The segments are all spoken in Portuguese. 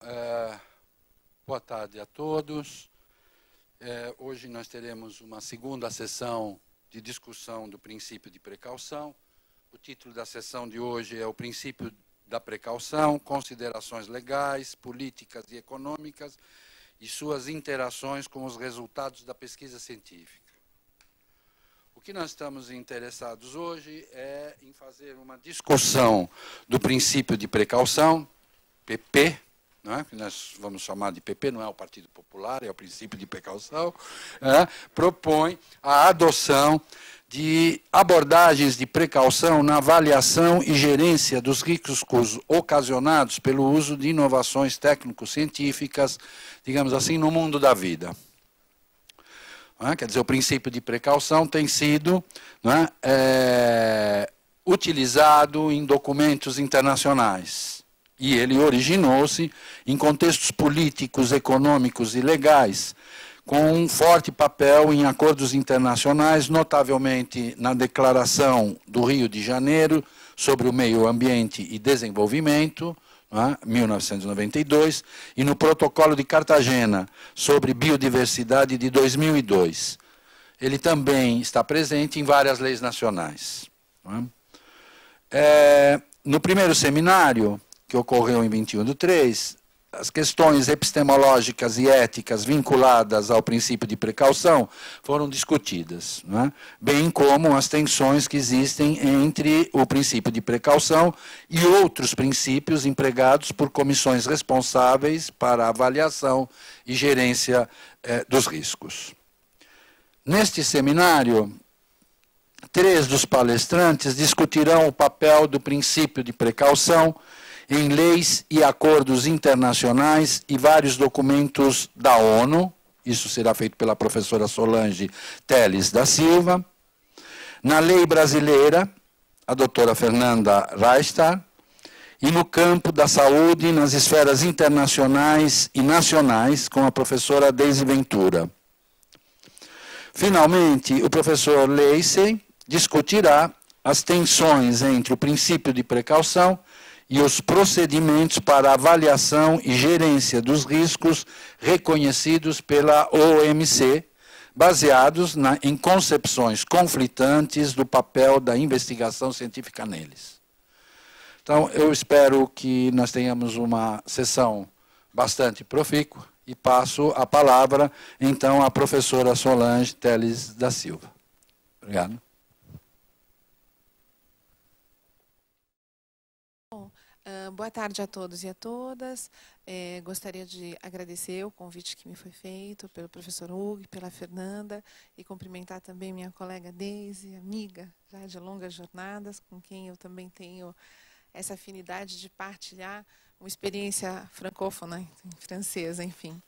Boa tarde a todos. Hoje nós teremos uma segunda sessão de discussão do princípio de precaução. O título da sessão de hoje é o princípio da precaução, considerações legais, políticas e econômicas e suas interações com os resultados da pesquisa científica. O que nós estamos interessados hoje é em fazer uma discussão do princípio de precaução, PP, não é? Que nós vamos chamar de PP, não é o Partido Popular, é o princípio de precaução, propõe a adoção de abordagens de precaução na avaliação e gerência dos riscos ocasionados pelo uso de inovações técnico-científicas, digamos assim, no mundo da vida. Quer dizer, o princípio de precaução tem sido utilizado em documentos internacionais. E ele originou-se em contextos políticos, econômicos e legais, com um forte papel em acordos internacionais, notavelmente na Declaração do Rio de Janeiro sobre o Meio Ambiente e Desenvolvimento, 1992, e no Protocolo de Cartagena sobre Biodiversidade de 2002. Ele também está presente em várias leis nacionais. No primeiro seminário, que ocorreu em 21/3, as questões epistemológicas e éticas vinculadas ao princípio de precaução foram discutidas, bem como as tensões que existem entre o princípio de precaução e outros princípios empregados por comissões responsáveis para a avaliação e gerência dos riscos. Neste seminário, 3 dos palestrantes discutirão o papel do princípio de precaução em leis e acordos internacionais e vários documentos da ONU, isso será feito pela professora Solange Teles da Silva, na lei brasileira, a doutora Fernanda Reistar, e no campo da saúde, nas esferas internacionais e nacionais, com a professora Deise Ventura. Finalmente, o professor Lacey discutirá as tensões entre o princípio de precaução e os procedimentos para avaliação e gerência dos riscos reconhecidos pela OMC, baseados em concepções conflitantes do papel da investigação científica neles. Então, eu espero que nós tenhamos uma sessão bastante profícua e passo a palavra, então, à professora Solange Teles da Silva. Obrigado. Boa tarde a todos e a todas. Gostaria de agradecer o convite que me foi feito pelo professor Hugo, pela Fernanda, e cumprimentar também minha colega Deise, amiga já de longas jornadas, com quem eu também tenho essa afinidade de partilhar uma experiência francófona, em francesa, enfim.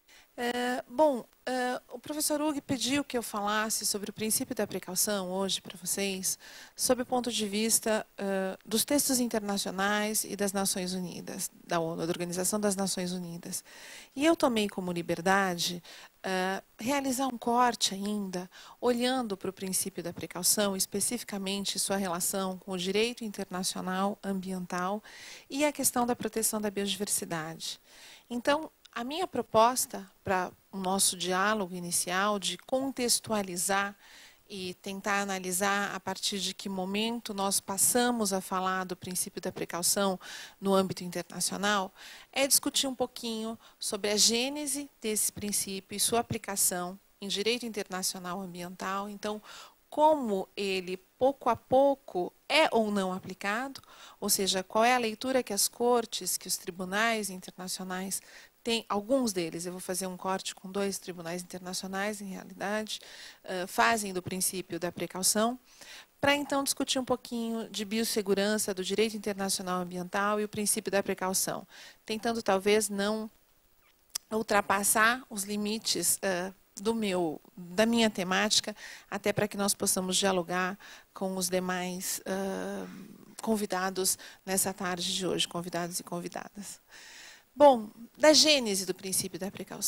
O professor Hugo pediu que eu falasse sobre o princípio da precaução hoje para vocês, sob o ponto de vista dos textos internacionais e das Nações Unidas, da ONU, da Organização das Nações Unidas. E eu tomei como liberdade realizar um corte ainda, olhando para o princípio da precaução, especificamente sua relação com o direito internacional ambiental e a questão da proteção da biodiversidade. Então, a minha proposta para o nosso diálogo inicial de contextualizar e tentar analisar a partir de que momento nós passamos a falar do princípio da precaução no âmbito internacional é discutir um pouquinho sobre a gênese desse princípio e sua aplicação em direito internacional ambiental. Então, como ele, pouco a pouco, é ou não aplicado, ou seja, qual é a leitura que as cortes, que os tribunais internacionais tem alguns deles, eu vou fazer um corte com 2 tribunais internacionais, em realidade, fazem do princípio da precaução, para então discutir um pouquinho de biossegurança, do direito internacional ambiental e o princípio da precaução, tentando talvez não ultrapassar os limites da minha temática, até para que nós possamos dialogar com os demais convidados nessa tarde de hoje, convidados e convidadas. Bom, da gênese do princípio da precaução.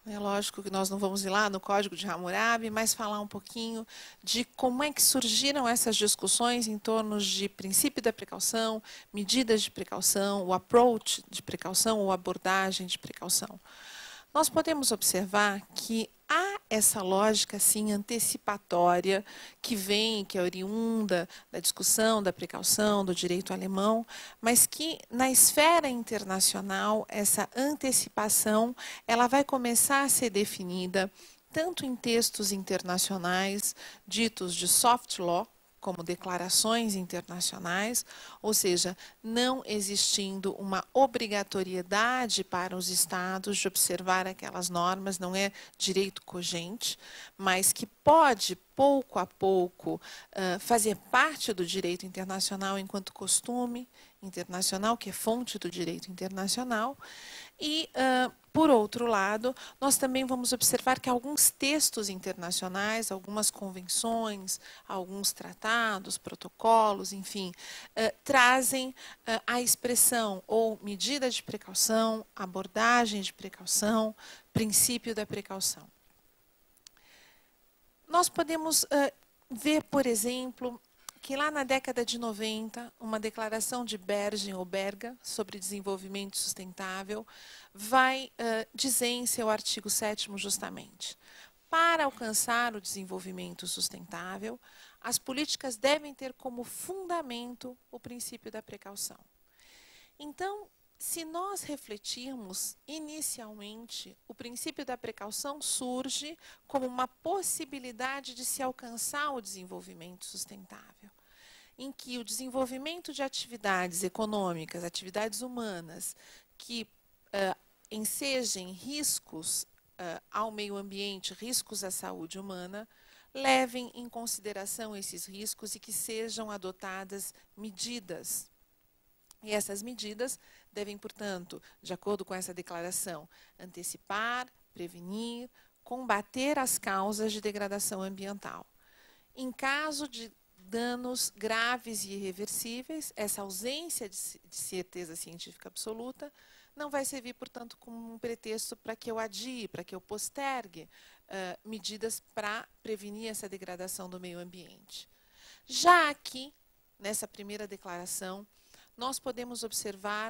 É lógico que nós não vamos ir lá no Código de Hammurabi, mas falar um pouquinho de como é que surgiram essas discussões em torno de princípio da precaução, medidas de precaução, o approach de precaução ou abordagem de precaução. Nós podemos observar que há essa lógica assim, antecipatória que é oriunda da discussão da precaução, do direito alemão, mas que na esfera internacional essa antecipação ela vai começar a ser definida tanto em textos internacionais ditos de soft law, como declarações internacionais, ou seja, não existindo uma obrigatoriedade para os Estados de observar aquelas normas, não é direito cogente, mas que pode, pouco a pouco, fazer parte do direito internacional enquanto costume internacional, que é fonte do direito internacional. E, por outro lado, nós também vamos observar que alguns textos internacionais, algumas convenções, alguns tratados, protocolos, enfim, trazem a expressão ou medida de precaução, abordagem de precaução, princípio da precaução. Nós podemos ver, por exemplo, que lá na década de 90, uma declaração de Bergen ou Berga sobre desenvolvimento sustentável vai dizer em seu artigo 7º justamente: para alcançar o desenvolvimento sustentável, as políticas devem ter como fundamento o princípio da precaução. Então, se nós refletirmos, inicialmente, o princípio da precaução surge como uma possibilidade de se alcançar o desenvolvimento sustentável, em que o desenvolvimento de atividades econômicas, atividades humanas, que ensejem riscos ao meio ambiente, riscos à saúde humana, levem em consideração esses riscos e que sejam adotadas medidas. E essas medidas devem, portanto, de acordo com essa declaração, antecipar, prevenir, combater as causas de degradação ambiental. Em caso de danos graves e irreversíveis, essa ausência de certeza científica absoluta não vai servir, portanto, como um pretexto para que eu adie, para que eu postergue medidas para prevenir essa degradação do meio ambiente. Já aqui, nessa primeira declaração, nós podemos observar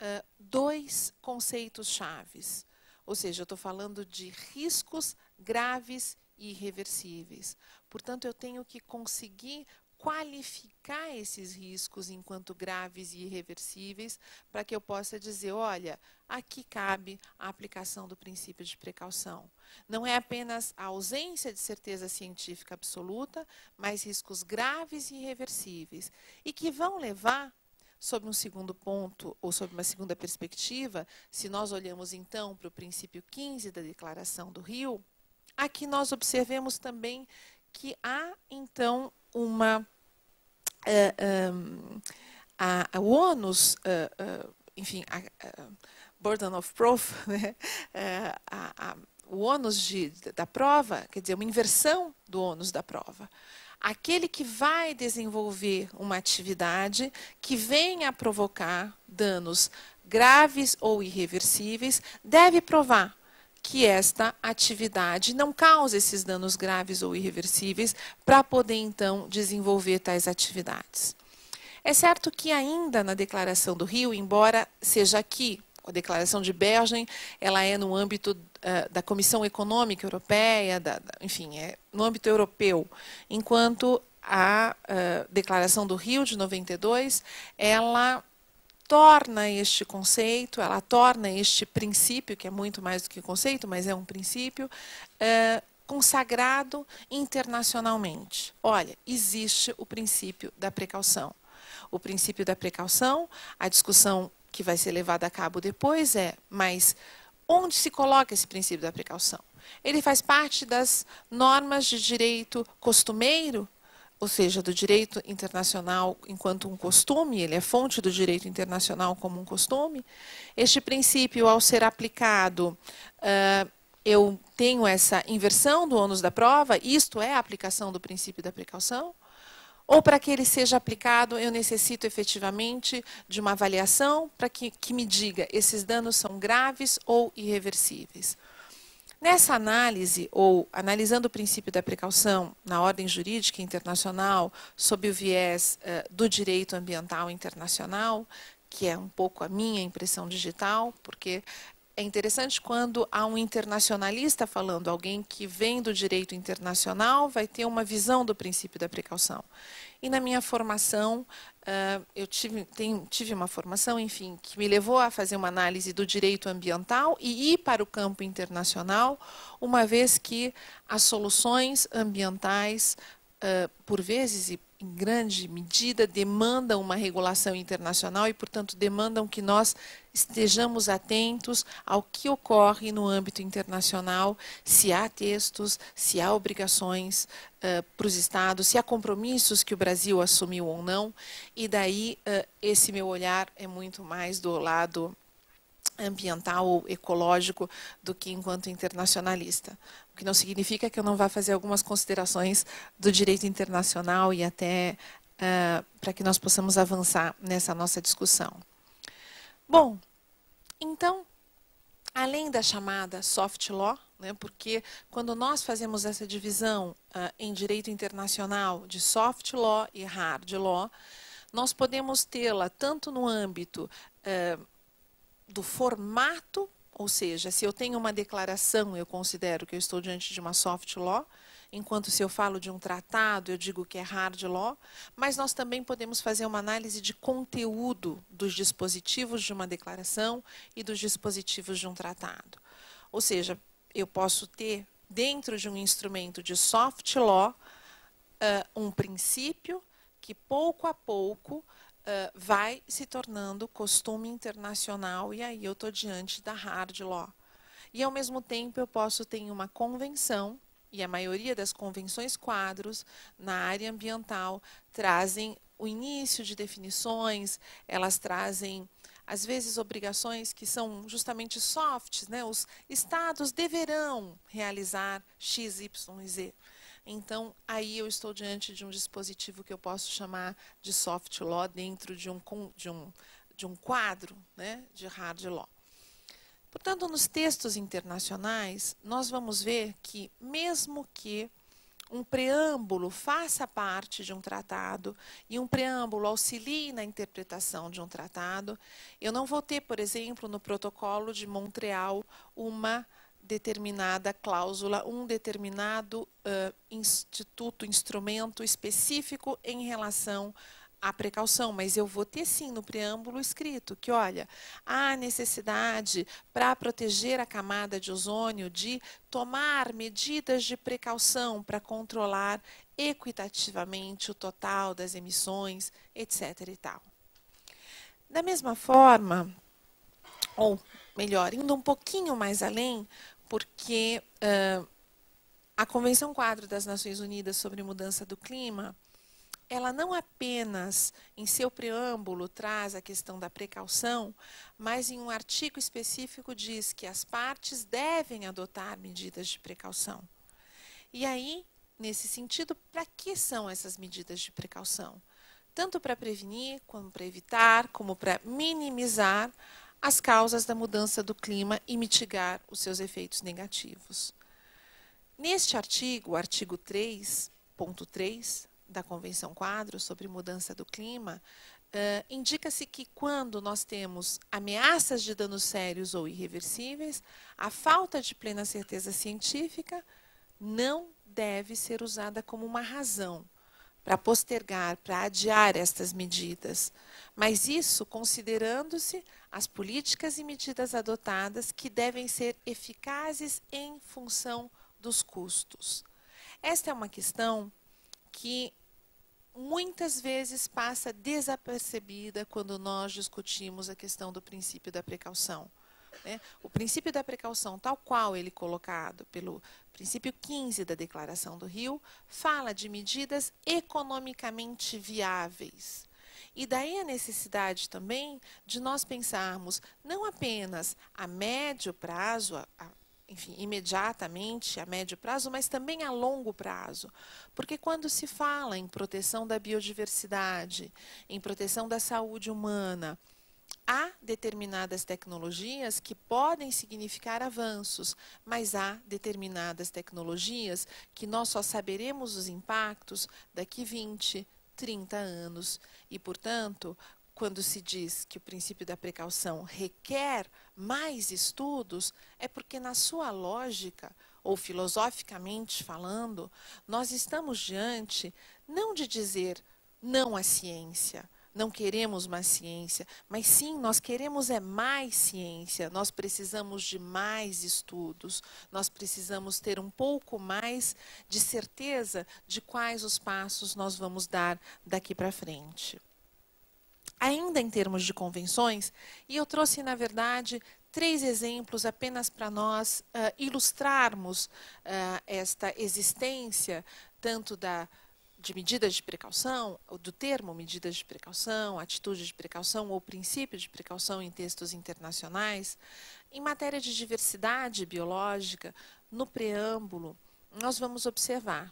dois conceitos chaves. Ou seja, eu estou falando de riscos graves e irreversíveis. Portanto, eu tenho que conseguir qualificar esses riscos enquanto graves e irreversíveis para que eu possa dizer, olha, aqui cabe a aplicação do princípio de precaução. Não é apenas a ausência de certeza científica absoluta, mas riscos graves e irreversíveis e que vão levar, sob um segundo ponto, ou sob uma segunda perspectiva, se nós olhamos então para o princípio 15 da Declaração do Rio, aqui nós observemos também que há então uma o ônus, enfim, burden of proof, né? O ônus da prova, quer dizer, uma inversão do ônus da prova. Aquele que vai desenvolver uma atividade que venha a provocar danos graves ou irreversíveis, deve provar que esta atividade não causa esses danos graves ou irreversíveis para poder, então, desenvolver tais atividades. É certo que ainda na Declaração do Rio, embora seja aqui, a Declaração de Bergen, ela é no âmbito da Comissão Econômica Europeia, enfim, é no âmbito europeu, enquanto a Declaração do Rio, de 92, ela torna este conceito, ela torna este princípio, que é muito mais do que conceito, mas é um princípio, consagrado internacionalmente. Olha, existe o princípio da precaução. O princípio da precaução, a discussão que vai ser levada a cabo depois mas onde se coloca esse princípio da precaução? Ele faz parte das normas de direito costumeiro, ou seja, do direito internacional enquanto um costume, ele é fonte do direito internacional como um costume. Este princípio, ao ser aplicado, eu tenho essa inversão do ônus da prova, isto é a aplicação do princípio da precaução? Ou para que ele seja aplicado, eu necessito efetivamente de uma avaliação para que me diga esses danos são graves ou irreversíveis? Nessa análise, ou analisando o princípio da precaução na ordem jurídica internacional, sob o viés do direito ambiental internacional, que é um pouco a minha impressão digital, porque é interessante quando há um internacionalista falando, alguém que vem do direito internacional vai ter uma visão do princípio da precaução. E na minha formação, eu tive uma formação, enfim, que me levou a fazer uma análise do direito ambiental e ir para o campo internacional, uma vez que as soluções ambientais, por vezes e em grande medida, demandam uma regulação internacional e, portanto, demandam que nós estejamos atentos ao que ocorre no âmbito internacional, se há textos, se há obrigações para os Estados, se há compromissos que o Brasil assumiu ou não, e daí esse meu olhar é muito mais do lado ambiental ou ecológico do que enquanto internacionalista. O que não significa que eu não vá fazer algumas considerações do direito internacional e até para que nós possamos avançar nessa nossa discussão. Bom, então, além da chamada soft law, né, porque quando nós fazemos essa divisão em direito internacional de soft law e hard law, nós podemos tê-la tanto no âmbito do formato, ou seja, se eu tenho uma declaração, eu considero que eu estou diante de uma soft law, enquanto se eu falo de um tratado, eu digo que é hard law, mas nós também podemos fazer uma análise de conteúdo dos dispositivos de uma declaração e dos dispositivos de um tratado. Ou seja, eu posso ter, dentro de um instrumento de soft law, um princípio que, pouco a pouco, vai se tornando costume internacional, e aí eu estou diante da hard law. E, ao mesmo tempo, eu posso ter uma convenção, e a maioria das convenções quadros na área ambiental trazem o início de definições, elas trazem, às vezes, obrigações que são justamente softs, né? Os estados deverão realizar X, Y e Z. Então, aí eu estou diante de um dispositivo que eu posso chamar de soft law dentro de um quadro, né, de hard law. Portanto, nos textos internacionais, nós vamos ver que, mesmo que um preâmbulo faça parte de um tratado e um preâmbulo auxilie na interpretação de um tratado, eu não vou ter, por exemplo, no Protocolo de Montreal, uma determinada cláusula, um determinado instrumento específico em relação à precaução, mas eu vou ter sim no preâmbulo escrito que, olha, há necessidade para proteger a camada de ozônio de tomar medidas de precaução para controlar equitativamente o total das emissões, etc. e tal. Da mesma forma, ou melhor, indo um pouquinho mais além, porque a Convenção Quadro das Nações Unidas sobre Mudança do Clima, ela não apenas, em seu preâmbulo, traz a questão da precaução, mas em um artigo específico diz que as partes devem adotar medidas de precaução. E aí, nesse sentido, para que são essas medidas de precaução? Tanto para prevenir, como para evitar, como para minimizar as causas da mudança do clima e mitigar os seus efeitos negativos. Neste artigo, o artigo 3.3 da Convenção Quadro sobre Mudança do Clima, indica-se que quando nós temos ameaças de danos sérios ou irreversíveis, a falta de plena certeza científica não deve ser usada como uma razão para postergar, para adiar estas medidas, mas isso considerando-se as políticas e medidas adotadas que devem ser eficazes em função dos custos. Esta é uma questão que muitas vezes passa desapercebida quando nós discutimos a questão do princípio da precaução. O princípio da precaução, tal qual ele colocado pelo princípio 15 da Declaração do Rio, fala de medidas economicamente viáveis. E daí a necessidade também de nós pensarmos não apenas a médio prazo, enfim, imediatamente a médio prazo, mas também a longo prazo. Porque quando se fala em proteção da biodiversidade, em proteção da saúde humana, há determinadas tecnologias que podem significar avanços, mas há determinadas tecnologias que nós só saberemos os impactos daqui 20, 30 anos. E, portanto, quando se diz que o princípio da precaução requer mais estudos, é porque, na sua lógica, ou filosoficamente falando, nós estamos diante não de dizer não à ciência, não queremos mais ciência, mas sim, nós queremos é mais ciência, nós precisamos de mais estudos, nós precisamos ter um pouco mais de certeza de quais os passos nós vamos dar daqui para frente. Ainda em termos de convenções, e eu trouxe, na verdade, 3 exemplos apenas para nós ilustrarmos esta existência, tanto de medidas de precaução, do termo medidas de precaução, atitude de precaução ou princípio de precaução em textos internacionais. Em matéria de diversidade biológica, no preâmbulo, nós vamos observar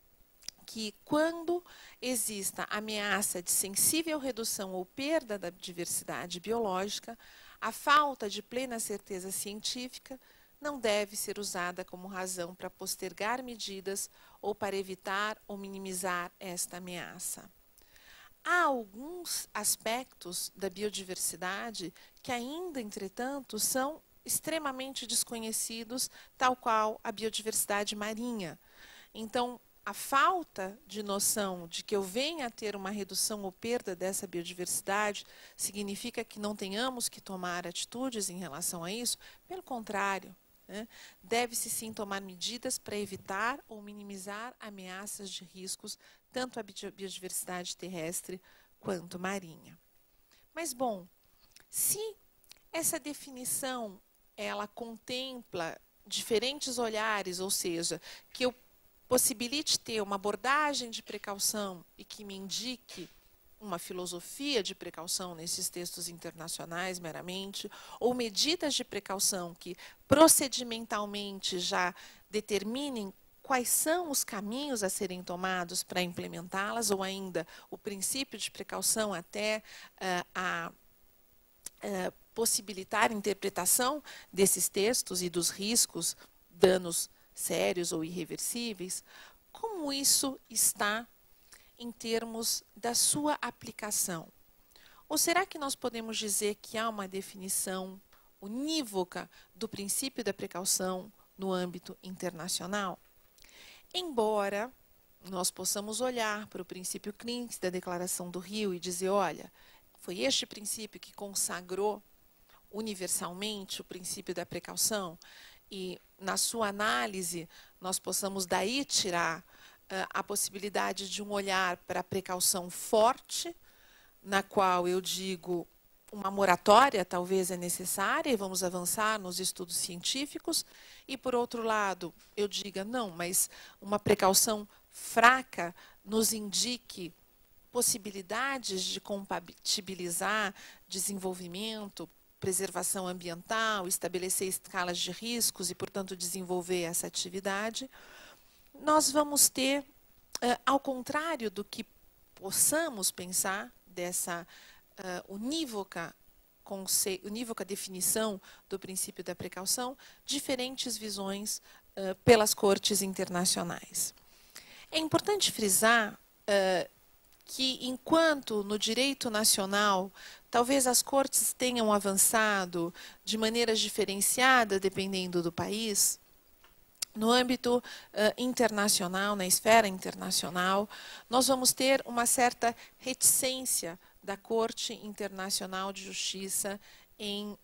que quando exista ameaça de sensível redução ou perda da diversidade biológica, a falta de plena certeza científica não deve ser usada como razão para postergar medidas ou para evitar ou minimizar esta ameaça. Há alguns aspectos da biodiversidade que ainda, entretanto, são extremamente desconhecidos, tal qual a biodiversidade marinha. Então, a falta de noção de que eu venha a ter uma redução ou perda dessa biodiversidade significa que não tenhamos que tomar atitudes em relação a isso? Pelo contrário, né? Deve-se sim tomar medidas para evitar ou minimizar ameaças de riscos, tanto à biodiversidade terrestre quanto marinha. Mas, bom, se essa definição ela contempla diferentes olhares, ou seja, que eu possibilite ter uma abordagem de precaução e que me indique uma filosofia de precaução nesses textos internacionais meramente, ou medidas de precaução que procedimentalmente já determinem quais são os caminhos a serem tomados para implementá-las, ou ainda o princípio de precaução até possibilitar a interpretação desses textos e dos riscos, danos sérios ou irreversíveis, como isso está em termos da sua aplicação? Ou será que nós podemos dizer que há uma definição unívoca do princípio da precaução no âmbito internacional? Embora nós possamos olhar para o princípio Clinch da Declaração do Rio e dizer, olha, foi este princípio que consagrou universalmente o princípio da precaução, e na sua análise nós possamos daí tirar a possibilidade de um olhar para a precaução forte, na qual eu digo uma moratória talvez é necessária e vamos avançar nos estudos científicos, e por outro lado eu diga não, mas uma precaução fraca nos indique possibilidades de compatibilizar desenvolvimento, preservação ambiental, estabelecer escalas de riscos e, portanto, desenvolver essa atividade, nós vamos ter, ao contrário do que possamos pensar dessa unívoca definição do princípio da precaução, diferentes visões pelas cortes internacionais. É importante frisar que, enquanto no direito nacional, talvez as cortes tenham avançado de maneiras diferenciadas, dependendo do país, no âmbito internacional, na esfera internacional, nós vamos ter uma certa reticência da Corte Internacional de Justiça em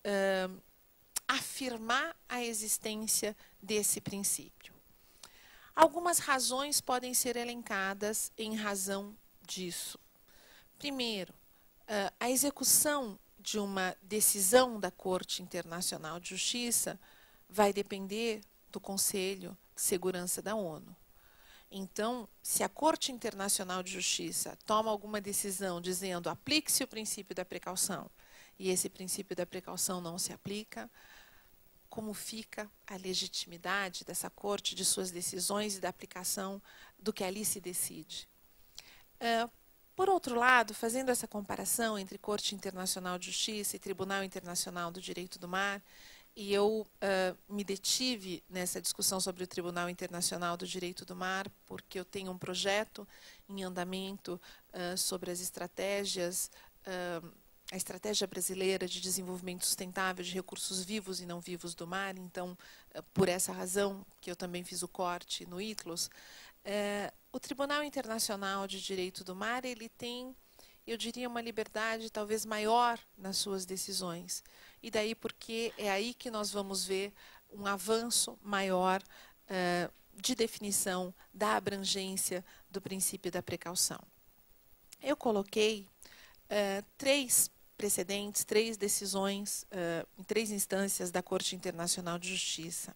afirmar a existência desse princípio. Algumas razões podem ser elencadas em razão disso. Primeiro, a execução de uma decisão da Corte Internacional de Justiça vai depender do Conselho de Segurança da ONU. Então, se a Corte Internacional de Justiça toma alguma decisão dizendo aplique-se o princípio da precaução e esse princípio da precaução não se aplica, como fica a legitimidade dessa Corte, de suas decisões e da aplicação do que ali se decide? Por outro lado, fazendo essa comparação entre Corte Internacional de Justiça e Tribunal Internacional do Direito do Mar, e eu me detive nessa discussão sobre o Tribunal Internacional do Direito do Mar, porque eu tenho um projeto em andamento sobre as estratégias, a estratégia brasileira de desenvolvimento sustentável de recursos vivos e não vivos do mar. Então, por essa razão que eu também fiz o corte no ITLOS, o Tribunal Internacional de Direito do Mar, ele tem, eu diria, uma liberdade talvez maior nas suas decisões. E daí porque é aí que nós vamos ver um avanço maior de definição da abrangência do princípio da precaução. Eu coloquei 3 precedentes, 3 decisões em 3 instâncias da Corte Internacional de Justiça.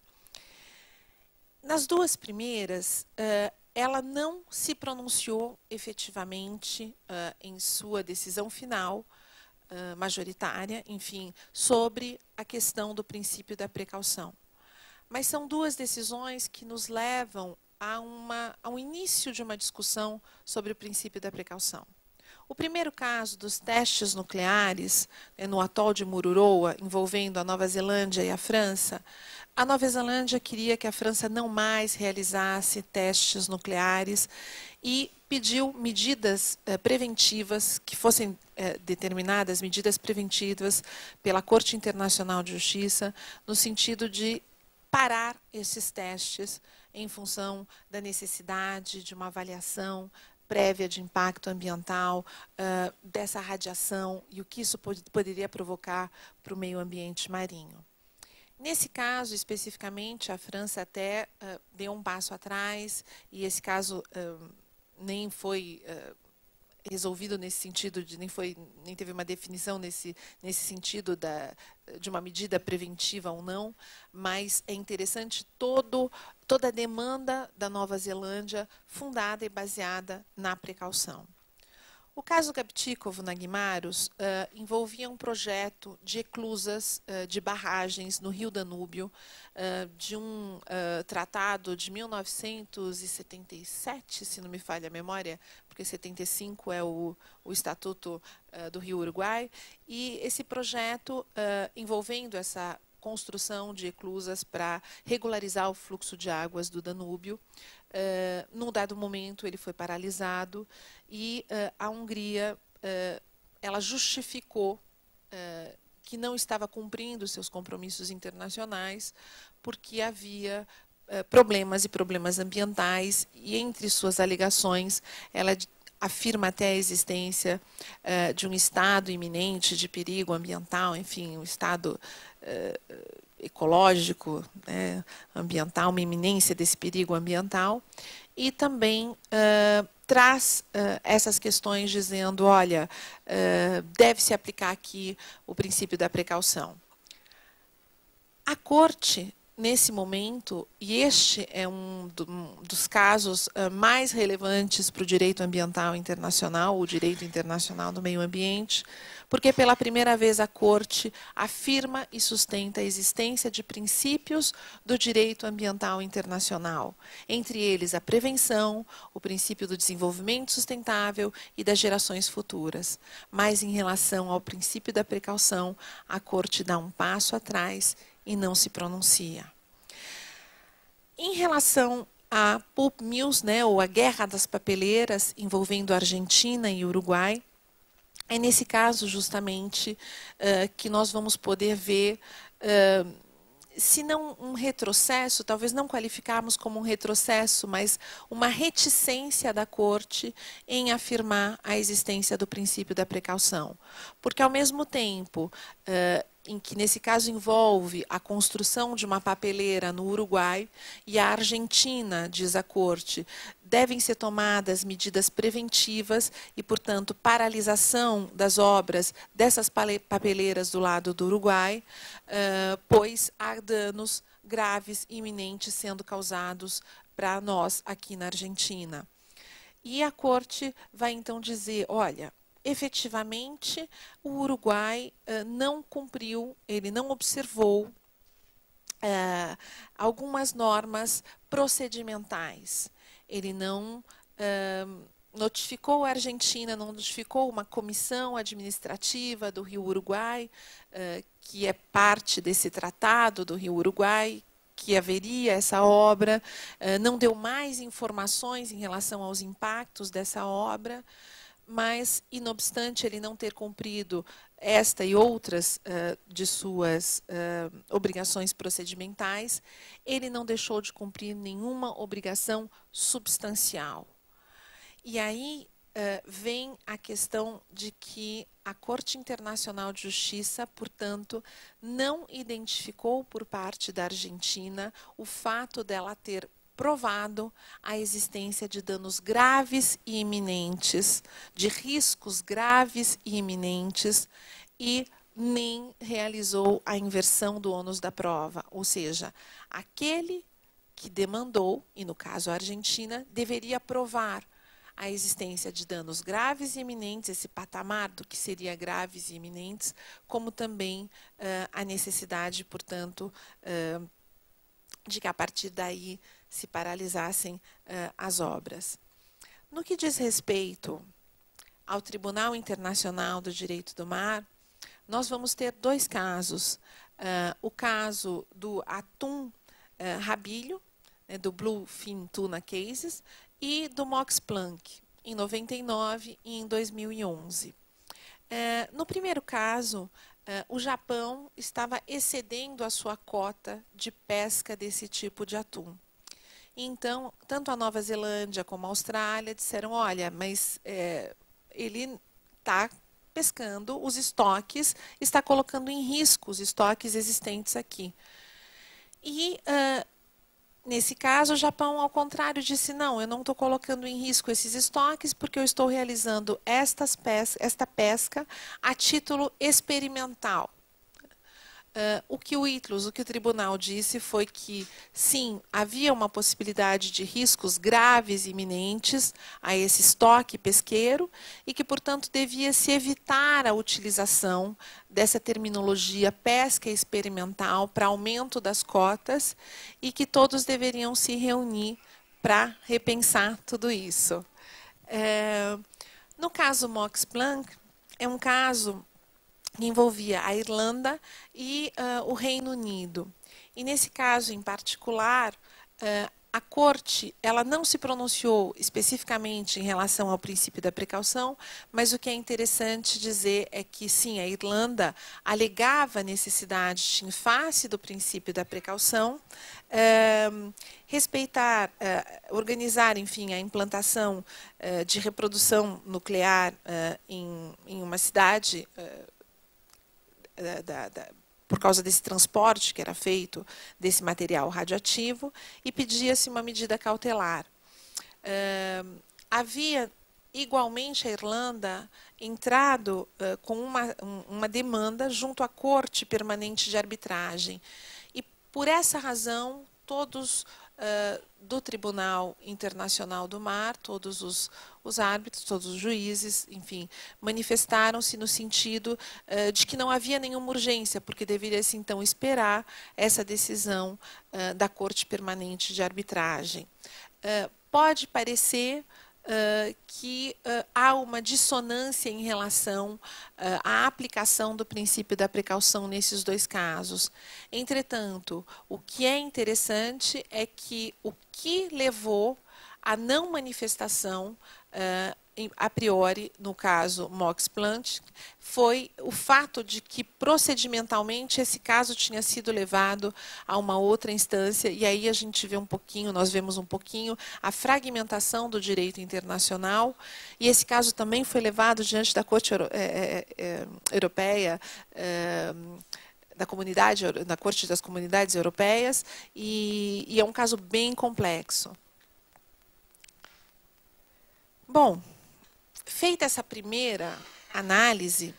Nas 2 primeiras, ela não se pronunciou efetivamente em sua decisão final, majoritária, enfim, sobre a questão do princípio da precaução. Mas são 2 decisões que nos levam ao início de uma discussão sobre o princípio da precaução. O primeiro caso dos testes nucleares no atol de Mururoa, envolvendo a Nova Zelândia e a França, a Nova Zelândia queria que a França não mais realizasse testes nucleares e pediu medidas preventivas, que fossem determinadas medidas preventivas pela Corte Internacional de Justiça, no sentido de parar esses testes em função da necessidade de uma avaliação prévia de impacto ambiental, dessa radiação e o que isso poderia provocar para o meio ambiente marinho. Nesse caso, especificamente, a França até deu um passo atrás, e esse caso nem foi resolvido nesse sentido, nem teve uma definição nesse sentido de uma medida preventiva ou não, mas é interessante toda a demanda da Nova Zelândia fundada e baseada na precaução. O caso Gabčíkovo, na Guimarães, envolvia um projeto de eclusas de barragens no Rio Danúbio, de um tratado de 1977, se não me falha a memória, porque 75 é o Estatuto do Rio Uruguai, e esse projeto envolvendo essa construção de eclusas para regularizar o fluxo de águas do Danúbio. Num dado momento, ele foi paralisado e a Hungria ela justificou que não estava cumprindo seus compromissos internacionais porque havia problemas ambientais, e entre suas alegações, ela afirma até a existência de um estado iminente de perigo ambiental, enfim, um estado ecológico, né, ambiental, uma iminência desse perigo ambiental, e também traz essas questões dizendo, olha, deve-se aplicar aqui o princípio da precaução. A Corte, nesse momento, e este é um dos casos mais relevantes para o direito ambiental internacional, o direito internacional do meio ambiente, porque pela primeira vez a Corte afirma e sustenta a existência de princípios do direito ambiental internacional, entre eles a prevenção, o princípio do desenvolvimento sustentável e das gerações futuras. Mas em relação ao princípio da precaução, a Corte dá um passo atrás e não se pronuncia. Em relação à Pulp Mills, né, ou a Guerra das Papeleiras, envolvendo Argentina e Uruguai, é nesse caso, justamente, que nós vamos poder ver, se não um retrocesso, talvez não qualificarmos como um retrocesso, mas uma reticência da Corte em afirmar a existência do princípio da precaução. Porque, ao mesmo tempo em que, nesse caso, envolve a construção de uma papeleira no Uruguai, e a Argentina, diz a Corte, devem ser tomadas medidas preventivas e, portanto, paralisação das obras dessas papeleiras do lado do Uruguai, pois há danos graves e iminentes sendo causados para nós aqui na Argentina. E a Corte vai, então, dizer, olha, efetivamente, o Uruguai não cumpriu, ele não observou algumas normas procedimentais. Ele não notificou a Argentina, notificou uma comissão administrativa do Rio Uruguai, que é parte desse tratado do Rio Uruguai, que haveria essa obra, não deu mais informações em relação aos impactos dessa obra, mas, inobstante ele não ter cumprido esta e outras de suas obrigações procedimentais, ele não deixou de cumprir nenhuma obrigação substancial. E aí vem a questão de que a Corte Internacional de Justiça, portanto, não identificou por parte da Argentina o fato dela ter provado a existência de danos graves e iminentes, de riscos graves e iminentes, e nem realizou a inversão do ônus da prova, ou seja, aquele que demandou, e no caso a Argentina, deveria provar a existência de danos graves e iminentes, esse patamar do que seria graves e iminentes, como também a necessidade, portanto, de que a partir daí se paralisassem as obras. No que diz respeito ao Tribunal Internacional do Direito do Mar, nós vamos ter dois casos. O caso do atum rabilho, do Bluefin Tuna Cases, e do Max Planck, em 99 e em 2011. No primeiro caso, o Japão estava excedendo a sua cota de pesca desse tipo de atum. Então, tanto a Nova Zelândia como a Austrália disseram, olha, mas ele está pescando os estoques, está colocando em risco os estoques existentes aqui. E, nesse caso, o Japão, ao contrário, disse, não, eu não estou colocando em risco esses estoques porque eu estou realizando esta pesca a título experimental. O que o ITLOS, o que o tribunal disse foi que, sim, havia uma possibilidade de riscos graves e iminentes a esse estoque pesqueiro e que, portanto, devia-se evitar a utilização dessa terminologia pesca experimental para aumento das cotas e que todos deveriam se reunir para repensar tudo isso. No caso Max Planck, é um caso que envolvia a Irlanda e o Reino Unido. E nesse caso em particular, a Corte ela não se pronunciou especificamente em relação ao princípio da precaução, mas o que é interessante dizer é que, sim, a Irlanda alegava a necessidade, em face do princípio da precaução, respeitar, organizar, enfim, a implantação de reprodução nuclear em uma cidade, por causa desse transporte que era feito desse material radioativo, e pedia-se uma medida cautelar. Havia, igualmente, a Irlanda entrado com uma demanda junto à Corte Permanente de Arbitragem. E, por essa razão, todos do Tribunal Internacional do Mar, todos os árbitros, todos os juízes, enfim, manifestaram-se no sentido de que não havia nenhuma urgência, porque deveria-se, então, esperar essa decisão da Corte Permanente de Arbitragem. Pode parecer que há uma dissonância em relação à aplicação do princípio da precaução nesses dois casos. Entretanto, o que é interessante é que o que levou à não manifestação a priori, no caso Max Planck, foi o fato de que procedimentalmente esse caso tinha sido levado a uma outra instância, e aí a gente vê um pouquinho, nós vemos um pouquinho a fragmentação do direito internacional, e esse caso também foi levado diante da Corte Europeia, da Corte das Comunidades Europeias, e é um caso bem complexo. Bom, feita essa primeira análise,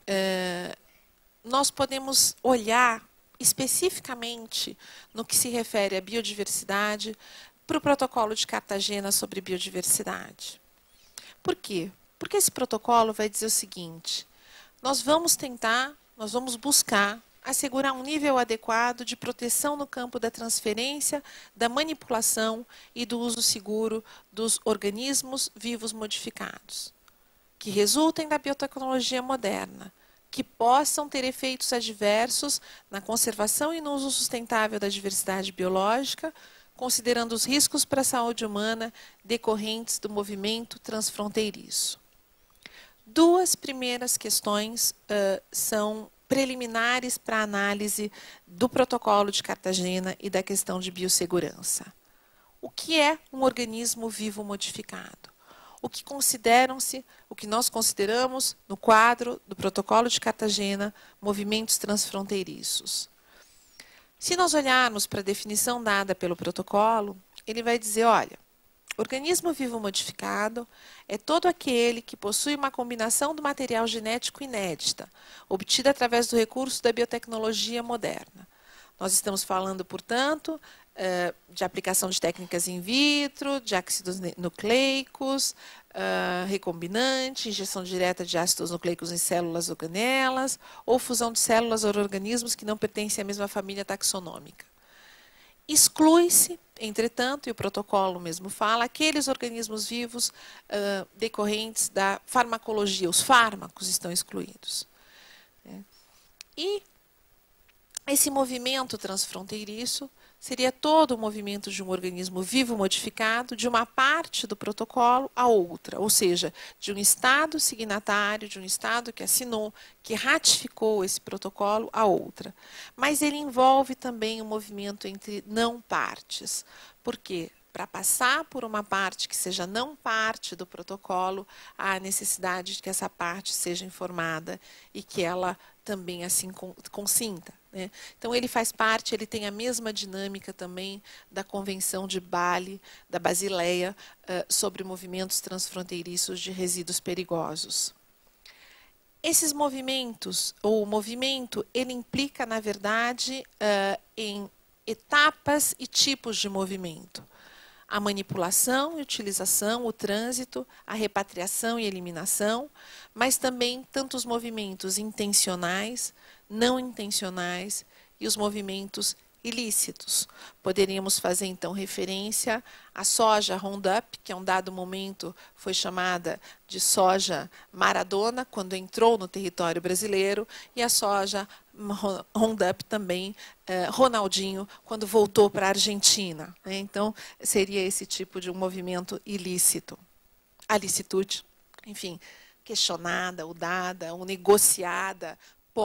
nós podemos olhar especificamente no que se refere à biodiversidade para o protocolo de Cartagena sobre biodiversidade. Por quê? Porque esse protocolo vai dizer o seguinte: nós vamos buscar assegurar um nível adequado de proteção no campo da transferência, da manipulação e do uso seguro dos organismos vivos modificados, que resultem da biotecnologia moderna, que possam ter efeitos adversos na conservação e no uso sustentável da diversidade biológica, considerando os riscos para a saúde humana decorrentes do movimento transfronteiriço. Duas primeiras questões são preliminares para a análise do protocolo de Cartagena e da questão de biossegurança. O que é um organismo vivo modificado? O que nós consideramos no quadro do protocolo de Cartagena, movimentos transfronteiriços. Se nós olharmos para a definição dada pelo protocolo, ele vai dizer, olha, organismo vivo modificado é todo aquele que possui uma combinação do material genético inédita, obtida através do recurso da biotecnologia moderna. Nós estamos falando, portanto, de aplicação de técnicas in vitro, de ácidos nucleicos, recombinante, injeção direta de ácidos nucleicos em células organelas, ou fusão de células ou organismos que não pertencem à mesma família taxonômica. Exclui-se, entretanto, e o protocolo mesmo fala, aqueles organismos vivos decorrentes da farmacologia, os fármacos estão excluídos. E esse movimento transfronteiriço seria todo o movimento de um organismo vivo modificado de uma parte do protocolo a outra, ou seja, de um Estado signatário, de um Estado que assinou, que ratificou esse protocolo a outra. Mas ele envolve também um movimento entre não partes. Por quê? Para passar por uma parte que seja não parte do protocolo, há a necessidade de que essa parte seja informada e que ela também assim consinta. Então, ele faz parte, ele tem a mesma dinâmica também da Convenção de Bali, da Basileia, sobre movimentos transfronteiriços de resíduos perigosos. Esses movimentos, ou o movimento, ele implica, na verdade, em etapas e tipos de movimento. A manipulação e utilização, o trânsito, a repatriação e eliminação, mas também tanto os movimentos intencionais, não intencionais e os movimentos ilícitos. Poderíamos fazer, então, referência à soja Roundup, que a um dado momento foi chamada de soja Maradona, quando entrou no território brasileiro, e a soja Roundup também, Ronaldinho, quando voltou para a Argentina. Então, seria esse tipo de um movimento ilícito. A licitude, enfim, questionada, ou dada, ou negociada,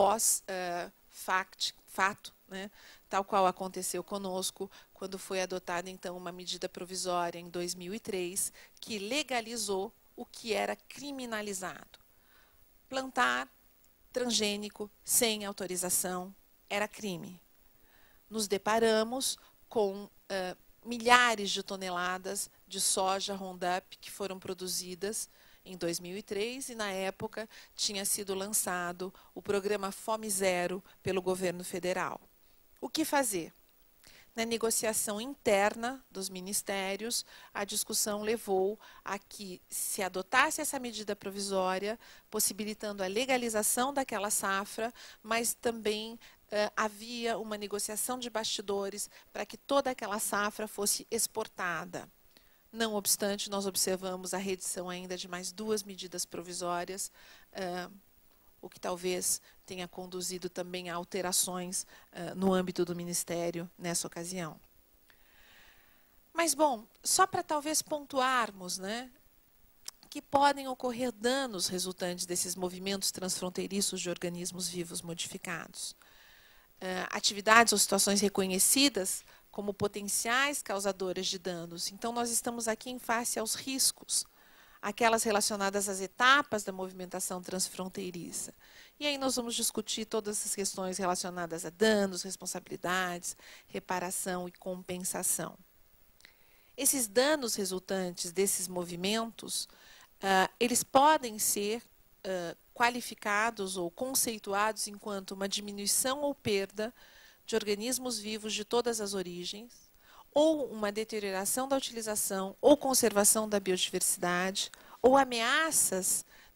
pós-fato, tal qual aconteceu conosco, quando foi adotada, então, uma medida provisória em 2003, que legalizou o que era criminalizado. Plantar transgênico sem autorização era crime. Nos deparamos com milhares de toneladas de soja Roundup que foram produzidas em 2003 e, na época, tinha sido lançado o programa Fome Zero pelo governo federal. O que fazer? Na negociação interna dos ministérios, a discussão levou a que se adotasse essa medida provisória, possibilitando a legalização daquela safra, mas também havia uma negociação de bastidores para que toda aquela safra fosse exportada. Não obstante, nós observamos a reedição ainda de mais 2 medidas provisórias, o que talvez tenha conduzido também a alterações no âmbito do Ministério nessa ocasião. Mas, bom, só para talvez pontuarmos, que podem ocorrer danos resultantes desses movimentos transfronteiriços de organismos vivos modificados. Atividades ou situações reconhecidas como potenciais causadoras de danos. Então, nós estamos aqui em face aos riscos, aquelas relacionadas às etapas da movimentação transfronteiriça. E aí nós vamos discutir todas essas questões relacionadas a danos, responsabilidades, reparação e compensação. Esses danos resultantes desses movimentos, eles podem ser qualificados ou conceituados enquanto uma diminuição ou perda de organismos vivos de todas as origens, ou uma deterioração da utilização ou conservação da biodiversidade, ou ameaças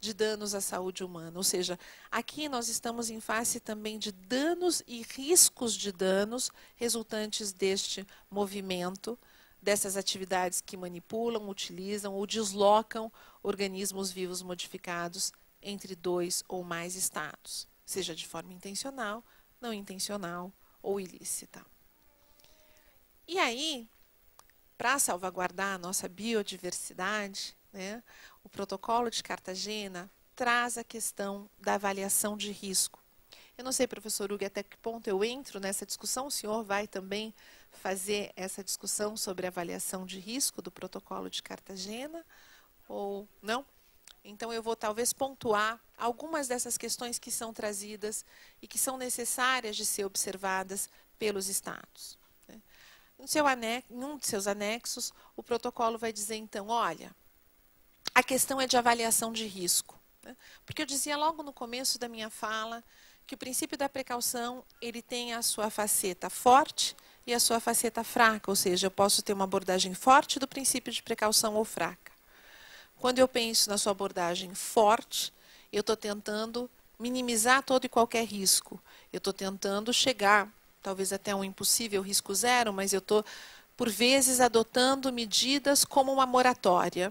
de danos à saúde humana. Ou seja, aqui nós estamos em face também de danos e riscos de danos resultantes deste movimento, dessas atividades que manipulam, utilizam ou deslocam organismos vivos modificados entre 2 ou mais estados, seja de forma intencional, não intencional ou ilícita. E aí, para salvaguardar a nossa biodiversidade, né, o Protocolo de Cartagena traz a questão da avaliação de risco. Eu não sei, professor Hugo, até que ponto eu entro nessa discussão. O senhor vai também fazer essa discussão sobre a avaliação de risco do Protocolo de Cartagena ou não? Então, eu vou talvez pontuar algumas dessas questões que são trazidas e que são necessárias de ser observadas pelos Estados. Em um de seus anexos, o protocolo vai dizer, então, olha, a questão é de avaliação de risco. Porque eu dizia logo no começo da minha fala que o princípio da precaução ele tem a sua faceta forte e a sua faceta fraca, ou seja, eu posso ter uma abordagem forte do princípio de precaução ou fraca. Quando eu penso na sua abordagem forte, eu estou tentando minimizar todo e qualquer risco. Eu estou tentando chegar, talvez até um impossível risco zero, mas eu estou, por vezes, adotando medidas como uma moratória.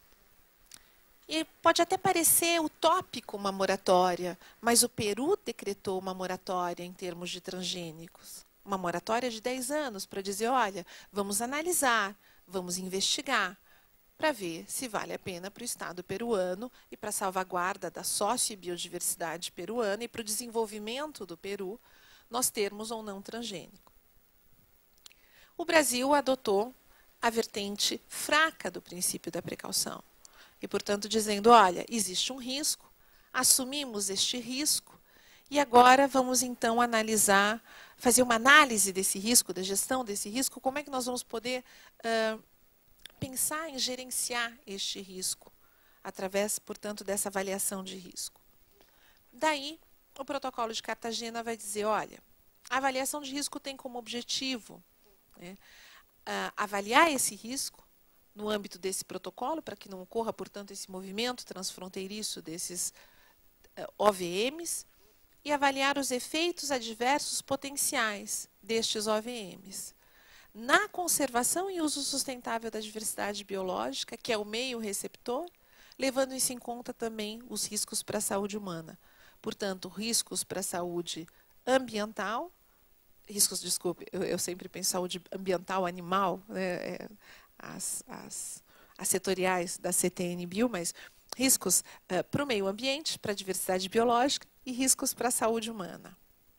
E pode até parecer utópico uma moratória, mas o Peru decretou uma moratória em termos de transgênicos. Uma moratória de 10 anos para dizer, olha, vamos analisar, vamos investigar, para ver se vale a pena para o Estado peruano e para a salvaguarda da sócio e biodiversidade peruana e para o desenvolvimento do Peru, nós termos ou não transgênico. O Brasil adotou a vertente fraca do princípio da precaução. E, portanto, dizendo, olha, existe um risco, assumimos este risco e agora vamos, então, analisar, fazer uma análise desse risco, da gestão desse risco, como é que nós vamos poder pensar em gerenciar este risco, através, portanto, dessa avaliação de risco. Daí, o protocolo de Cartagena vai dizer, olha, a avaliação de risco tem como objetivo, né, avaliar esse risco no âmbito desse protocolo, para que não ocorra, portanto, esse movimento transfronteiriço desses OVMs, e avaliar os efeitos adversos potenciais destes OVMs. Na conservação e uso sustentável da diversidade biológica, que é o meio receptor, levando isso em conta também os riscos para a saúde humana. Portanto, riscos para a saúde ambiental, eu sempre penso saúde ambiental animal, né, as setoriais da CTN-Bio, mas riscos para o meio ambiente, para a diversidade biológica e riscos para a saúde humana.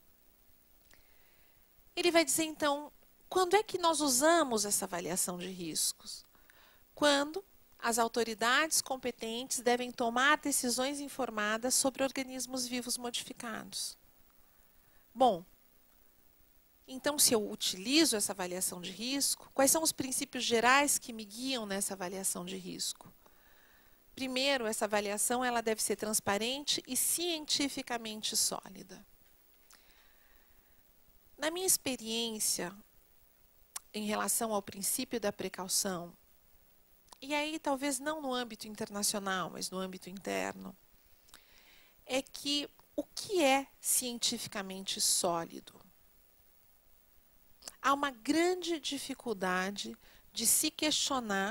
Ele vai dizer, então, quando é que nós usamos essa avaliação de riscos? Quando as autoridades competentes devem tomar decisões informadas sobre organismos vivos modificados. Bom, então, se eu utilizo essa avaliação de risco, quais são os princípios gerais que me guiam nessa avaliação de risco? Primeiro, essa avaliação ela deve ser transparente e cientificamente sólida. Na minha experiência, em relação ao princípio da precaução, e aí talvez não no âmbito internacional, mas no âmbito interno, é que o que é cientificamente sólido? Há uma grande dificuldade de se questionar,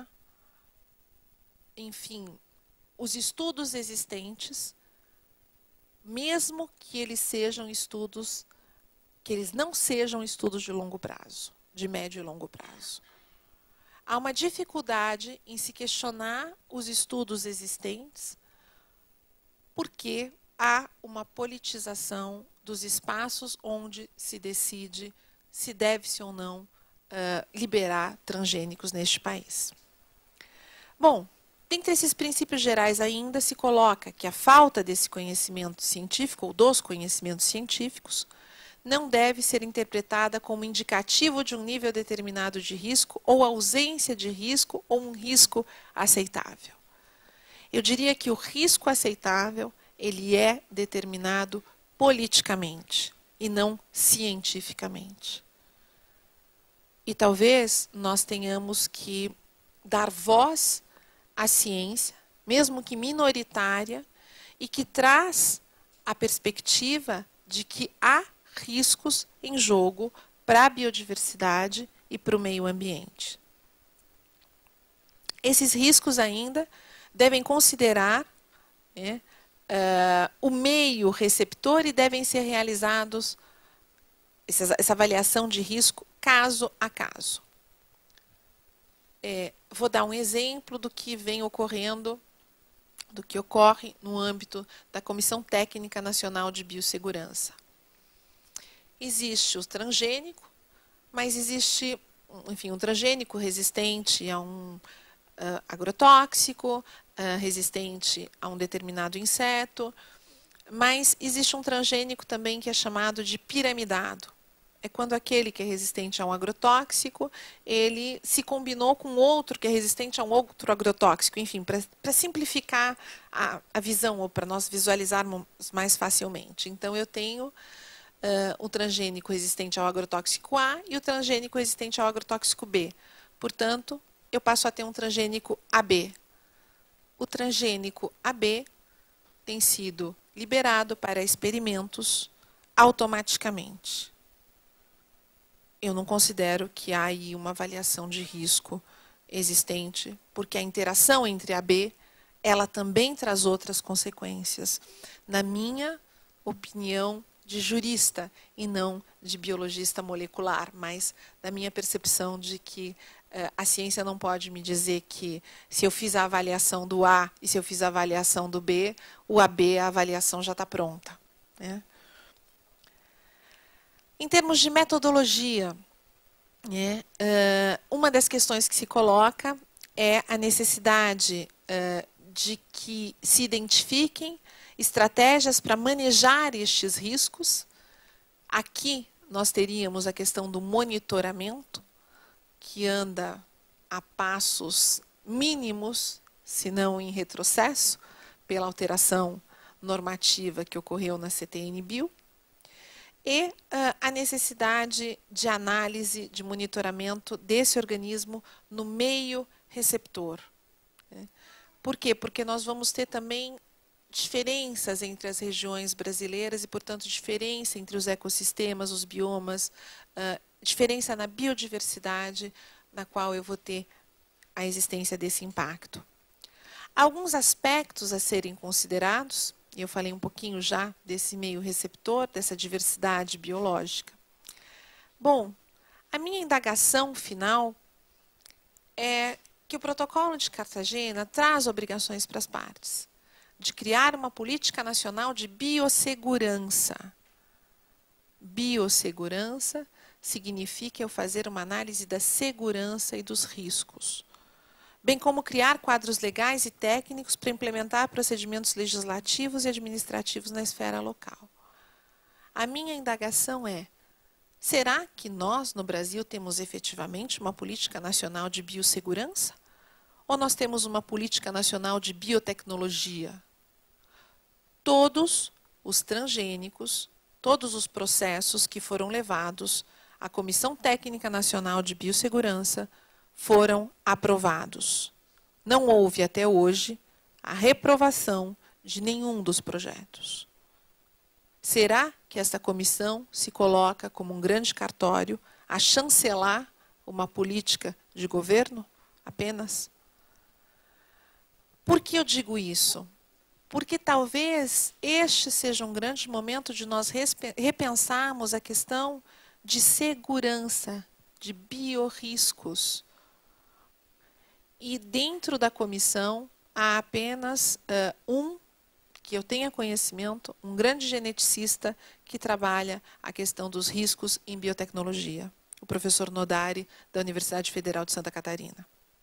enfim, os estudos existentes, mesmo que eles sejam estudos, que eles não sejam estudos de longo prazo, de médio e longo prazo. Há uma dificuldade em se questionar os estudos existentes, porque há uma politização dos espaços onde se decide se deve-se ou não liberar transgênicos neste país. Bom, dentre esses princípios gerais ainda se coloca que a falta desse conhecimento científico, ou dos conhecimentos científicos, não deve ser interpretada como indicativo de um nível determinado de risco, ou ausência de risco, ou um risco aceitável. Eu diria que o risco aceitável ele é determinado politicamente e não cientificamente. E talvez nós tenhamos que dar voz à ciência, mesmo que minoritária, e que traz a perspectiva de que há riscos em jogo para a biodiversidade e para o meio ambiente. Esses riscos ainda devem considerar o meio receptor e devem ser realizados essa avaliação de risco caso a caso. Vou dar um exemplo do que vem ocorrendo, do que ocorre no âmbito da Comissão Técnica Nacional de Biossegurança. Existe o transgênico, mas existe, enfim, um transgênico resistente a um agrotóxico, resistente a um determinado inseto, mas existe um transgênico também que é chamado de piramidado. É quando aquele que é resistente a um agrotóxico, ele se combinou com outro que é resistente a um outro agrotóxico. Enfim, para simplificar a visão, ou para nós visualizarmos mais facilmente. Então, eu tenho o transgênico resistente ao agrotóxico A e o transgênico resistente ao agrotóxico B. Portanto, eu passo a ter um transgênico AB. O transgênico AB tem sido liberado para experimentos automaticamente. Eu não considero que há aí uma avaliação de risco existente, porque a interação entre a B, ela também traz outras consequências. Na minha opinião de jurista e não de biologista molecular, mas da minha percepção de que a ciência não pode me dizer que se eu fiz a avaliação do A e se eu fiz a avaliação do B, o AB, a avaliação já está pronta, né? Em termos de metodologia, uma das questões que se coloca é a necessidade de que se identifiquem estratégias para manejar estes riscos. Aqui nós teríamos a questão do monitoramento, que anda a passos mínimos, se não em retrocesso, pela alteração normativa que ocorreu na CTN-Bio, e a necessidade de análise, de monitoramento desse organismo no meio receptor. Por quê? Porque nós vamos ter também diferenças entre as regiões brasileiras e, portanto, diferença entre os ecossistemas, os biomas, diferença na biodiversidade, na qual eu vou ter a existência desse impacto. Alguns aspectos a serem considerados, e eu falei um pouquinho já desse meio receptor, dessa diversidade biológica. Bom, a minha indagação final é que o Protocolo de Cartagena traz obrigações para as partes, de criar uma política nacional de biossegurança. Biossegurança significa eu fazer uma análise da segurança e dos riscos, bem como criar quadros legais e técnicos para implementar procedimentos legislativos e administrativos na esfera local. A minha indagação é: será que nós, no Brasil, temos efetivamente uma política nacional de biossegurança? Ou nós temos uma política nacional de biotecnologia? Todos os transgênicos, todos os processos que foram levados à Comissão Técnica Nacional de Biossegurança foram aprovados. Não houve até hoje a reprovação de nenhum dos projetos. Será que esta comissão se coloca como um grande cartório a chancelar uma política de governo apenas? Por que eu digo isso? Porque talvez este seja um grande momento de nós repensarmos a questão de segurança, de biorriscos. E dentro da comissão há apenas que eu tenha conhecimento, um grande geneticista que trabalha a questão dos riscos em biotecnologia, o professor Nodari, da Universidade Federal de Santa Catarina.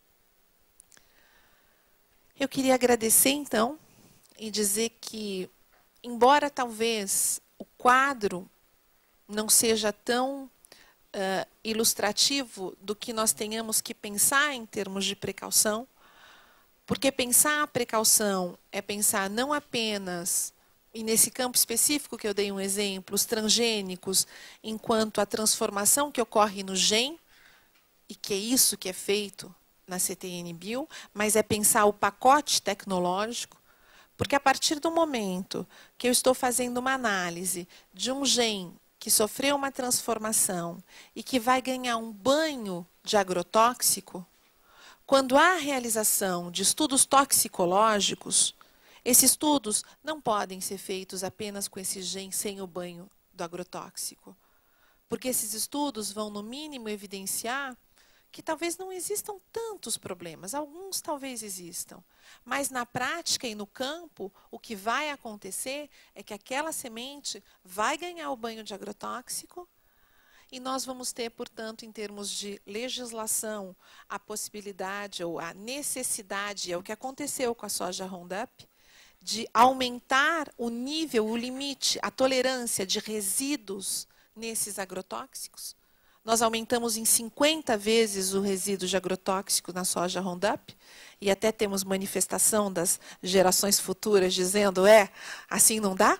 Eu queria agradecer, então, e dizer que, embora talvez o quadro não seja tão ilustrativo do que nós tenhamos que pensar em termos de precaução, porque pensar a precaução é pensar não apenas, e nesse campo específico que eu dei um exemplo, os transgênicos, enquanto a transformação que ocorre no gene, e que é isso que é feito na CTN-Bio, mas é pensar o pacote tecnológico, Porque a partir do momento que eu estou fazendo uma análise de um gene que sofreu uma transformação e que vai ganhar um banho de agrotóxico, quando há a realização de estudos toxicológicos, esses estudos não podem ser feitos apenas com esse gene sem o banho do agrotóxico. Porque esses estudos vão, no mínimo, evidenciar que talvez não existam tantos problemas, alguns talvez existam. Mas na prática e no campo, o que vai acontecer é que aquela semente vai ganhar o banho de agrotóxico e nós vamos ter, portanto, em termos de legislação, a possibilidade ou a necessidade, é o que aconteceu com a soja Roundup, de aumentar o nível, o limite, a tolerância de resíduos nesses agrotóxicos. Nós aumentamos em 50 vezes o resíduo de agrotóxico na soja Roundup, e até temos manifestação das gerações futuras dizendo, assim não dá?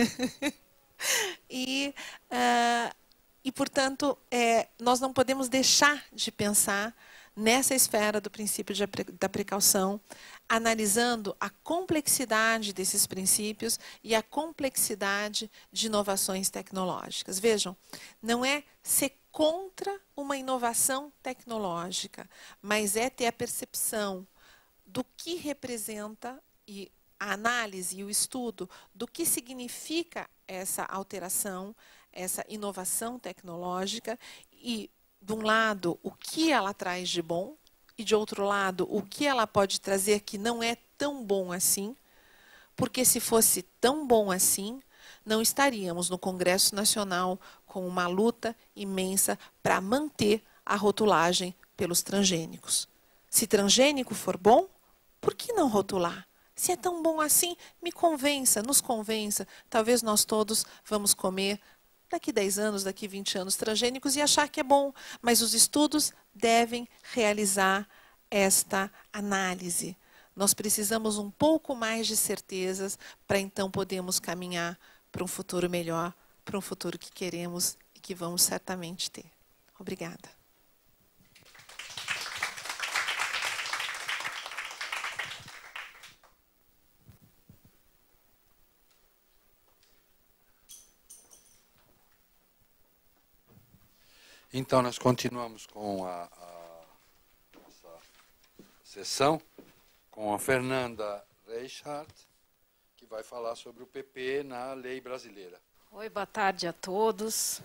E, portanto, nós não podemos deixar de pensar nessa esfera do princípio da precaução, analisando a complexidade desses princípios e a complexidade de inovações tecnológicas. Vejam, não é ser contra uma inovação tecnológica, mas é ter a percepção do que representa e a análise e o estudo do que significa essa alteração, essa inovação tecnológica e, de um lado, o que ela traz de bom e, de outro lado, o que ela pode trazer que não é tão bom assim, porque se fosse tão bom assim, não estaríamos no Congresso Nacional com uma luta imensa para manter a rotulagem pelos transgênicos. Se transgênico for bom, por que não rotular? Se é tão bom assim, me convença, nos convença. Talvez nós todos vamos comer daqui 10 anos, daqui 20 anos transgênicos e achar que é bom. Mas os estudos devem realizar esta análise. Nós precisamos um pouco mais de certezas para então podermos caminhar para um futuro melhor, para um futuro que queremos e que vamos certamente ter. Obrigada. Então, nós continuamos com a nossa sessão com a Fernanda Reichhardt, que vai falar sobre o PP na lei brasileira. Oi, boa tarde a todos.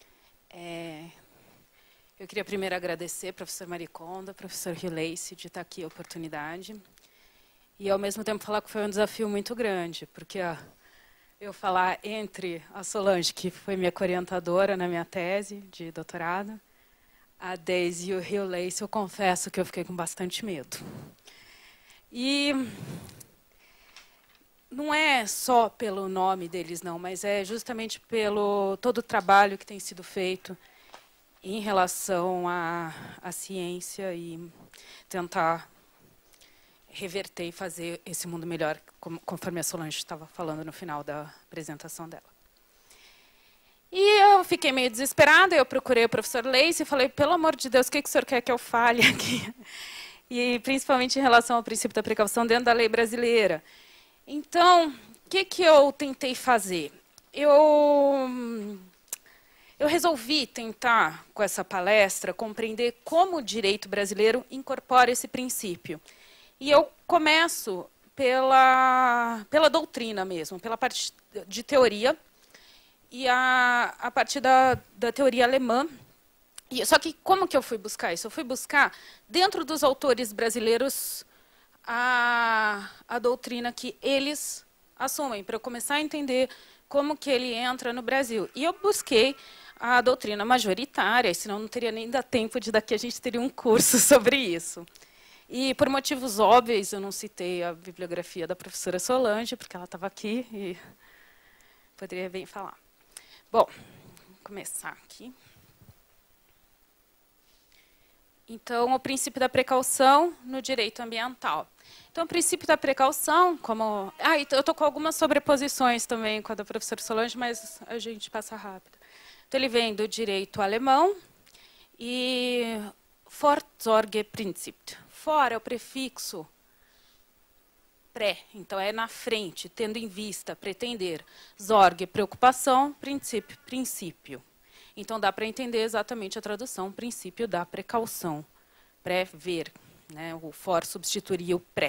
Eu queria primeiro agradecer ao professor Mariconda, ao professor Hugh Lacey, de estar aqui a oportunidade. E, ao mesmo tempo, falar que foi um desafio muito grande, porque eu falar entre a Solange, que foi minha orientadora na minha tese de doutorado, a Daisy e o Hugh Lacey, eu confesso que eu fiquei com bastante medo. E não é só pelo nome deles, não, mas é justamente pelo todo o trabalho que tem sido feito em relação à ciência e tentar reverter e fazer esse mundo melhor, conforme a Solange estava falando no final da apresentação dela. E eu fiquei meio desesperada, eu procurei o professor Lacey e falei, pelo amor de Deus, o que o senhor quer que eu fale aqui? E principalmente em relação ao princípio da precaução dentro da lei brasileira. Então, o que eu tentei fazer? Eu resolvi tentar, com essa palestra, compreender como o direito brasileiro incorpora esse princípio. E eu começo pela doutrina mesmo, pela parte de teoria, e a partir da teoria alemã. Só que como que eu fui buscar isso? Eu fui buscar, dentro dos autores brasileiros, a doutrina que eles assumem, para eu começar a entender como que ele entra no Brasil. E eu busquei a doutrina majoritária, senão não teria nem tempo de daqui a gente teria um curso sobre isso. E, por motivos óbvios, eu não citei a bibliografia da professora Solange, porque ela estava aqui e poderia bem falar. Bom, vou começar aqui. Então, o princípio da precaução no direito ambiental. Então, o princípio da precaução, como... eu estou com algumas sobreposições também com a da professora Solange, mas a gente passa rápido. Então, ele vem do direito alemão e Vorsorgeprinzip. For é o prefixo pré, então é na frente, tendo em vista, pretender, Zorg, preocupação, princípio, princípio. Então dá para entender exatamente a tradução, princípio da precaução, pré-ver, né? O for substituiria o pré.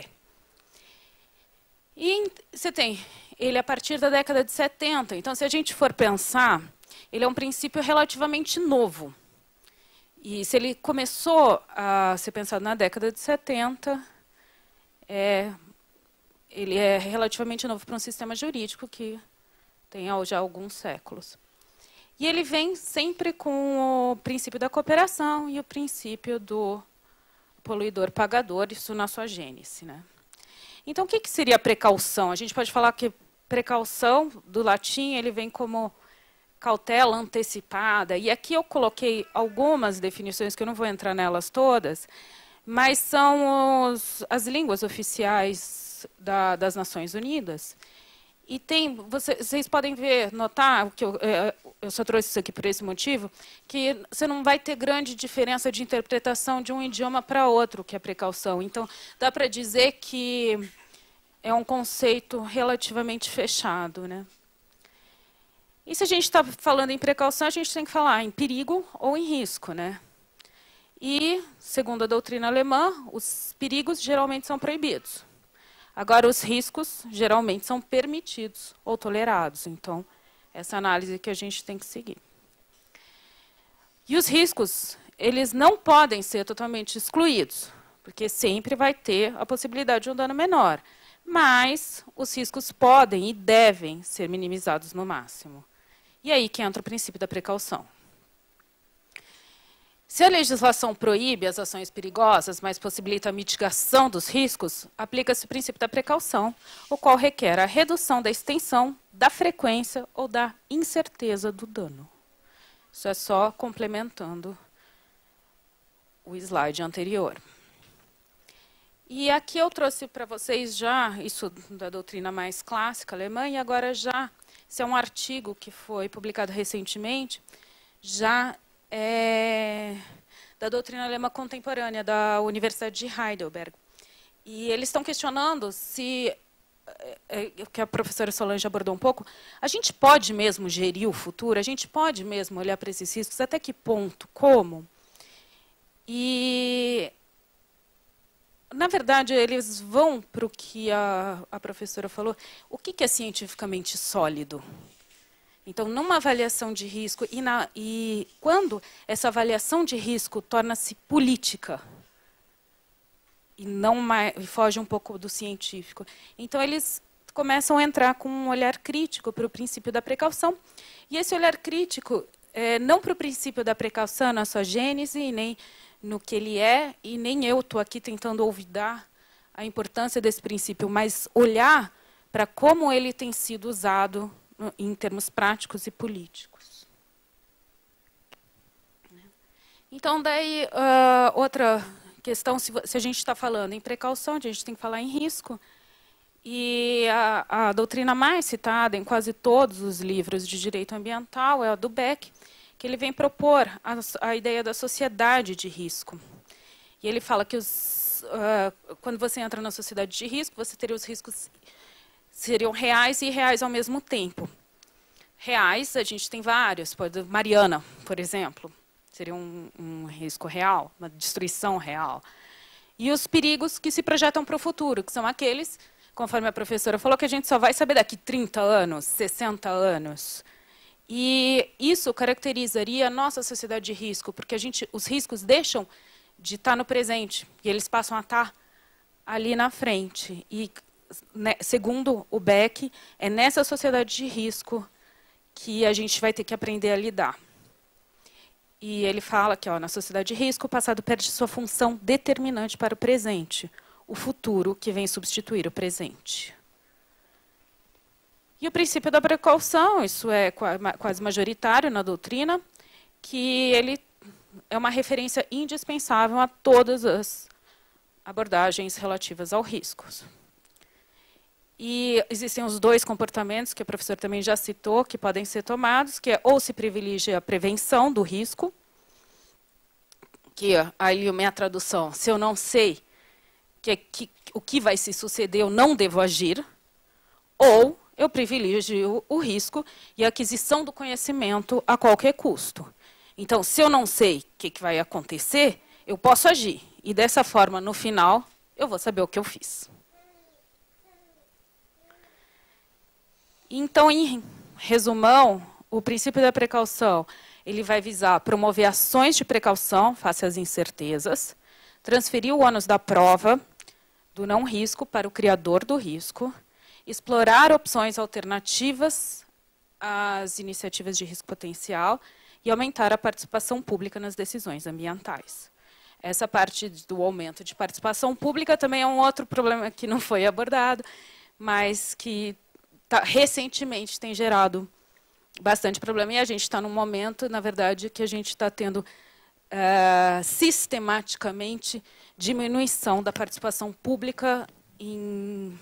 E você tem ele a partir da década de 70, então se a gente for pensar, ele é um princípio relativamente novo. E se ele começou a ser pensado na década de 70, ele é relativamente novo para um sistema jurídico que tem já alguns séculos. E ele vem sempre com o princípio da cooperação e o princípio do poluidor-pagador, isso na sua gênese, né? Então, o que seria precaução? A gente pode falar que precaução, do latim, ele vem como cautela antecipada. E aqui eu coloquei algumas definições, que eu não vou entrar nelas todas, mas são as línguas oficiais das Nações Unidas. E tem, vocês podem ver, notar, que eu só trouxe isso aqui por esse motivo, que você não vai ter grande diferença de interpretação de um idioma para outro, que é precaução. Então, dá para dizer que é um conceito relativamente fechado, né? E se a gente está falando em precaução, a gente tem que falar em perigo ou em risco, né? E, segundo a doutrina alemã, os perigos geralmente são proibidos. Agora, os riscos geralmente são permitidos ou tolerados. Então, essa análise que a gente tem que seguir. E os riscos, eles não podem ser totalmente excluídos, porque sempre vai ter a possibilidade de um dano menor. Mas os riscos podem e devem ser minimizados no máximo. E aí que entra o princípio da precaução. Se a legislação proíbe as ações perigosas, mas possibilita a mitigação dos riscos, aplica-se o princípio da precaução, o qual requer a redução da extensão, da frequência ou da incerteza do dano. Isso é só complementando o slide anterior. E aqui eu trouxe para vocês já, isso da doutrina mais clássica alemã, e agora já, esse é um artigo que foi publicado recentemente, já da doutrina alemã contemporânea, da Universidade de Heidelberg. E eles estão questionando se, que a professora Solange abordou um pouco, a gente pode mesmo gerir o futuro? A gente pode mesmo olhar para esses riscos? Até que ponto? Como? E, na verdade, eles vão para o que a professora falou. O que é cientificamente sólido? Então, numa avaliação de risco, e quando essa avaliação de risco torna-se política, e não foge um pouco do científico, então eles começam a entrar com um olhar crítico para o princípio da precaução, e esse olhar crítico, não para o princípio da precaução na sua gênese, nem no que ele é, e nem eu estou aqui tentando olvidar a importância desse princípio, mas olhar para como ele tem sido usado em termos práticos e políticos. Então, daí, outra questão, se a gente está falando em precaução, a gente tem que falar em risco, e a doutrina mais citada em quase todos os livros de direito ambiental é a do Beck, que ele vem propor a ideia da sociedade de risco. E ele fala que quando você entra na sociedade de risco, você teria os riscos seriam reais e irreais ao mesmo tempo. Reais, a gente tem vários. Mariana, por exemplo, seria um risco real, uma destruição real. E os perigos que se projetam para o futuro, que são aqueles, conforme a professora falou, que a gente só vai saber daqui 30 anos, 60 anos. E isso caracterizaria a nossa sociedade de risco, porque os riscos deixam de estar no presente, e eles passam a estar ali na frente. E, segundo o Beck, é nessa sociedade de risco que a gente vai ter que aprender a lidar. E ele fala que, na sociedade de risco, o passado perde sua função determinante para o presente, o futuro que vem substituir o presente. E o princípio da precaução, isso é quase majoritário na doutrina, que ele é uma referência indispensável a todas as abordagens relativas ao riscos. E existem os dois comportamentos, que a professora também já citou, que podem ser tomados, que é ou se privilegia a prevenção do risco, que aí a minha tradução, se eu não sei o que vai se suceder, eu não devo agir, ou eu privilegio o risco e a aquisição do conhecimento a qualquer custo. Então, se eu não sei o que vai acontecer, eu posso agir. E, dessa forma, no final, eu vou saber o que eu fiz. Então, em resumão, o princípio da precaução, ele vai visar promover ações de precaução face às incertezas, transferir o ônus da prova do não risco para o criador do risco, explorar opções alternativas às iniciativas de risco potencial e aumentar a participação pública nas decisões ambientais. Essa parte do aumento de participação pública também é um outro problema que não foi abordado, mas que recentemente tem gerado bastante problema. E a gente está num momento, na verdade, que a gente está tendo sistematicamente diminuição da participação pública em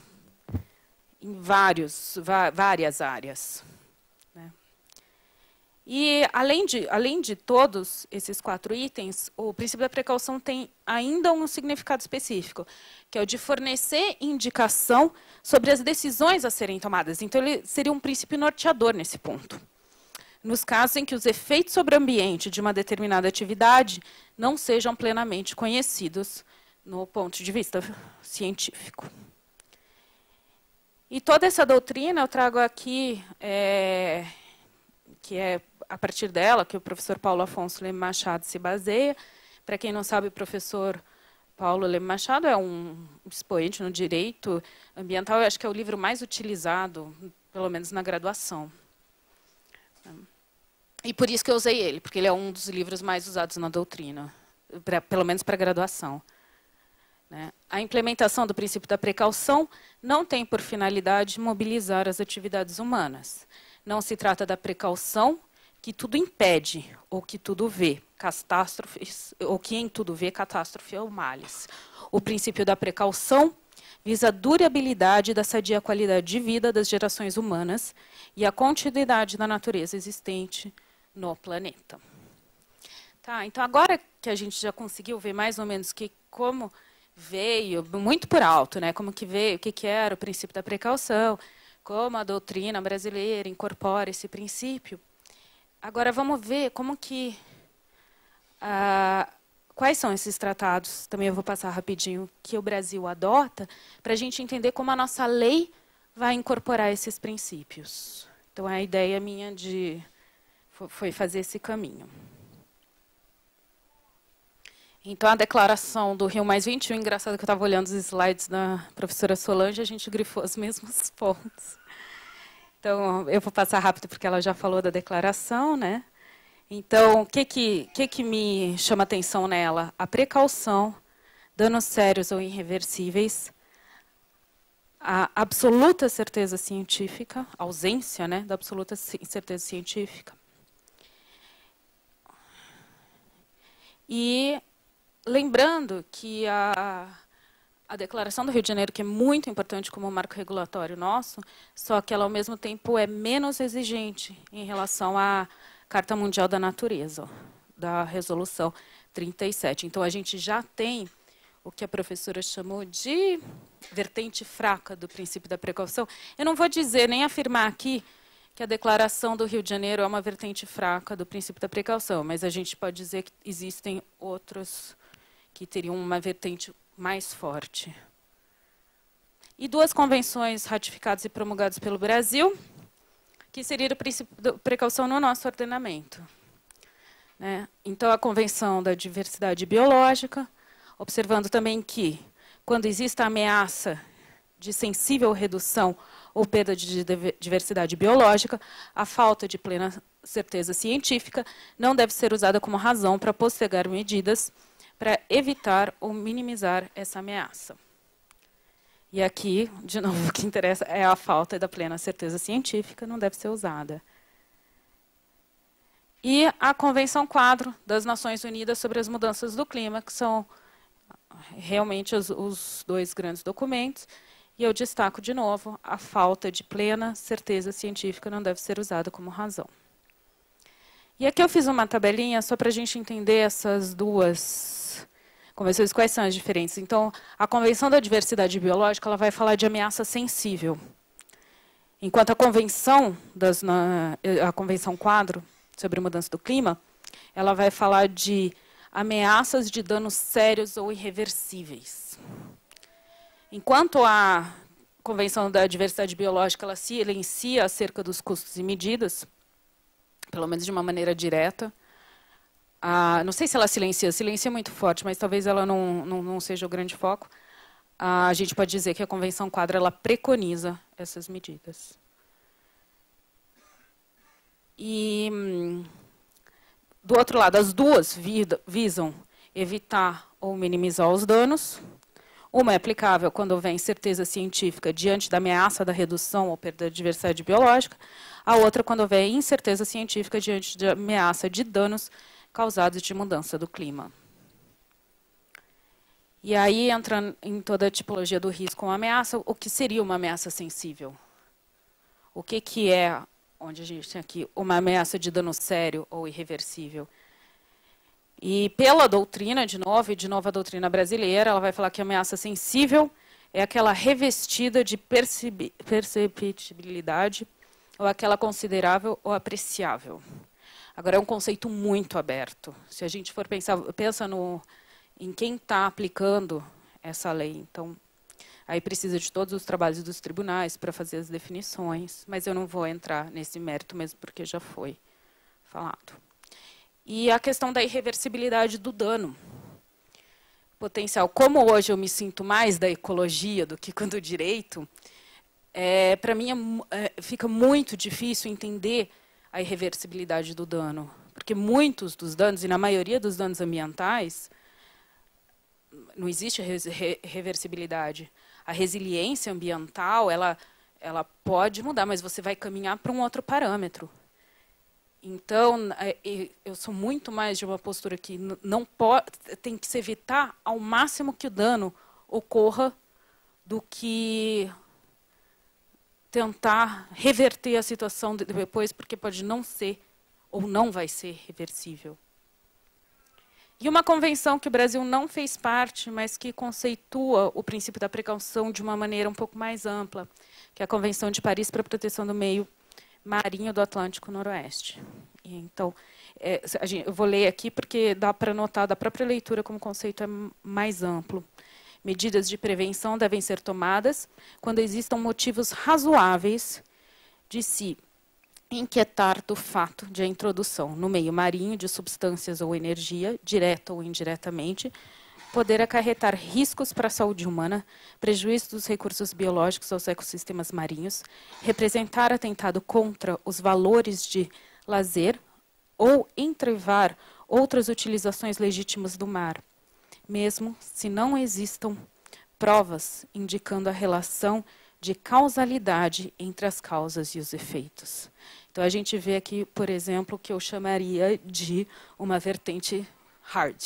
várias áreas. Né? E, além de todos esses 4 itens, o princípio da precaução tem ainda um significado específico, que é o de fornecer indicação sobre as decisões a serem tomadas. Então, ele seria um princípio norteador nesse ponto. Nos casos em que os efeitos sobre o ambiente de uma determinada atividade não sejam plenamente conhecidos no ponto de vista científico. E toda essa doutrina eu trago aqui, que é a partir dela que o professor Paulo Afonso Leme Machado se baseia. Para quem não sabe, o professor Paulo Leme Machado é um expoente no direito ambiental. Eu acho que é o livro mais utilizado, pelo menos na graduação. E por isso que eu usei ele, porque ele é um dos livros mais usados na doutrina, pelo menos para a graduação. A implementação do princípio da precaução não tem por finalidade mobilizar as atividades humanas. Não se trata da precaução que tudo impede, ou que tudo vê, catástrofes, ou que em tudo vê catástrofe ou males. O princípio da precaução visa a durabilidade da sadia qualidade de vida das gerações humanas e a continuidade da natureza existente no planeta. Tá, então, agora que a gente já conseguiu ver mais ou menos como veio, muito por alto, né, como que veio, o que era o princípio da precaução, como a doutrina brasileira incorpora esse princípio, agora vamos ver como que quais são esses tratados, também eu vou passar rapidinho, que o Brasil adota, para a gente entender como a nossa lei vai incorporar esses princípios. Então, a ideia minha foi fazer esse caminho. Então, a declaração do Rio+21, engraçado que eu estava olhando os slides da professora Solange, a gente grifou os mesmos pontos. Então, eu vou passar rápido, porque ela já falou da declaração, né? Então, o que me chama atenção nela? A precaução, danos sérios ou irreversíveis, a absoluta certeza científica, a ausência, né, da absoluta certeza científica. E lembrando que a Declaração do Rio de Janeiro, que é muito importante como marco regulatório nosso, só que ela, ao mesmo tempo, é menos exigente em relação à Carta Mundial da Natureza, da Resolução 37. Então, a gente já tem o que a professora chamou de vertente fraca do princípio da precaução. Eu não vou dizer, nem afirmar aqui, que a Declaração do Rio de Janeiro é uma vertente fraca do princípio da precaução, mas a gente pode dizer que existem outros que teriam uma vertente mais forte. E 2 convenções ratificadas e promulgadas pelo Brasil, que seria o princípio da precaução no nosso ordenamento. Então, a Convenção da Diversidade Biológica, observando também que, quando existe a ameaça de sensível redução ou perda de diversidade biológica, a falta de plena certeza científica não deve ser usada como razão para postergar medidas para evitar ou minimizar essa ameaça. E aqui, de novo, o que interessa é a falta da plena certeza científica, não deve ser usada. E a Convenção Quadro das Nações Unidas sobre as Mudanças do Clima, que são realmente os 2 grandes documentos. E eu destaco, de novo, a falta de plena certeza científica não deve ser usada como razão. E aqui eu fiz uma tabelinha só para a gente entender essas 2 Convenções, quais são as diferenças? Então, a Convenção da Diversidade Biológica ela vai falar de ameaça sensível, enquanto a Convenção Quadro sobre Mudança do Clima, ela vai falar de ameaças de danos sérios ou irreversíveis. Enquanto a Convenção da Diversidade Biológica ela silencia acerca dos custos e medidas, pelo menos de uma maneira direta. Não sei se ela silencia muito forte, mas talvez ela não seja o grande foco. A gente pode dizer que a Convenção Quadro ela preconiza essas medidas. E, do outro lado, as duas visam evitar ou minimizar os danos. Uma é aplicável quando houver incerteza científica diante da ameaça da redução ou perda da diversidade biológica. A outra quando houver incerteza científica diante da ameaça de danos causados de mudança do clima. E aí entra em toda a tipologia do risco uma ameaça. O que seria uma ameaça sensível? O que é, onde a gente tem aqui, uma ameaça de dano sério ou irreversível? E pela doutrina, de novo a doutrina brasileira, ela vai falar que a ameaça sensível é aquela revestida de perceptibilidade ou aquela considerável ou apreciável. Agora, é um conceito muito aberto. Se a gente for pensa em quem está aplicando essa lei. Então, aí precisa de todos os trabalhos dos tribunais para fazer as definições, mas eu não vou entrar nesse mérito mesmo, porque já foi falado. E a questão da irreversibilidade do dano potencial. Como hoje eu me sinto mais da ecologia do que do direito, para mim fica muito difícil entender a irreversibilidade do dano, porque muitos dos danos, e na maioria dos danos ambientais, não existe reversibilidade. A resiliência ambiental, ela pode mudar, mas você vai caminhar para um outro parâmetro. Então, eu sou muito mais de uma postura que tem que se evitar ao máximo que o dano ocorra do que tentar reverter a situação depois, porque pode não ser ou não vai ser reversível. E uma convenção que o Brasil não fez parte, mas que conceitua o princípio da precaução de uma maneira um pouco mais ampla, que é a Convenção de Paris para a Proteção do Meio Marinho do Atlântico Noroeste. E, então, eu vou ler aqui porque dá para notar da própria leitura como o conceito é mais amplo. Medidas de prevenção devem ser tomadas quando existam motivos razoáveis de se inquietar do fato de a introdução no meio marinho de substâncias ou energia, direta ou indiretamente, poder acarretar riscos para a saúde humana, prejuízo dos recursos biológicos aos ecossistemas marinhos, representar atentado contra os valores de lazer ou entrevar outras utilizações legítimas do mar, mesmo se não existam provas indicando a relação de causalidade entre as causas e os efeitos. Então, a gente vê aqui, por exemplo, o que eu chamaria de uma vertente hard,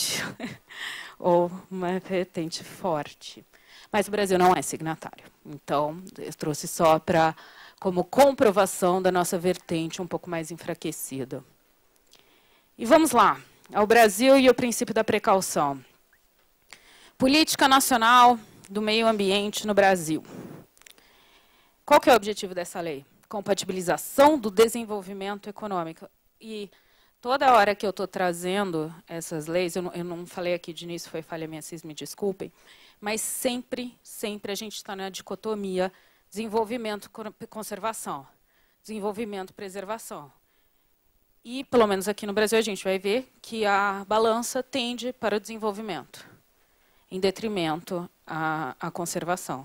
ou uma vertente forte. Mas o Brasil não é signatário. Então, eu trouxe só como comprovação da nossa vertente um pouco mais enfraquecida. E vamos lá, ao Brasil e o princípio da precaução. Política nacional do meio ambiente no Brasil. Qual que é o objetivo dessa lei? Compatibilização do desenvolvimento econômico. E toda hora que eu estou trazendo essas leis, eu não falei aqui de início, foi falha minha, vocês me desculpem, mas sempre a gente está na dicotomia desenvolvimento-conservação, desenvolvimento-preservação. E, pelo menos aqui no Brasil, a gente vai ver que a balança tende para o desenvolvimento, em detrimento à conservação.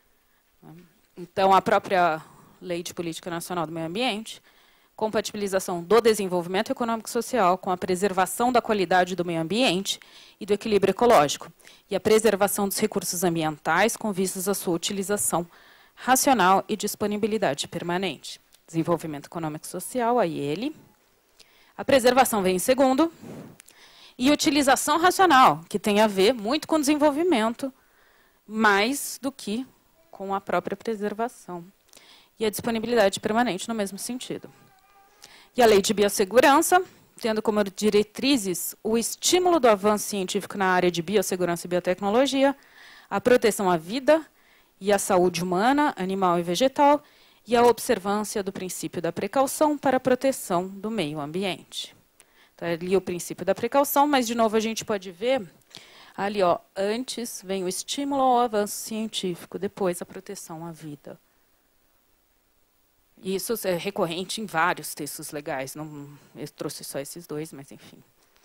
Então, a própria Lei de Política Nacional do Meio Ambiente, compatibilização do desenvolvimento econômico e social com a preservação da qualidade do meio ambiente e do equilíbrio ecológico, e a preservação dos recursos ambientais com vistas à sua utilização racional e disponibilidade permanente. Desenvolvimento econômico e social, aí ele. A preservação vem em segundo. E utilização racional, que tem a ver muito com desenvolvimento, mais do que com a própria preservação. E a disponibilidade permanente no mesmo sentido. E a Lei de Biossegurança, tendo como diretrizes o estímulo do avanço científico na área de biossegurança e biotecnologia, a proteção à vida e à saúde humana, animal e vegetal, e a observância do princípio da precaução para a proteção do meio ambiente. Então, ali o princípio da precaução, mas, de novo, a gente pode ver, ali, ó, antes vem o estímulo ao avanço científico, depois a proteção à vida. Isso é recorrente em vários textos legais, não, eu trouxe só esses dois, mas, enfim.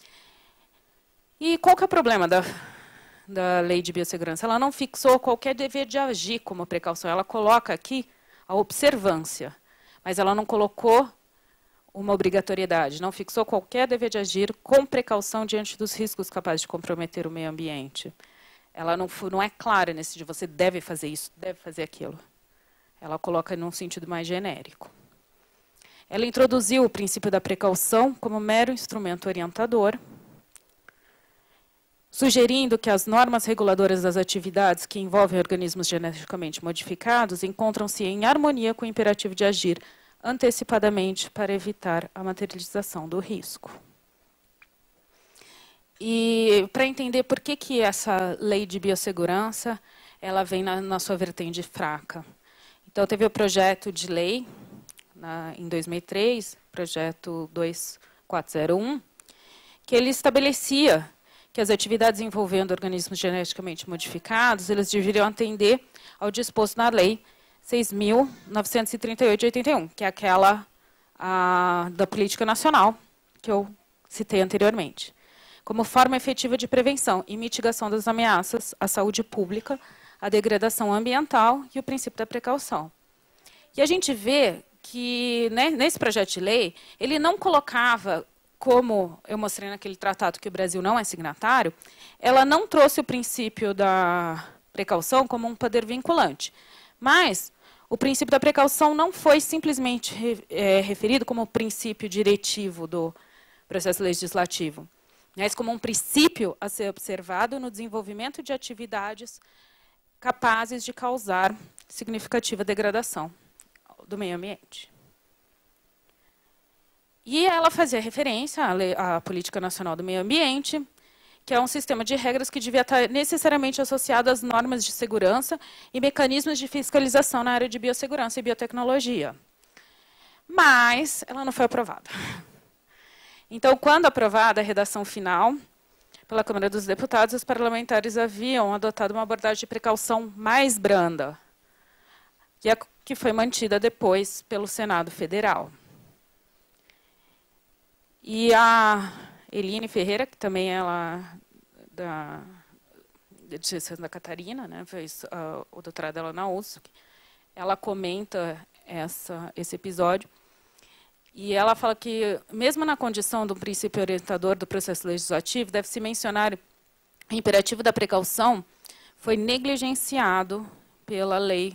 E qual que é o problema da Lei de Biossegurança? Ela não fixou qualquer dever de agir como precaução, ela coloca aqui a observância, mas ela não colocou uma obrigatoriedade, não fixou qualquer dever de agir com precaução diante dos riscos capazes de comprometer o meio ambiente. Ela não é clara nesse de você deve fazer isso, deve fazer aquilo. Ela coloca num sentido mais genérico. Ela introduziu o princípio da precaução como mero instrumento orientador, sugerindo que as normas reguladoras das atividades que envolvem organismos geneticamente modificados encontram-se em harmonia com o imperativo de agir antecipadamente para evitar a materialização do risco. E para entender por que essa lei de biossegurança ela vem na sua vertente fraca. Então, teve o projeto de lei, em 2003, projeto 2401, que ele estabelecia que as atividades envolvendo organismos geneticamente modificados, eles deveriam atender ao disposto na Lei 6.938 de 81, que é aquela da Política Nacional, que eu citei anteriormente, como forma efetiva de prevenção e mitigação das ameaças à saúde pública, à degradação ambiental e o princípio da precaução. E a gente vê que, né, nesse projeto de lei, ele não colocava, como eu mostrei naquele tratado que o Brasil não é signatário, ela não trouxe o princípio da precaução como um poder vinculante. Mas o princípio da precaução não foi simplesmente referido como princípio diretivo do processo legislativo, mas como um princípio a ser observado no desenvolvimento de atividades capazes de causar significativa degradação do meio ambiente. E ela fazia referência à Política Nacional do Meio Ambiente, que é um sistema de regras que devia estar necessariamente associado às normas de segurança e mecanismos de fiscalização na área de biossegurança e biotecnologia. Mas ela não foi aprovada. Então, quando aprovada a redação final pela Câmara dos Deputados, os parlamentares haviam adotado uma abordagem de precaução mais branda, que foi mantida depois pelo Senado Federal. E a Eline Ferreira, que também é lá de Santa Catarina, né, fez o doutorado dela na USP, ela comenta esse episódio, e ela fala que, mesmo na condição do princípio orientador do processo legislativo, deve-se mencionar o imperativo da precaução foi negligenciado pela Lei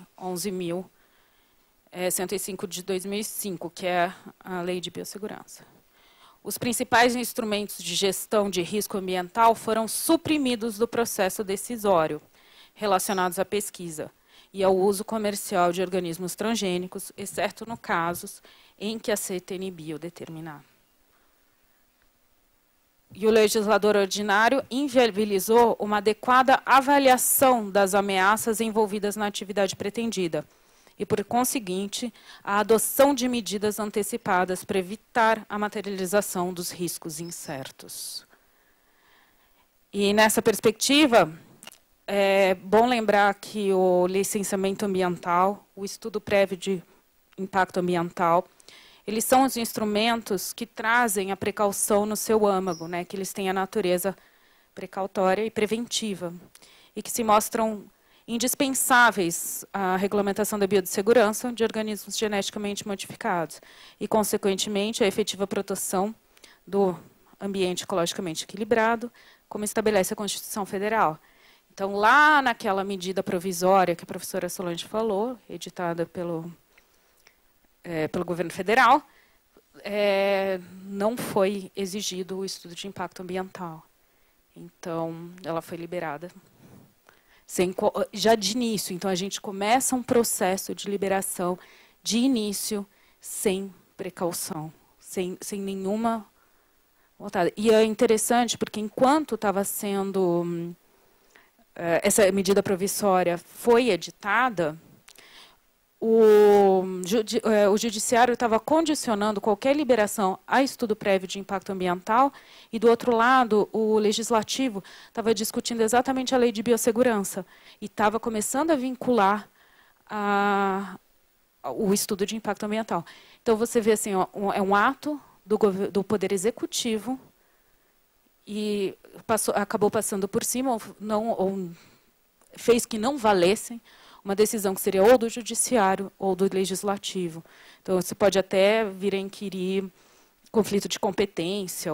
11.105 de 2005, que é a Lei de Biossegurança. Os principais instrumentos de gestão de risco ambiental foram suprimidos do processo decisório, relacionados à pesquisa e ao uso comercial de organismos transgênicos, exceto no casos em que a CTN-Bio determinar. E o legislador ordinário inviabilizou uma adequada avaliação das ameaças envolvidas na atividade pretendida, e, por conseguinte, a adoção de medidas antecipadas para evitar a materialização dos riscos incertos. E, nessa perspectiva, é bom lembrar que o licenciamento ambiental, o estudo prévio de impacto ambiental, eles são os instrumentos que trazem a precaução no seu âmago, né, que eles têm a natureza precautória e preventiva, e que se mostram indispensáveis à regulamentação da biossegurança de organismos geneticamente modificados e, consequentemente, a efetiva proteção do ambiente ecologicamente equilibrado, como estabelece a Constituição Federal. Então, lá naquela medida provisória que a professora Solange falou, editada pelo governo federal, não foi exigido o estudo de impacto ambiental. Então, ela foi liberada já de início. Então, a gente começa um processo de liberação de início sem precaução, sem nenhuma E é interessante porque, enquanto estava sendo essa medida provisória foi editada, o judiciário estava condicionando qualquer liberação a estudo prévio de impacto ambiental, e, do outro lado, o legislativo estava discutindo exatamente a lei de biossegurança e estava começando a vincular o estudo de impacto ambiental. Então, você vê assim, ó, é um ato do Poder Executivo e acabou passando por cima, ou fez que não valessem uma decisão que seria ou do Judiciário ou do Legislativo. Então, você pode até vir a inquirir conflito de competência,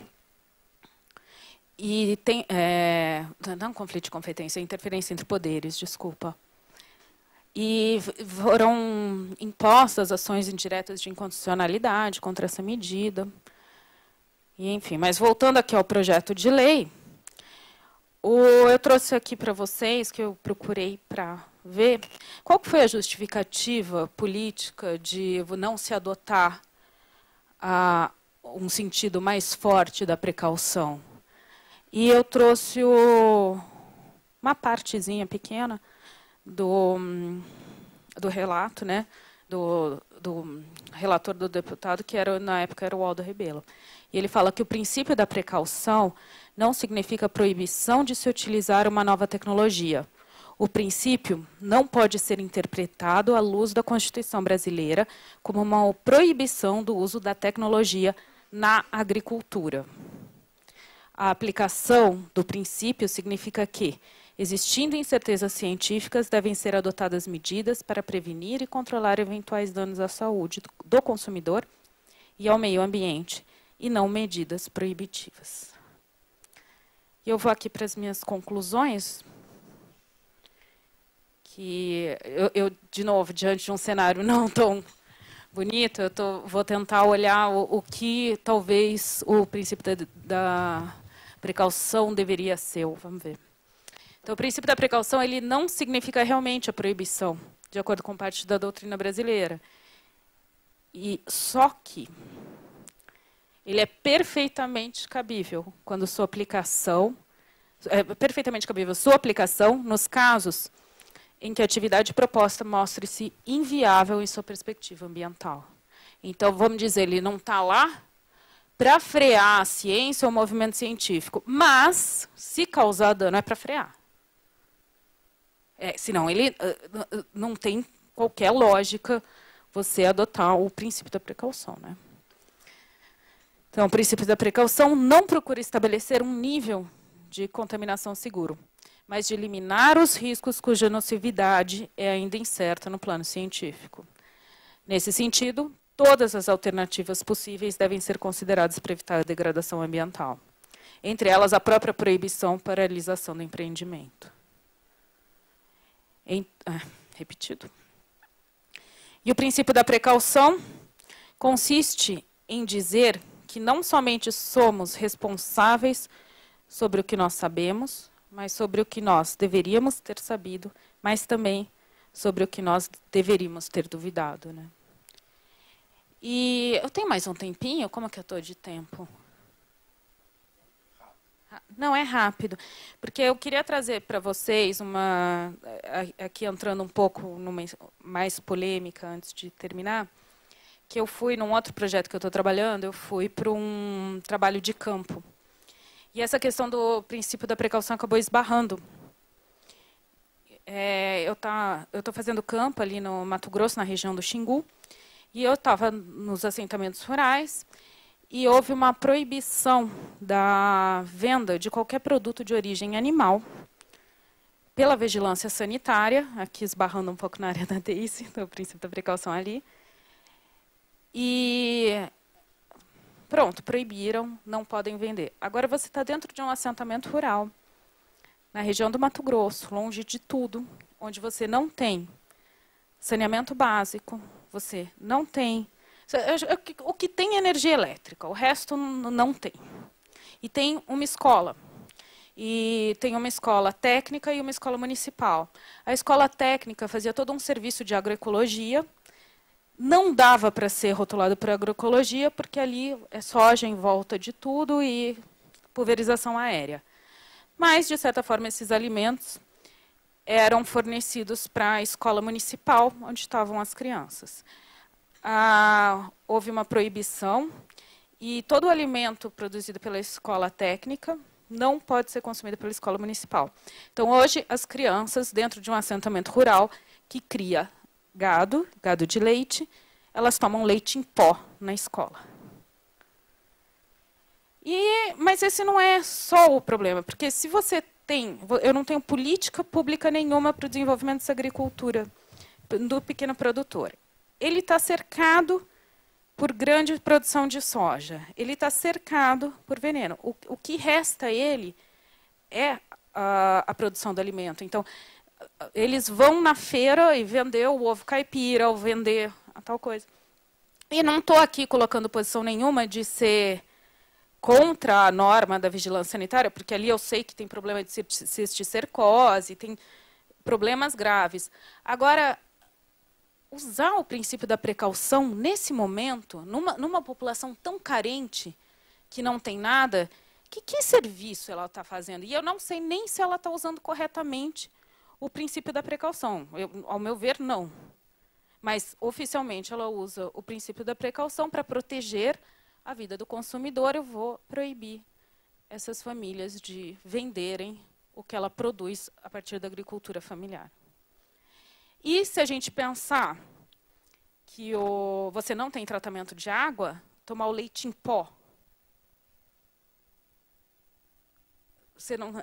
e tem, não conflito de competência, interferência entre poderes, desculpa. E foram impostas ações indiretas de inconstitucionalidade contra essa medida. E, enfim, mas voltando aqui ao projeto de lei, eu trouxe aqui para vocês, que eu procurei para ver, qual foi a justificativa política de não se adotar um sentido mais forte da precaução. E eu trouxe uma partezinha pequena do relato, né, do relator do deputado, que na época era o Aldo Rebelo. E ele fala que o princípio da precaução não significa proibição de se utilizar uma nova tecnologia. O princípio não pode ser interpretado à luz da Constituição brasileira como uma proibição do uso da tecnologia na agricultura. A aplicação do princípio significa que, existindo incertezas científicas, devem ser adotadas medidas para prevenir e controlar eventuais danos à saúde do consumidor e ao meio ambiente, e não medidas proibitivas. E eu vou aqui para as minhas conclusões, que eu, de novo, diante de um cenário não tão bonito, vou tentar olhar o que talvez o princípio da precaução deveria ser. Vamos ver. Então, o princípio da precaução, ele não significa realmente a proibição, de acordo com parte da doutrina brasileira. Só que ele é perfeitamente cabível quando sua aplicação nos casos em que a atividade proposta mostre-se inviável em sua perspectiva ambiental. Então, vamos dizer, ele não está lá para frear a ciência ou o movimento científico, mas, se causar dano, é para frear. Senão, ele não tem qualquer lógica você adotar o princípio da precaução, né? Então, o princípio da precaução não procura estabelecer um nível de contaminação seguro, mas de eliminar os riscos cuja nocividade é ainda incerta no plano científico. Nesse sentido, todas as alternativas possíveis devem ser consideradas para evitar a degradação ambiental. Entre elas, a própria proibição ou paralisação do empreendimento. Repetido. E o princípio da precaução consiste em dizer que não somente somos responsáveis sobre o que nós sabemos, mas sobre o que nós deveríamos ter sabido, mas também sobre o que nós deveríamos ter duvidado, né? E eu tenho mais um tempinho? Como é que eu estou de tempo? Não, é rápido, porque eu queria trazer para vocês aqui entrando um pouco numa mais polêmica antes de terminar, que eu fui, num outro projeto que eu estou trabalhando, eu fui para um trabalho de campo. E essa questão do princípio da precaução acabou esbarrando. Eu estou fazendo campo ali no Mato Grosso, na região do Xingu, e eu estava nos assentamentos rurais, e houve uma proibição da venda de qualquer produto de origem animal pela vigilância sanitária, aqui esbarrando um pouco na área da Daisy, do princípio da precaução ali. E pronto, proibiram, não podem vender. Agora você está dentro de um assentamento rural, na região do Mato Grosso, longe de tudo, onde você não tem saneamento básico, você não tem... O que tem é energia elétrica, o resto não tem. E tem uma escola. E tem uma escola técnica e uma escola municipal. A escola técnica fazia todo um serviço de agroecologia, não dava para ser rotulado por agroecologia, porque ali é soja em volta de tudo e pulverização aérea. Mas, de certa forma, esses alimentos eram fornecidos para a escola municipal, onde estavam as crianças. Houve uma proibição, e todo o alimento produzido pela escola técnica não pode ser consumido pela escola municipal. Então, hoje, as crianças, dentro de um assentamento rural, que cria gado de leite, elas tomam leite em pó na escola. Mas esse não é só o problema, porque se você eu não tenho política pública nenhuma para o desenvolvimento dessa agricultura do pequeno produtor. Ele está cercado por grande produção de soja. Ele está cercado por veneno. O que resta a ele é a produção do alimento. Então, eles vão na feira e vender o ovo caipira, ou vender a tal coisa. E não estou aqui colocando posição nenhuma de ser contra a norma da vigilância sanitária, porque ali eu sei que tem problema de cisticercose, tem problemas graves. Agora, usar o princípio da precaução nesse momento, numa população tão carente, que não tem nada, que serviço ela está fazendo? E eu não sei nem se ela está usando corretamente o princípio da precaução. Ao meu ver, não. Mas, oficialmente, ela usa o princípio da precaução para proteger a vida do consumidor. Eu vou proibir essas famílias de venderem o que ela produz a partir da agricultura familiar. E se a gente pensar que você não tem tratamento de água, tomar o leite em pó. Você não...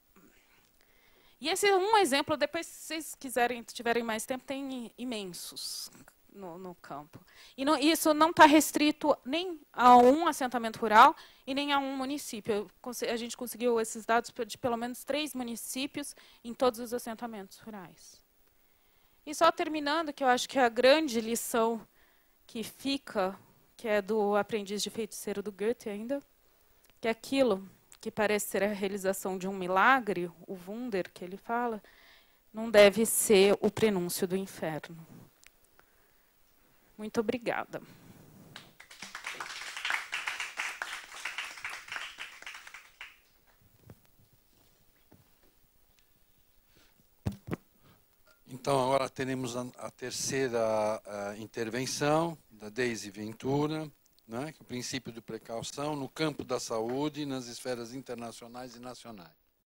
E esse é um exemplo, depois, se vocês tiverem mais tempo, tem imensos no campo. E isso não está restrito nem a um assentamento rural e nem a um município. A gente conseguiu esses dados de pelo menos 3 municípios em todos os assentamentos rurais. E só terminando, que eu acho que é a grande lição que fica, que é do Aprendiz de Feiticeiro do Goethe ainda, que é aquilo que parece ser a realização de um milagre, o Wunder que ele fala, não deve ser o prenúncio do inferno. Muito obrigada. Então, agora teremos a terceira intervenção da Deise Ventura, né, que é o princípio de precaução no campo da saúde e nas esferas internacionais e nacionais.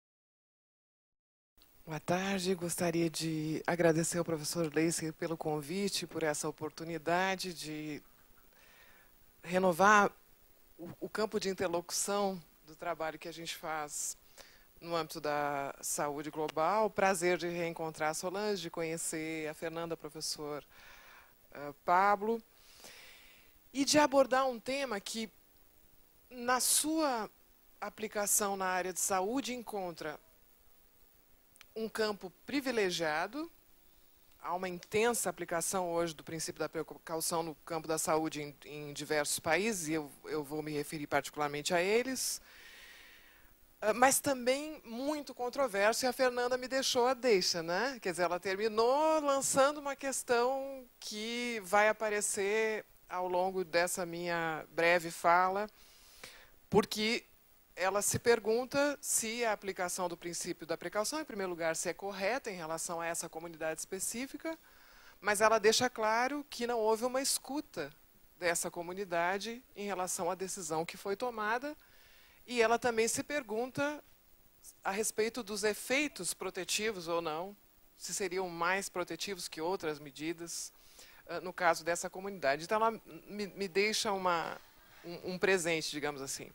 Boa tarde, gostaria de agradecer ao professor Leisler pelo convite, por essa oportunidade de renovar o campo de interlocução do trabalho que a gente faz no âmbito da saúde global. Prazer de reencontrar a Solange, de conhecer a Fernanda, professor Pablo, e de abordar um tema que, na sua aplicação na área de saúde, encontra um campo privilegiado. Há uma intensa aplicação hoje do princípio da precaução no campo da saúde em diversos países, e eu vou me referir particularmente a eles, mas também muito controverso, e a Fernanda me deixou a deixa, né? Quer dizer, ela terminou lançando uma questão que vai aparecer ao longo dessa minha breve fala, porque ela se pergunta se a aplicação do princípio da precaução, em primeiro lugar, se é correta em relação a essa comunidade específica, mas ela deixa claro que não houve uma escuta dessa comunidade em relação à decisão que foi tomada, e ela também se pergunta a respeito dos efeitos protetivos ou não, se seriam mais protetivos que outras medidas, no caso dessa comunidade. Então, ela me deixa um presente, digamos assim.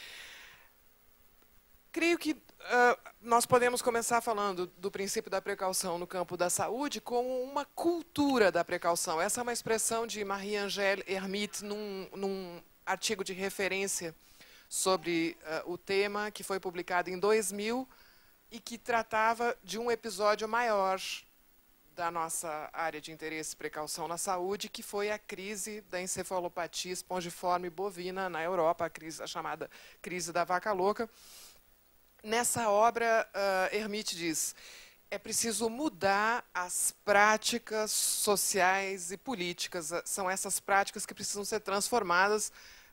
Creio que nós podemos começar falando do princípio da precaução no campo da saúde como uma cultura da precaução. Essa é uma expressão de Marie-Angèle Hermite num artigo de referência sobre o tema, que foi publicado em 2000 e que tratava de um episódio maior da nossa área de interesse e precaução na saúde, que foi a crise da encefalopatia espongiforme bovina na Europa, a chamada crise da vaca louca. Nessa obra, Hermite diz: é preciso mudar as práticas sociais e políticas. São essas práticas que precisam ser transformadas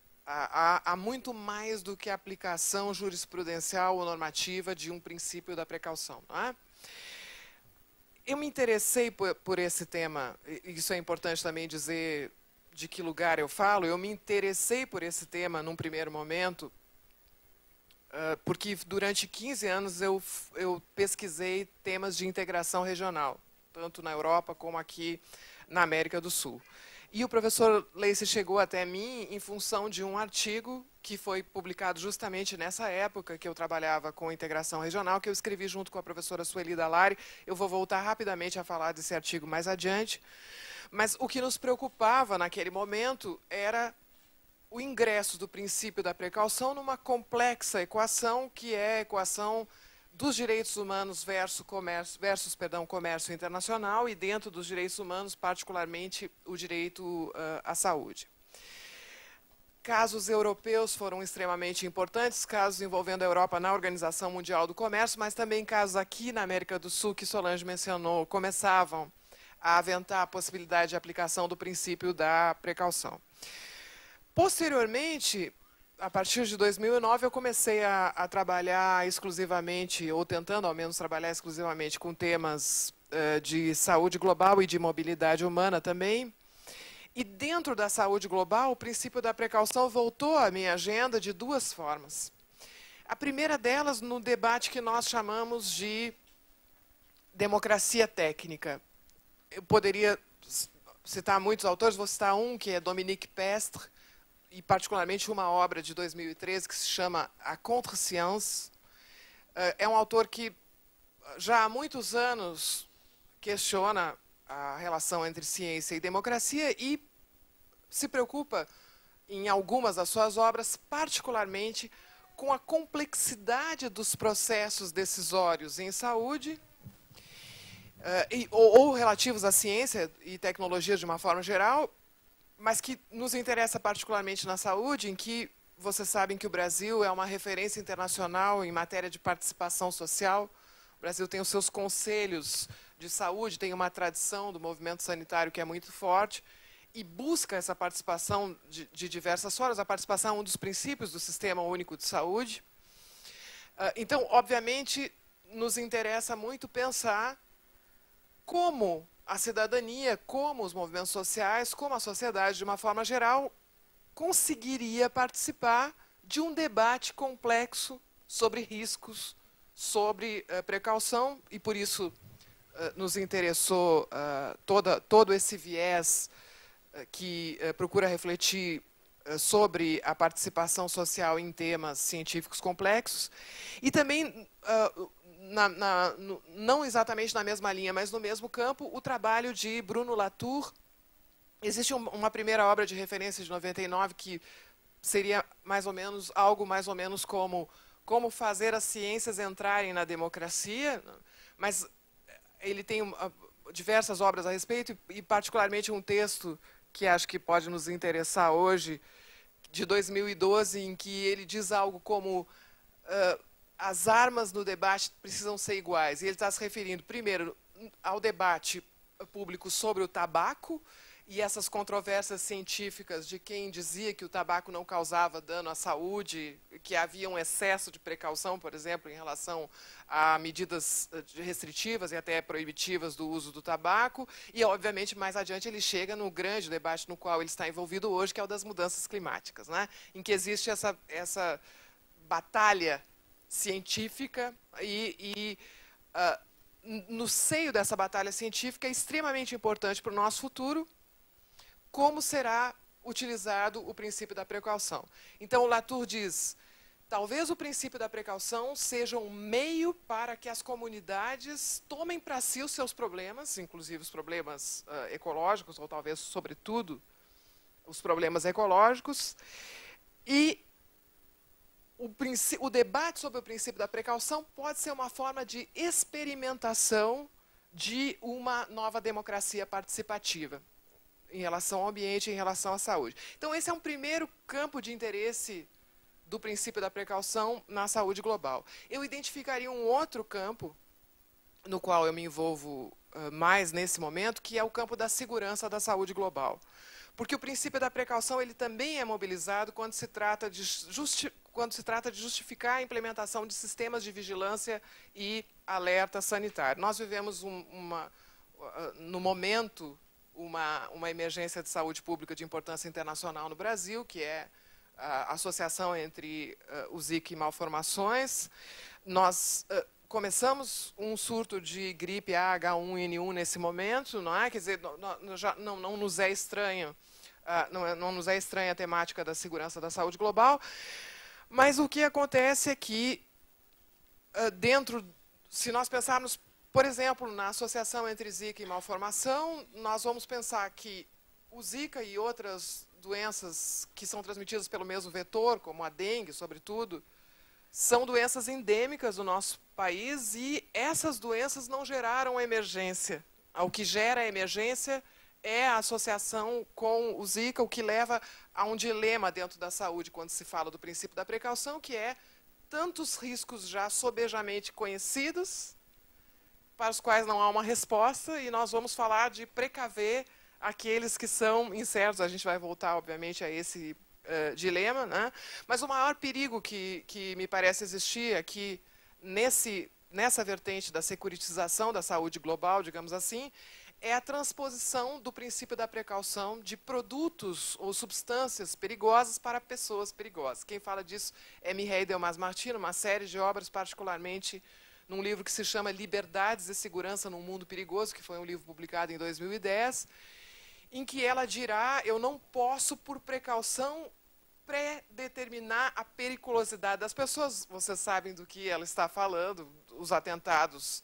a muito mais do que a aplicação jurisprudencial ou normativa de um princípio da precaução. Não é? Eu me interessei por esse tema, e isso é importante também dizer de que lugar eu falo. Eu me interessei por esse tema num primeiro momento, porque durante 15 anos eu pesquisei temas de integração regional, tanto na Europa como aqui na América do Sul. E o professor Lacey chegou até mim em função de um artigo que foi publicado justamente nessa época que eu trabalhava com integração regional, que eu escrevi junto com a professora Sueli Dallari. Eu vou voltar rapidamente a falar desse artigo mais adiante. Mas o que nos preocupava naquele momento era o ingresso do princípio da precaução numa complexa equação, que é a equação dos direitos humanos versus comércio internacional, e dentro dos direitos humanos, particularmente, o direito à saúde. Casos europeus foram extremamente importantes, casos envolvendo a Europa na Organização Mundial do Comércio, mas também casos aqui na América do Sul, que Solange mencionou, começavam a aventar a possibilidade de aplicação do princípio da precaução. Posteriormente, a partir de 2009, eu comecei a trabalhar exclusivamente, ou tentando ao menos trabalhar exclusivamente com temas de saúde global e de mobilidade humana também. E dentro da saúde global, o princípio da precaução voltou à minha agenda de duas formas. A primeira delas, no debate que nós chamamos de democracia técnica. Eu poderia citar muitos autores, vou citar um, que é Dominique Pestre, e particularmente uma obra de 2013 que se chama A Contre-Science. É um autor que já há muitos anos questiona a relação entre ciência e democracia e se preocupa, em algumas das suas obras, particularmente com a complexidade dos processos decisórios em saúde, ou relativos à ciência e tecnologia de uma forma geral, mas que nos interessa particularmente na saúde, em que vocês sabem que o Brasil é uma referência internacional em matéria de participação social. O Brasil tem os seus conselhos de saúde, tem uma tradição do movimento sanitário que é muito forte, e busca essa participação de diversas formas. A participação é um dos princípios do Sistema Único de Saúde. Então, obviamente, nos interessa muito pensar como a cidadania, como os movimentos sociais, como a sociedade, de uma forma geral, conseguiria participar de um debate complexo sobre riscos, sobre precaução, e por isso nos interessou todo esse viés que procura refletir sobre a participação social em temas científicos complexos, e também não exatamente na mesma linha, mas no mesmo campo, o trabalho de Bruno Latour. Existe uma primeira obra de referência de 99 que seria mais ou menos algo mais ou menos como fazer as ciências entrarem na democracia, mas ele tem diversas obras a respeito, e particularmente um texto que acho que pode nos interessar hoje, de 2012, em que ele diz algo como as armas no debate precisam ser iguais. E ele está se referindo, primeiro, ao debate público sobre o tabaco e essas controvérsias científicas de quem dizia que o tabaco não causava dano à saúde, que havia um excesso de precaução, por exemplo, em relação a medidas restritivas e até proibitivas do uso do tabaco. E, obviamente, mais adiante ele chega no grande debate no qual ele está envolvido hoje, que é o das mudanças climáticas, né? Em que existe essa batalha científica e no seio dessa batalha científica é extremamente importante para o nosso futuro como será utilizado o princípio da precaução. Então, o Latour diz, talvez o princípio da precaução seja um meio para que as comunidades tomem para si os seus problemas, inclusive os problemas ecológicos, ou talvez, sobretudo, os problemas ecológicos, e o debate sobre o princípio da precaução pode ser uma forma de experimentação de uma nova democracia participativa em relação ao ambiente, em relação à saúde. Então, esse é um primeiro campo de interesse do princípio da precaução na saúde global. Eu identificaria um outro campo, no qual eu me envolvo mais nesse momento, que é o campo da segurança da saúde global. Porque o princípio da precaução ele também é mobilizado quando se trata de justificar a implementação de sistemas de vigilância e alerta sanitário. Nós vivemos no momento uma emergência de saúde pública de importância internacional no Brasil, que é a associação entre o Zika e malformações. Nós começamos um surto de gripe H1N1 nesse momento, não é? Quer dizer, não nos é estranho, não nos é estranha a temática da segurança da saúde global, mas o que acontece é que, se nós pensarmos, por exemplo, na associação entre Zika e malformação, nós vamos pensar que o Zika e outras doenças que são transmitidas pelo mesmo vetor, como a dengue, sobretudo, são doenças endêmicas do nosso país e essas doenças não geraram emergência. O que gera a emergência é a associação com o Zika, o que leva a um dilema dentro da saúde, quando se fala do princípio da precaução, que é tantos riscos já sobejamente conhecidos, para os quais não há uma resposta, e nós vamos falar de precaver aqueles que são incertos. A gente vai voltar, obviamente, a esse dilema, né? Mas o maior perigo que me parece existir aqui nessa vertente da securitização da saúde global, digamos assim, é a transposição do princípio da precaução de produtos ou substâncias perigosas para pessoas perigosas. Quem fala disso é Mireille Delmas-Martino, uma série de obras, particularmente num livro que se chama Liberdades e Segurança num Mundo Perigoso, que foi um livro publicado em 2010, em que ela dirá: eu não posso, por precaução, pré-determinar a periculosidade das pessoas. Vocês sabem do que ela está falando, os atentados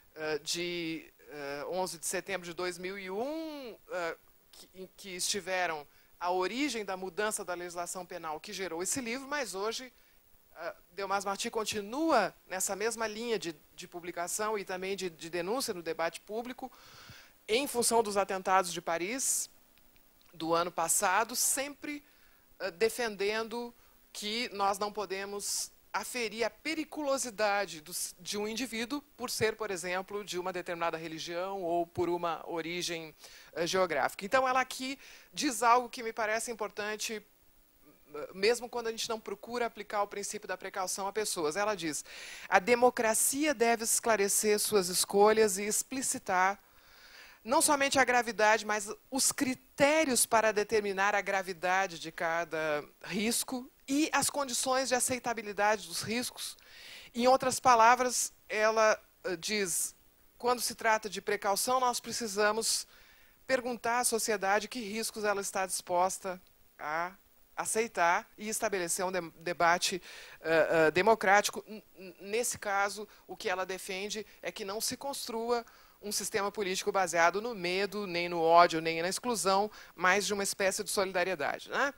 de 11 de setembro de 2001, que estiveram à origem da mudança da legislação penal que gerou esse livro, mas hoje Delmas-Martino continua nessa mesma linha de publicação e também de denúncia no debate público, em função dos atentados de Paris do ano passado, sempre defendendo que nós não podemos aferir a periculosidade de um indivíduo por ser, por exemplo, de uma determinada religião ou por uma origem geográfica. Então, ela aqui diz algo que me parece importante, mesmo quando a gente não procura aplicar o princípio da precaução a pessoas. Ela diz: a democracia deve esclarecer suas escolhas e explicitar não somente a gravidade, mas os critérios para determinar a gravidade de cada risco e as condições de aceitabilidade dos riscos. Em outras palavras, ela diz: quando se trata de precaução, nós precisamos perguntar à sociedade que riscos ela está disposta a aceitar e estabelecer um debate democrático. Nesse caso, o que ela defende é que não se construa um sistema político baseado no medo, nem no ódio, nem na exclusão, mas de uma espécie de solidariedade, né?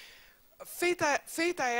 Feita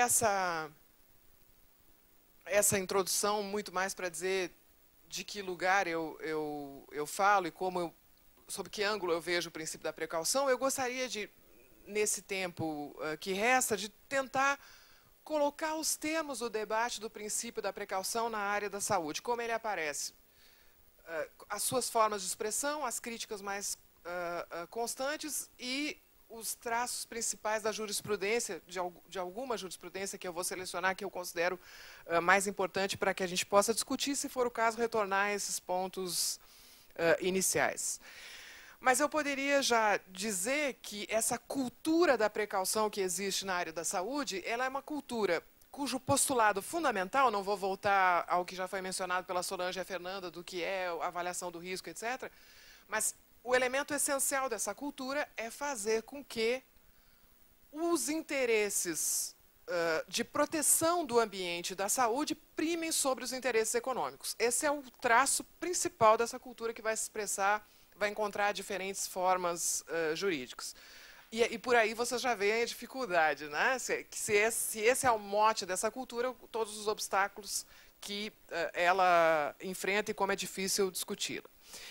essa introdução, muito mais para dizer de que lugar eu falo e sob que ângulo eu vejo o princípio da precaução, eu gostaria de, nesse tempo que resta, de tentar colocar os termos do debate do princípio da precaução na área da saúde, como ele aparece, as suas formas de expressão, as críticas mais constantes e os traços principais da jurisprudência, de alguma jurisprudência que eu vou selecionar, que eu considero mais importante para que a gente possa discutir, se for o caso, retornar a esses pontos iniciais. Mas eu poderia já dizer que essa cultura da precaução que existe na área da saúde, ela é uma cultura cujo postulado fundamental, não vou voltar ao que já foi mencionado pela Solange e a Fernanda, do que é a avaliação do risco, etc., mas o elemento essencial dessa cultura é fazer com que os interesses de proteção do ambiente e da saúde primem sobre os interesses econômicos. Esse é o traço principal dessa cultura que vai se expressar, vai encontrar diferentes formas jurídicas. E por aí você já vê a dificuldade, né? Se esse é o mote dessa cultura, todos os obstáculos que ela enfrenta e como é difícil discuti-la.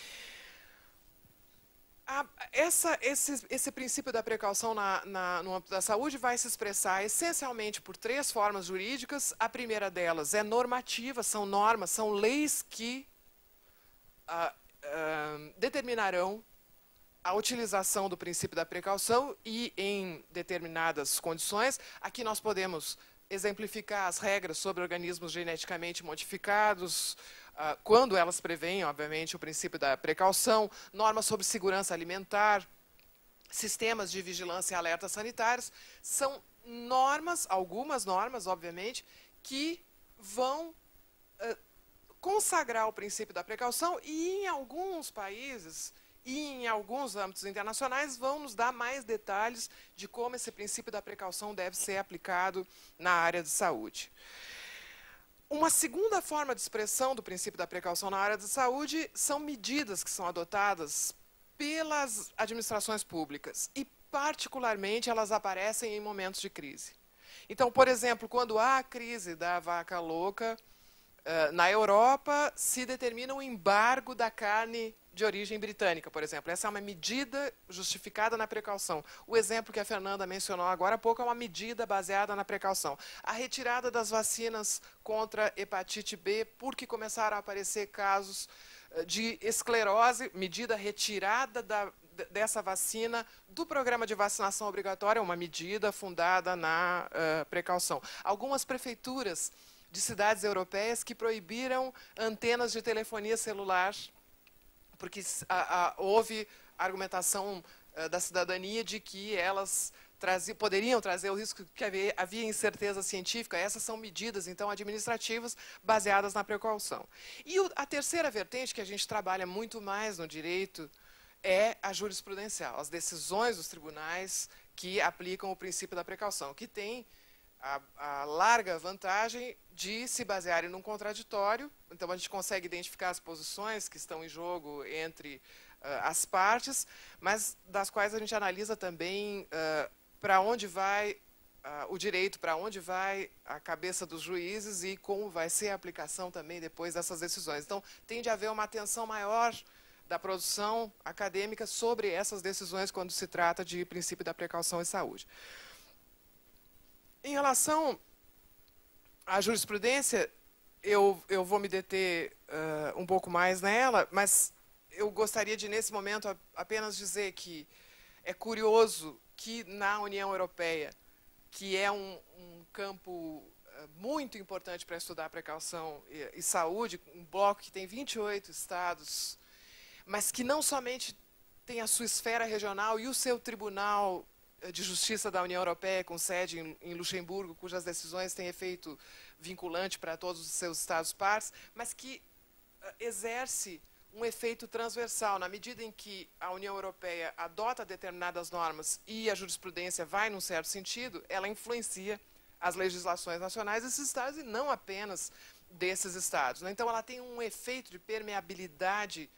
Esse princípio da precaução no âmbito da saúde vai se expressar essencialmente por 3 formas jurídicas. A primeira delas é normativa, são normas, são leis que determinarão a utilização do princípio da precaução e, em determinadas condições, aqui nós podemos exemplificar as regras sobre organismos geneticamente modificados, quando elas prevêem, obviamente, o princípio da precaução, normas sobre segurança alimentar, sistemas de vigilância e alertas sanitários, são normas, algumas normas, obviamente, que vão consagrar o princípio da precaução e, em alguns países e em alguns âmbitos internacionais, vão nos dar mais detalhes de como esse princípio da precaução deve ser aplicado na área de saúde. Uma segunda forma de expressão do princípio da precaução na área de saúde são medidas que são adotadas pelas administrações públicas e, particularmente, elas aparecem em momentos de crise. Então, por exemplo, quando há a crise da vaca louca, na Europa se determina um embargo da carne de origem britânica, por exemplo. Essa é uma medida justificada na precaução. O exemplo que a Fernanda mencionou agora há pouco é uma medida baseada na precaução. A retirada das vacinas contra hepatite B, porque começaram a aparecer casos de esclerose, medida retirada dessa vacina do programa de vacinação obrigatória, uma medida fundada na precaução. Algumas prefeituras de cidades europeias que proibiram antenas de telefonia celular, porque houve argumentação da cidadania de que elas poderiam trazer o risco que havia incerteza científica. Essas são medidas, então, administrativas baseadas na precaução. E a terceira vertente, que a gente trabalha muito mais no direito, é a jurisprudencial, as decisões dos tribunais que aplicam o princípio da precaução, que tem a larga vantagem de se basearem num contraditório. Então, a gente consegue identificar as posições que estão em jogo entre as partes, mas das quais a gente analisa também para onde vai o direito, para onde vai a cabeça dos juízes e como vai ser a aplicação também depois dessas decisões. Então, tende a haver uma atenção maior da produção acadêmica sobre essas decisões quando se trata de princípio da precaução em saúde. Em relação à jurisprudência, eu vou me deter um pouco mais nela, mas eu gostaria de, nesse momento, apenas dizer que é curioso que na União Europeia, que é um campo muito importante para estudar a precaução e saúde, um bloco que tem 28 estados, mas que não somente tem a sua esfera regional e o seu tribunal de Justiça da União Europeia, com sede em Luxemburgo, cujas decisões têm efeito vinculante para todos os seus Estados-partes, mas que exerce um efeito transversal, na medida em que a União Europeia adota determinadas normas e a jurisprudência vai num certo sentido, ela influencia as legislações nacionais desses Estados e não apenas desses Estados. Então, ela tem um efeito de permeabilidade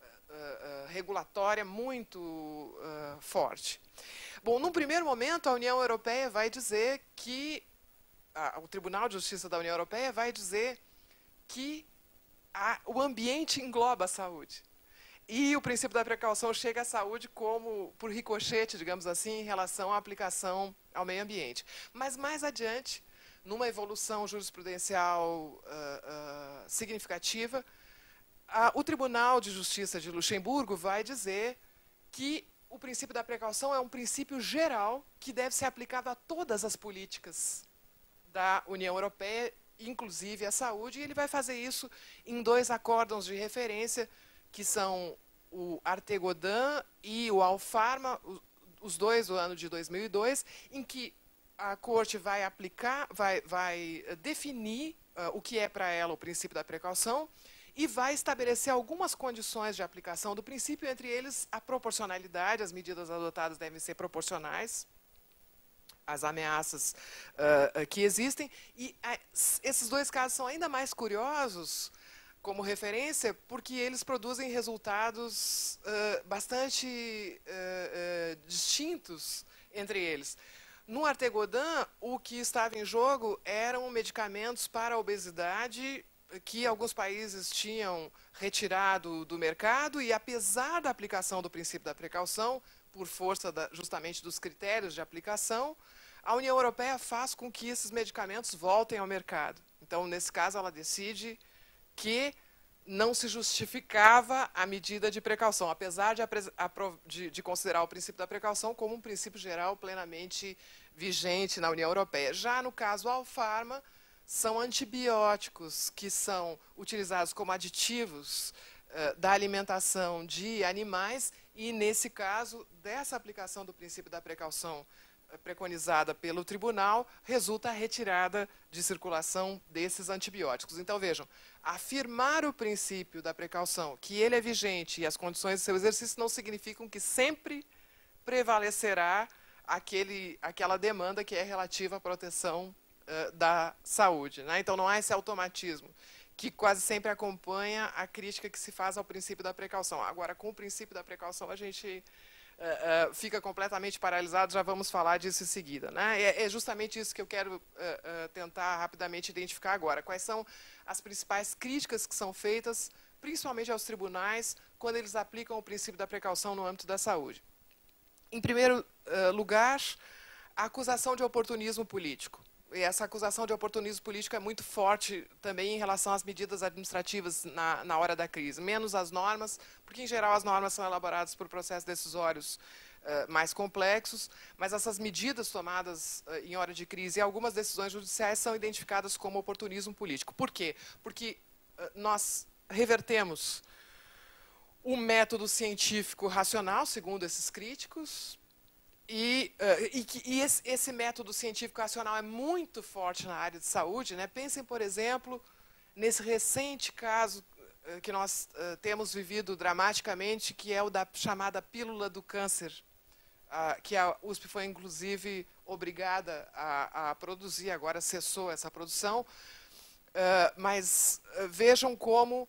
regulatória muito forte. Bom, num primeiro momento, a União Europeia vai dizer que, o Tribunal de Justiça da União Europeia vai dizer que o ambiente engloba a saúde. E o princípio da precaução chega à saúde como por ricochete, digamos assim, em relação à aplicação ao meio ambiente. Mas mais adiante, numa evolução jurisprudencial significativa, o Tribunal de Justiça de Luxemburgo vai dizer que o princípio da precaução é um princípio geral que deve ser aplicado a todas as políticas da União Europeia, inclusive a saúde, e ele vai fazer isso em 2 acórdãos de referência, que são o Artegodan e o Alfarma, os dois do ano de 2002, em que a Corte vai aplicar, vai definir o que é para ela o princípio da precaução e vai estabelecer algumas condições de aplicação do princípio, entre eles a proporcionalidade, as medidas adotadas devem ser proporcionais às ameaças que existem. E esses 2 casos são ainda mais curiosos como referência, porque eles produzem resultados bastante distintos entre eles. No Artegodan, o que estava em jogo eram medicamentos para a obesidade que alguns países tinham retirado do mercado e, apesar da aplicação do princípio da precaução, por força justamente dos critérios de aplicação, a União Europeia faz com que esses medicamentos voltem ao mercado. Então, nesse caso, ela decide que não se justificava a medida de precaução, apesar de considerar o princípio da precaução como um princípio geral plenamente vigente na União Europeia. Já no caso Alfarma, são antibióticos que são utilizados como aditivos da alimentação de animais e, nesse caso, dessa aplicação do princípio da precaução preconizada pelo tribunal, resulta a retirada de circulação desses antibióticos. Então, vejam, afirmar o princípio da precaução, que ele é vigente e as condições do seu exercício não significam que sempre prevalecerá aquela demanda que é relativa à proteção da saúde, né? Então, não há esse automatismo que quase sempre acompanha a crítica que se faz ao princípio da precaução. Agora, com o princípio da precaução, a gente fica completamente paralisado, já vamos falar disso em seguida, né? É justamente isso que eu quero tentar rapidamente identificar agora. Quais são as principais críticas que são feitas, principalmente aos tribunais, quando eles aplicam o princípio da precaução no âmbito da saúde? Em primeiro lugar, a acusação de oportunismo político. E essa acusação de oportunismo político é muito forte também em relação às medidas administrativas na hora da crise. Menos as normas, porque, em geral, as normas são elaboradas por processos decisórios mais complexos, mas essas medidas tomadas em hora de crise e algumas decisões judiciais são identificadas como oportunismo político. Por quê? Porque nós revertemos o método científico racional, segundo esses críticos, e esse método científico racional é muito forte na área de saúde, né? Pensem, por exemplo, nesse recente caso que nós temos vivido dramaticamente, que é o da chamada pílula do câncer, que a USP foi, inclusive, obrigada a produzir, agora cessou essa produção. Mas vejam como,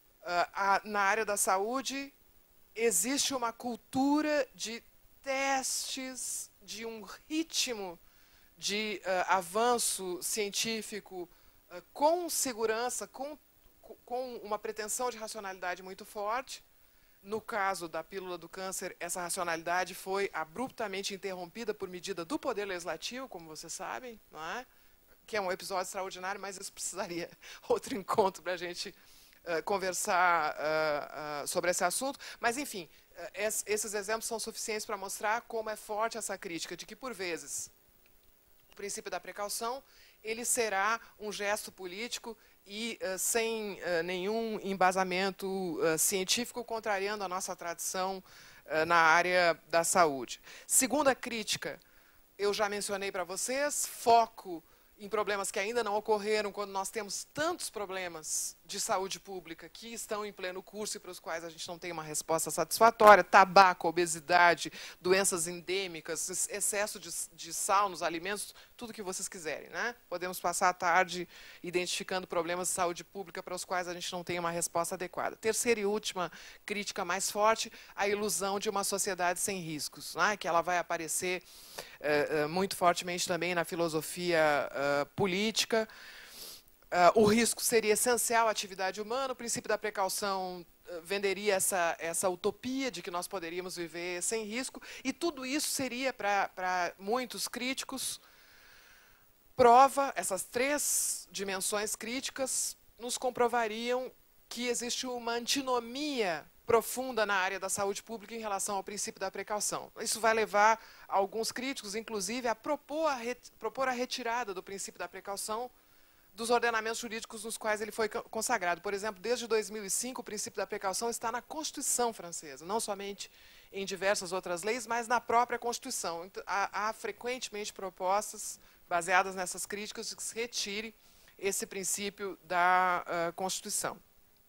na área da saúde, existe uma cultura de testes, de um ritmo de avanço científico com segurança, com uma pretensão de racionalidade muito forte. No caso da pílula do câncer, essa racionalidade foi abruptamente interrompida por medida do Poder Legislativo, como vocês sabem, não é? Que é um episódio extraordinário, mas isso precisaria outro encontro para a gente conversar sobre esse assunto. Mas, enfim, esses exemplos são suficientes para mostrar como é forte essa crítica de que, por vezes, o princípio da precaução ele será um gesto político e sem nenhum embasamento científico, contrariando a nossa tradição na área da saúde. Segunda crítica, eu já mencionei para vocês, foco em problemas que ainda não ocorreram, quando nós temos tantos problemas de saúde pública que estão em pleno curso e para os quais a gente não tem uma resposta satisfatória: tabaco, obesidade, doenças endêmicas, excesso de sal nos alimentos, tudo que vocês quiserem, né? Podemos passar a tarde identificando problemas de saúde pública para os quais a gente não tem uma resposta adequada. Terceira e última crítica mais forte, a ilusão de uma sociedade sem riscos, né? Que ela vai aparecer muito fortemente também na filosofia política. O risco seria essencial à atividade humana, o princípio da precaução venderia essa utopia de que nós poderíamos viver sem risco, e tudo isso seria, para muitos críticos, prova, essas três dimensões críticas nos comprovariam que existe uma antinomia profunda na área da saúde pública em relação ao princípio da precaução. Isso vai levar alguns críticos, inclusive, a propor a retirada do princípio da precaução dos ordenamentos jurídicos nos quais ele foi consagrado. Por exemplo, desde 2005, o princípio da precaução está na Constituição francesa, não somente em diversas outras leis, mas na própria Constituição. Então, há frequentemente propostas baseadas nessas críticas de que se retire esse princípio da Constituição.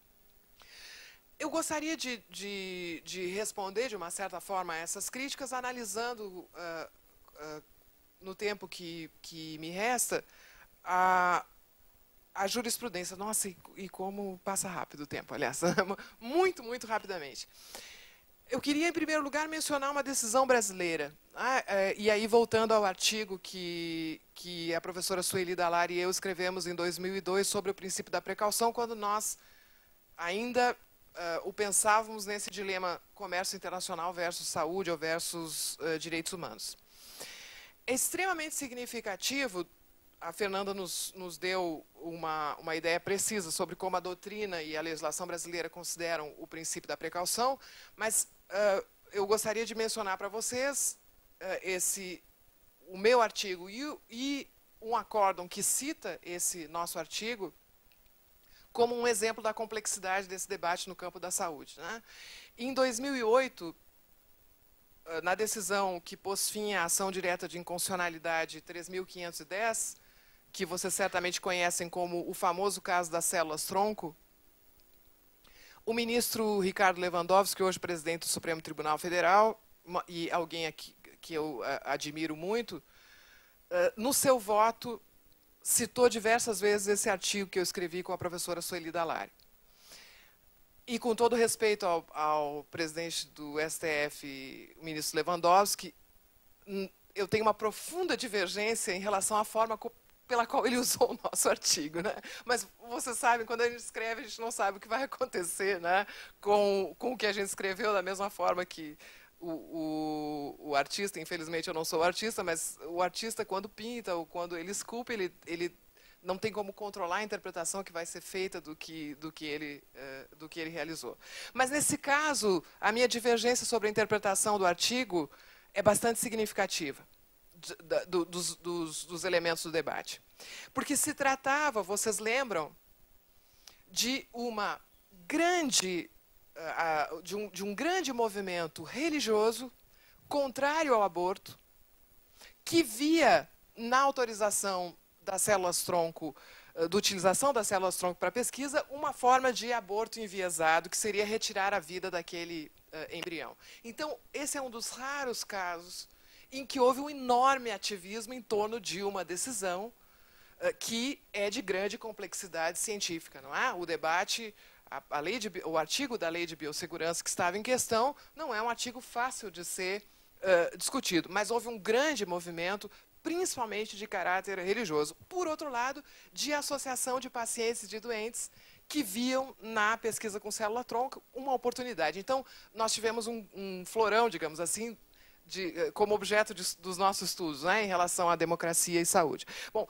Eu gostaria de responder, de uma certa forma, a essas críticas, analisando, no tempo que me resta, a jurisprudência. Nossa, e como passa rápido o tempo, aliás, muito, muito rapidamente. Eu queria, em primeiro lugar, mencionar uma decisão brasileira. E aí, voltando ao artigo que a professora Sueli Dallari e eu escrevemos em 2002 sobre o princípio da precaução, quando nós ainda o pensávamos nesse dilema comércio internacional versus saúde ou versus direitos humanos. É extremamente significativo a Fernanda nos deu uma ideia precisa sobre como a doutrina e a legislação brasileira consideram o princípio da precaução, mas eu gostaria de mencionar para vocês o meu artigo e um acórdão que cita esse nosso artigo como um exemplo da complexidade desse debate no campo da saúde, né? Em 2008, na decisão que pôs fim à ação direta de inconstitucionalidade 3.510, que vocês certamente conhecem como o famoso caso das células-tronco, o ministro Ricardo Lewandowski, hoje presidente do Supremo Tribunal Federal, e alguém aqui que eu admiro muito, no seu voto, citou diversas vezes esse artigo que eu escrevi com a professora Sueli Dallario. E, com todo respeito ao presidente do STF, o ministro Lewandowski, eu tenho uma profunda divergência em relação à forma pela qual ele usou o nosso artigo, né? Mas vocês sabem, quando a gente escreve, a gente não sabe o que vai acontecer, né, com o que a gente escreveu, da mesma forma que o artista, infelizmente eu não sou artista, mas o artista, quando pinta ou quando ele esculpe, ele não tem como controlar a interpretação que vai ser feita do que ele realizou. Mas, nesse caso, a minha divergência sobre a interpretação do artigo é bastante significativa dos elementos do debate. Porque se tratava, vocês lembram, de uma grande... de um grande movimento religioso contrário ao aborto, que via na autorização das células-tronco, da utilização das células-tronco para pesquisa, uma forma de aborto enviesado, que seria retirar a vida daquele embrião. Então, esse é um dos raros casos em que houve um enorme ativismo em torno de uma decisão que é de grande complexidade científica, não é? O debate... o artigo da Lei de Biossegurança que estava em questão não é um artigo fácil de ser discutido, mas houve um grande movimento, principalmente de caráter religioso. Por outro lado, de associação de pacientes e de doentes que viam na pesquisa com célula-tronco uma oportunidade. Então, nós tivemos um florão, digamos assim, como objeto dos nossos estudos, né, em relação à democracia e saúde. Bom,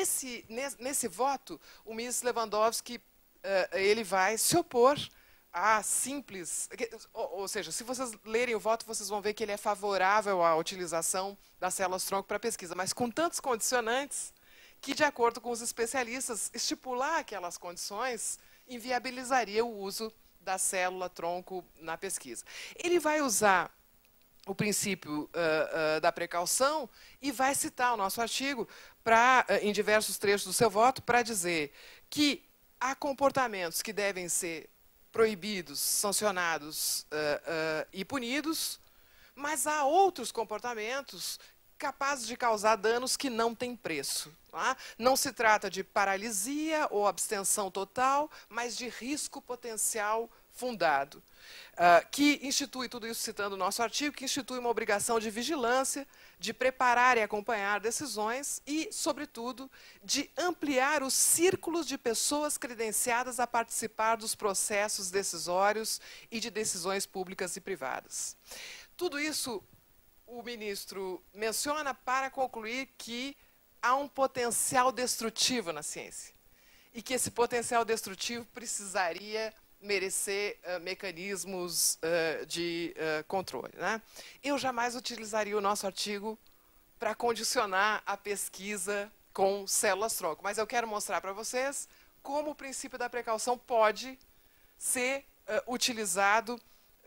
nesse voto, o ministro Lewandowski ele vai se opor a simples... Ou seja, se vocês lerem o voto, vocês vão ver que ele é favorável à utilização das células-tronco para pesquisa, mas com tantos condicionantes que, de acordo com os especialistas, estipular aquelas condições inviabilizaria o uso da célula-tronco na pesquisa. Ele vai usar o princípio da precaução e vai citar o nosso artigo em diversos trechos do seu voto para dizer que há comportamentos que devem ser proibidos, sancionados e punidos, mas há outros comportamentos capazes de causar danos que não têm preço. Tá? Não se trata de paralisia ou abstenção total, mas de risco potencial fundado, que institui, tudo isso citando o nosso artigo, que institui uma obrigação de vigilância, de preparar e acompanhar decisões e, sobretudo, de ampliar os círculos de pessoas credenciadas a participar dos processos decisórios e de decisões públicas e privadas. Tudo isso o ministro menciona para concluir que há um potencial destrutivo na ciência e que esse potencial destrutivo precisaria merecer mecanismos de controle, né? Eu jamais utilizaria o nosso artigo para condicionar a pesquisa com células-tronco, mas eu quero mostrar para vocês como o princípio da precaução pode ser utilizado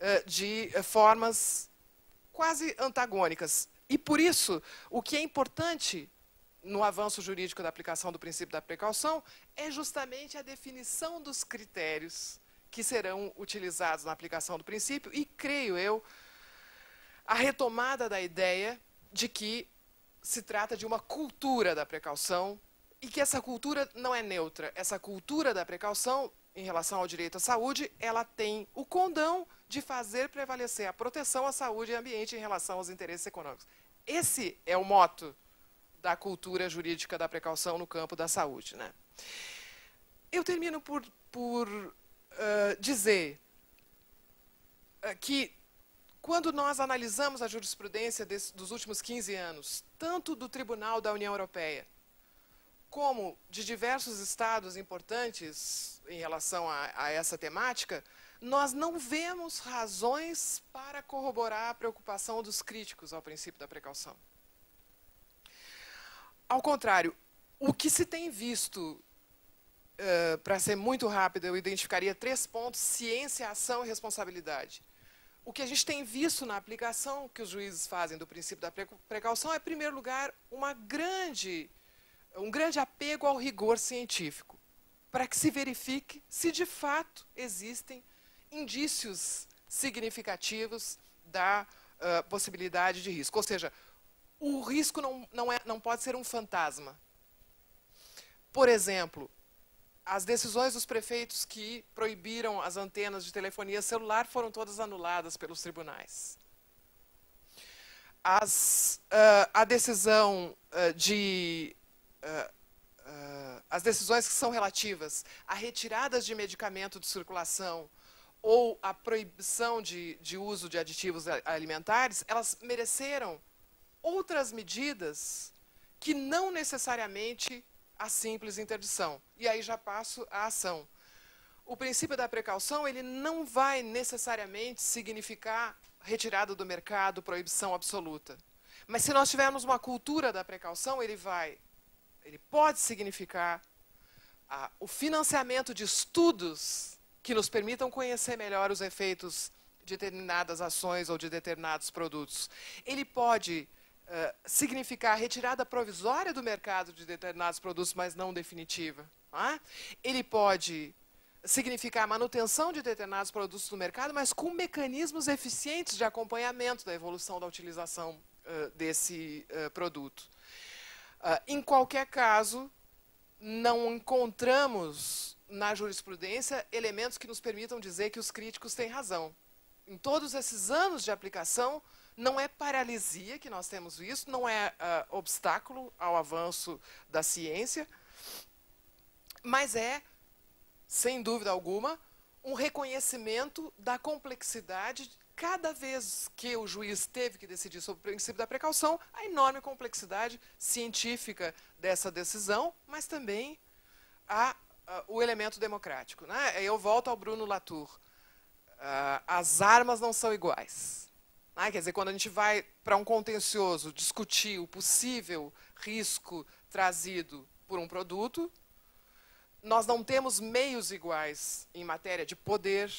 de formas quase antagônicas. E, por isso, o que é importante no avanço jurídico da aplicação do princípio da precaução é justamente a definição dos critérios que serão utilizados na aplicação do princípio e, creio eu, a retomada da ideia de que se trata de uma cultura da precaução e que essa cultura não é neutra. Essa cultura da precaução, em relação ao direito à saúde, ela tem o condão de fazer prevalecer a proteção à saúde e ao ambiente em relação aos interesses econômicos. Esse é o moto da cultura jurídica da precaução no campo da saúde, né? Eu termino por dizer que, quando nós analisamos a jurisprudência dos últimos 15 anos, tanto do Tribunal da União Europeia, como de diversos estados importantes em relação a essa temática, nós não vemos razões para corroborar a preocupação dos críticos ao princípio da precaução. Ao contrário, o que se tem visto, para ser muito rápido, eu identificaria 3 pontos: ciência, ação e responsabilidade. O que a gente tem visto na aplicação que os juízes fazem do princípio da precaução é, em primeiro lugar, um grande apego ao rigor científico, para que se verifique se, de fato, existem indícios significativos da possibilidade de risco. Ou seja, o risco não pode ser um fantasma. Por exemplo, as decisões dos prefeitos que proibiram as antenas de telefonia celular foram todas anuladas pelos tribunais. A decisão as decisões que são relativas a retiradas de medicamento de circulação ou a proibição de uso de aditivos alimentares, elas mereceram outras medidas que não necessariamente a simples interdição. E aí já passo à ação. O princípio da precaução, ele não vai necessariamente significar retirada do mercado, proibição absoluta. Mas se nós tivermos uma cultura da precaução, ele pode significar o financiamento de estudos que nos permitam conhecer melhor os efeitos de determinadas ações ou de determinados produtos. Ele pode significar a retirada provisória do mercado de determinados produtos, mas não definitiva. Ele pode significar a manutenção de determinados produtos no mercado, mas com mecanismos eficientes de acompanhamento da evolução da utilização desse produto. Em qualquer caso, não encontramos na jurisprudência elementos que nos permitam dizer que os críticos têm razão. Em todos esses anos de aplicação, não é paralisia que nós temos visto, não é obstáculo ao avanço da ciência, mas é, sem dúvida alguma, um reconhecimento da complexidade. Cada vez que o juiz teve que decidir sobre o princípio da precaução, a enorme complexidade científica dessa decisão, mas também o elemento democrático. Eu volto ao Bruno Latour. As armas não são iguais. Quer dizer, quando a gente vai para um contencioso discutir o possível risco trazido por um produto, nós não temos meios iguais em matéria de poder,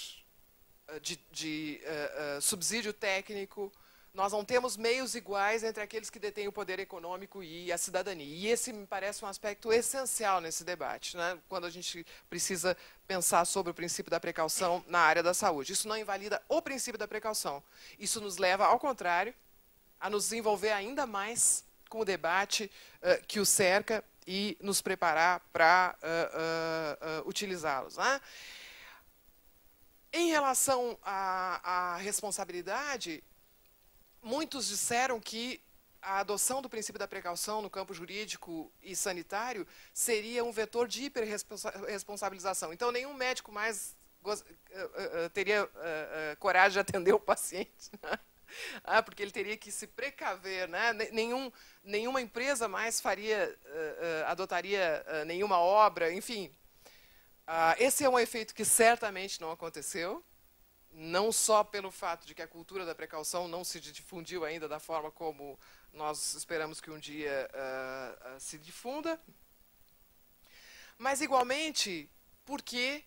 de subsídio técnico, nós não temos meios iguais entre aqueles que detêm o poder econômico e a cidadania. E esse me parece um aspecto essencial nesse debate, quando a gente precisa pensar sobre o princípio da precaução na área da saúde. Isso não invalida o princípio da precaução. Isso nos leva, ao contrário, a nos envolver ainda mais com o debate que o cerca e nos preparar para utilizá-los. Em relação à responsabilidade, muitos disseram que a adoção do princípio da precaução no campo jurídico e sanitário seria um vetor de hiperresponsabilização. Então, nenhum médico mais teria coragem de atender o paciente, porque ele teria que se precaver. Nenhuma empresa mais adotaria nenhuma obra, enfim. Esse é um efeito que certamente não aconteceu, não só pelo fato de que a cultura da precaução não se difundiu ainda da forma como nós esperamos que um dia se difunda, mas, igualmente, porque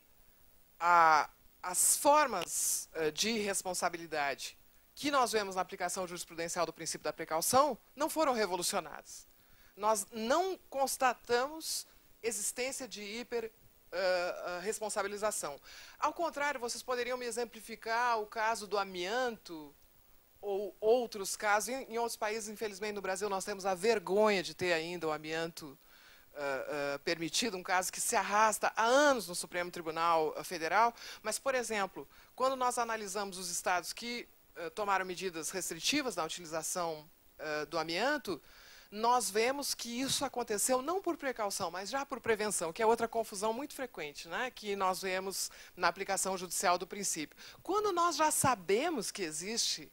as formas de responsabilidade que nós vemos na aplicação jurisprudencial do princípio da precaução não foram revolucionadas. Nós não constatamos existência de hiperresponsabilização. Ao contrário, vocês poderiam me exemplificar o caso do amianto ou outros casos. Em outros países, infelizmente, no Brasil, nós temos a vergonha de ter ainda o amianto permitido, um caso que se arrasta há anos no Supremo Tribunal Federal. Mas, por exemplo, quando nós analisamos os estados que tomaram medidas restritivas na utilização do amianto, nós vemos que isso aconteceu não por precaução, mas já por prevenção, que é outra confusão muito frequente, que nós vemos na aplicação judicial do princípio. Quando nós já sabemos que existe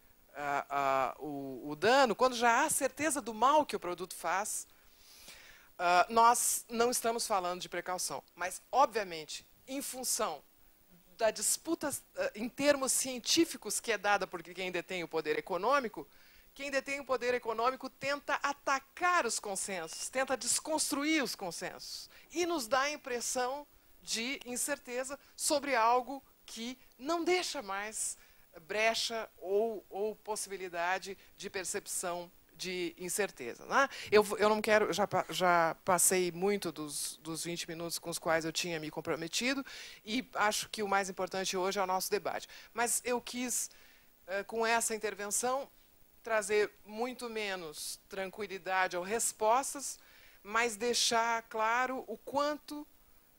o dano, quando já há certeza do mal que o produto faz, nós não estamos falando de precaução, mas, obviamente, em função da disputa em termos científicos que é dada por quem detém o poder econômico, quem detém o poder econômico tenta atacar os consensos, tenta desconstruir os consensos e nos dá a impressão de incerteza sobre algo que não deixa mais brecha ou possibilidade de percepção de incerteza. Né? Eu não quero, já passei muito dos 20 minutos com os quais eu tinha me comprometido e acho que o mais importante hoje é o nosso debate. Mas eu quis, com essa intervenção, trazer muito menos tranquilidade ou respostas, mas deixar claro o quanto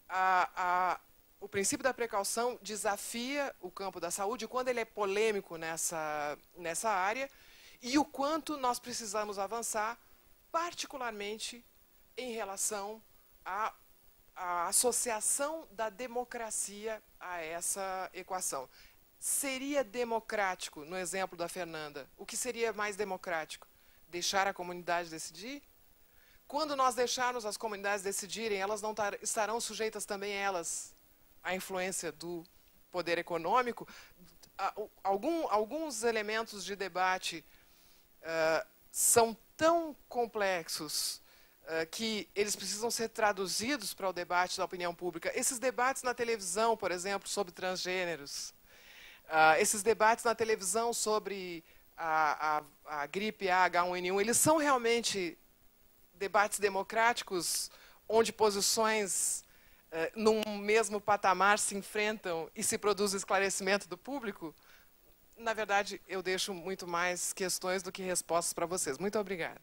o princípio da precaução desafia o campo da saúde, quando ele é polêmico nessa área, e o quanto nós precisamos avançar, particularmente em relação à associação da democracia a essa equação. Seria democrático, no exemplo da Fernanda, o que seria mais democrático? Deixar a comunidade decidir? Quando nós deixarmos as comunidades decidirem, elas não estarão sujeitas também elas à influência do poder econômico? Alguns elementos de debate são tão complexos que eles precisam ser traduzidos para o debate da opinião pública. Esses debates na televisão, por exemplo, sobre transgêneros, esses debates na televisão sobre a gripe H1N1, eles são realmente debates democráticos onde posições num mesmo patamar se enfrentam e se produz esclarecimento do público? Na verdade, eu deixo muito mais questões do que respostas para vocês. Muito obrigada.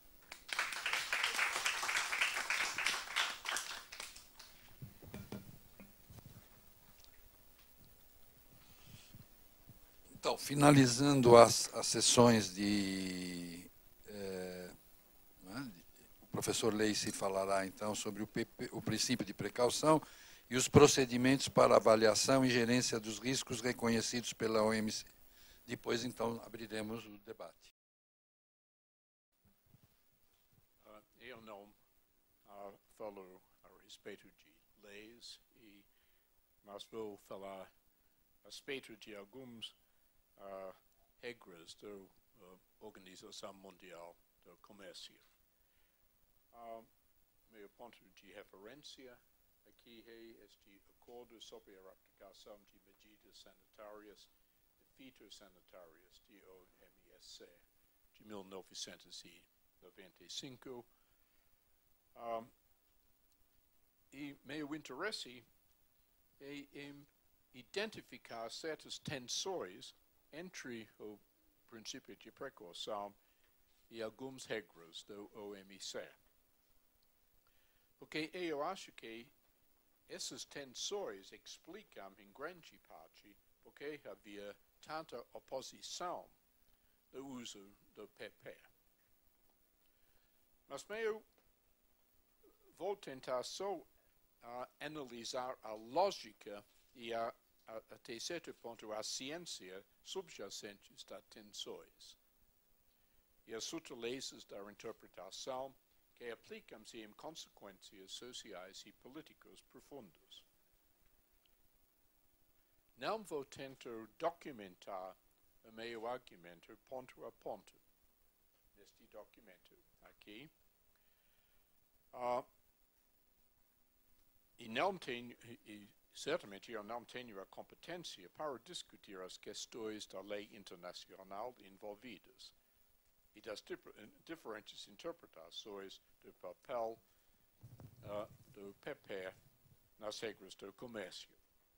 Então, finalizando as sessões o professor Leite falará, então, sobre o princípio de precaução e os procedimentos para avaliação e gerência dos riscos reconhecidos pela OMS. Depois, então, abriremos o debate. Eu não falo a respeito de leis, mas vou falar a respeito de algumas regras da Organização Mundial do Comércio. Meu ponto de referência aqui é este acordo sobre a aplicação de medidas sanitárias fitossanitárias de OMS de 1995 e meu interesse é em identificar certas tensões entre o princípio de precaução e algumas regras do OMC. Porque eu acho que essas tensões explicam, em grande parte, porque havia tanta oposição do uso do PP. Mas eu vou tentar só analisar a lógica e até certo ponto a ciência subjacentes das tensões e as sutilezas da interpretação que aplicam-se em consequências sociais e políticas profundas. Não vou tentar documentar o meu argumento ponto a ponto neste documento aqui. Certamente eu não tenho a competência para discutir as questões da lei internacional envolvidas e das diferentes interpretações do papel do PP nas regras do comércio.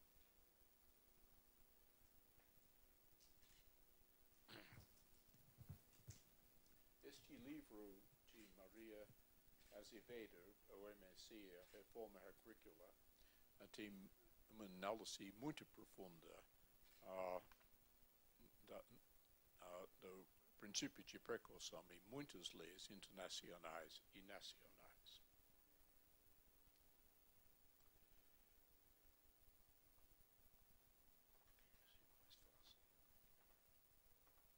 Este livro de Maria Azevedo, OMC, a Reforma Agrícola, tem uma análise muito profunda do princípio de precaução em muitas leis internacionais e nacionais.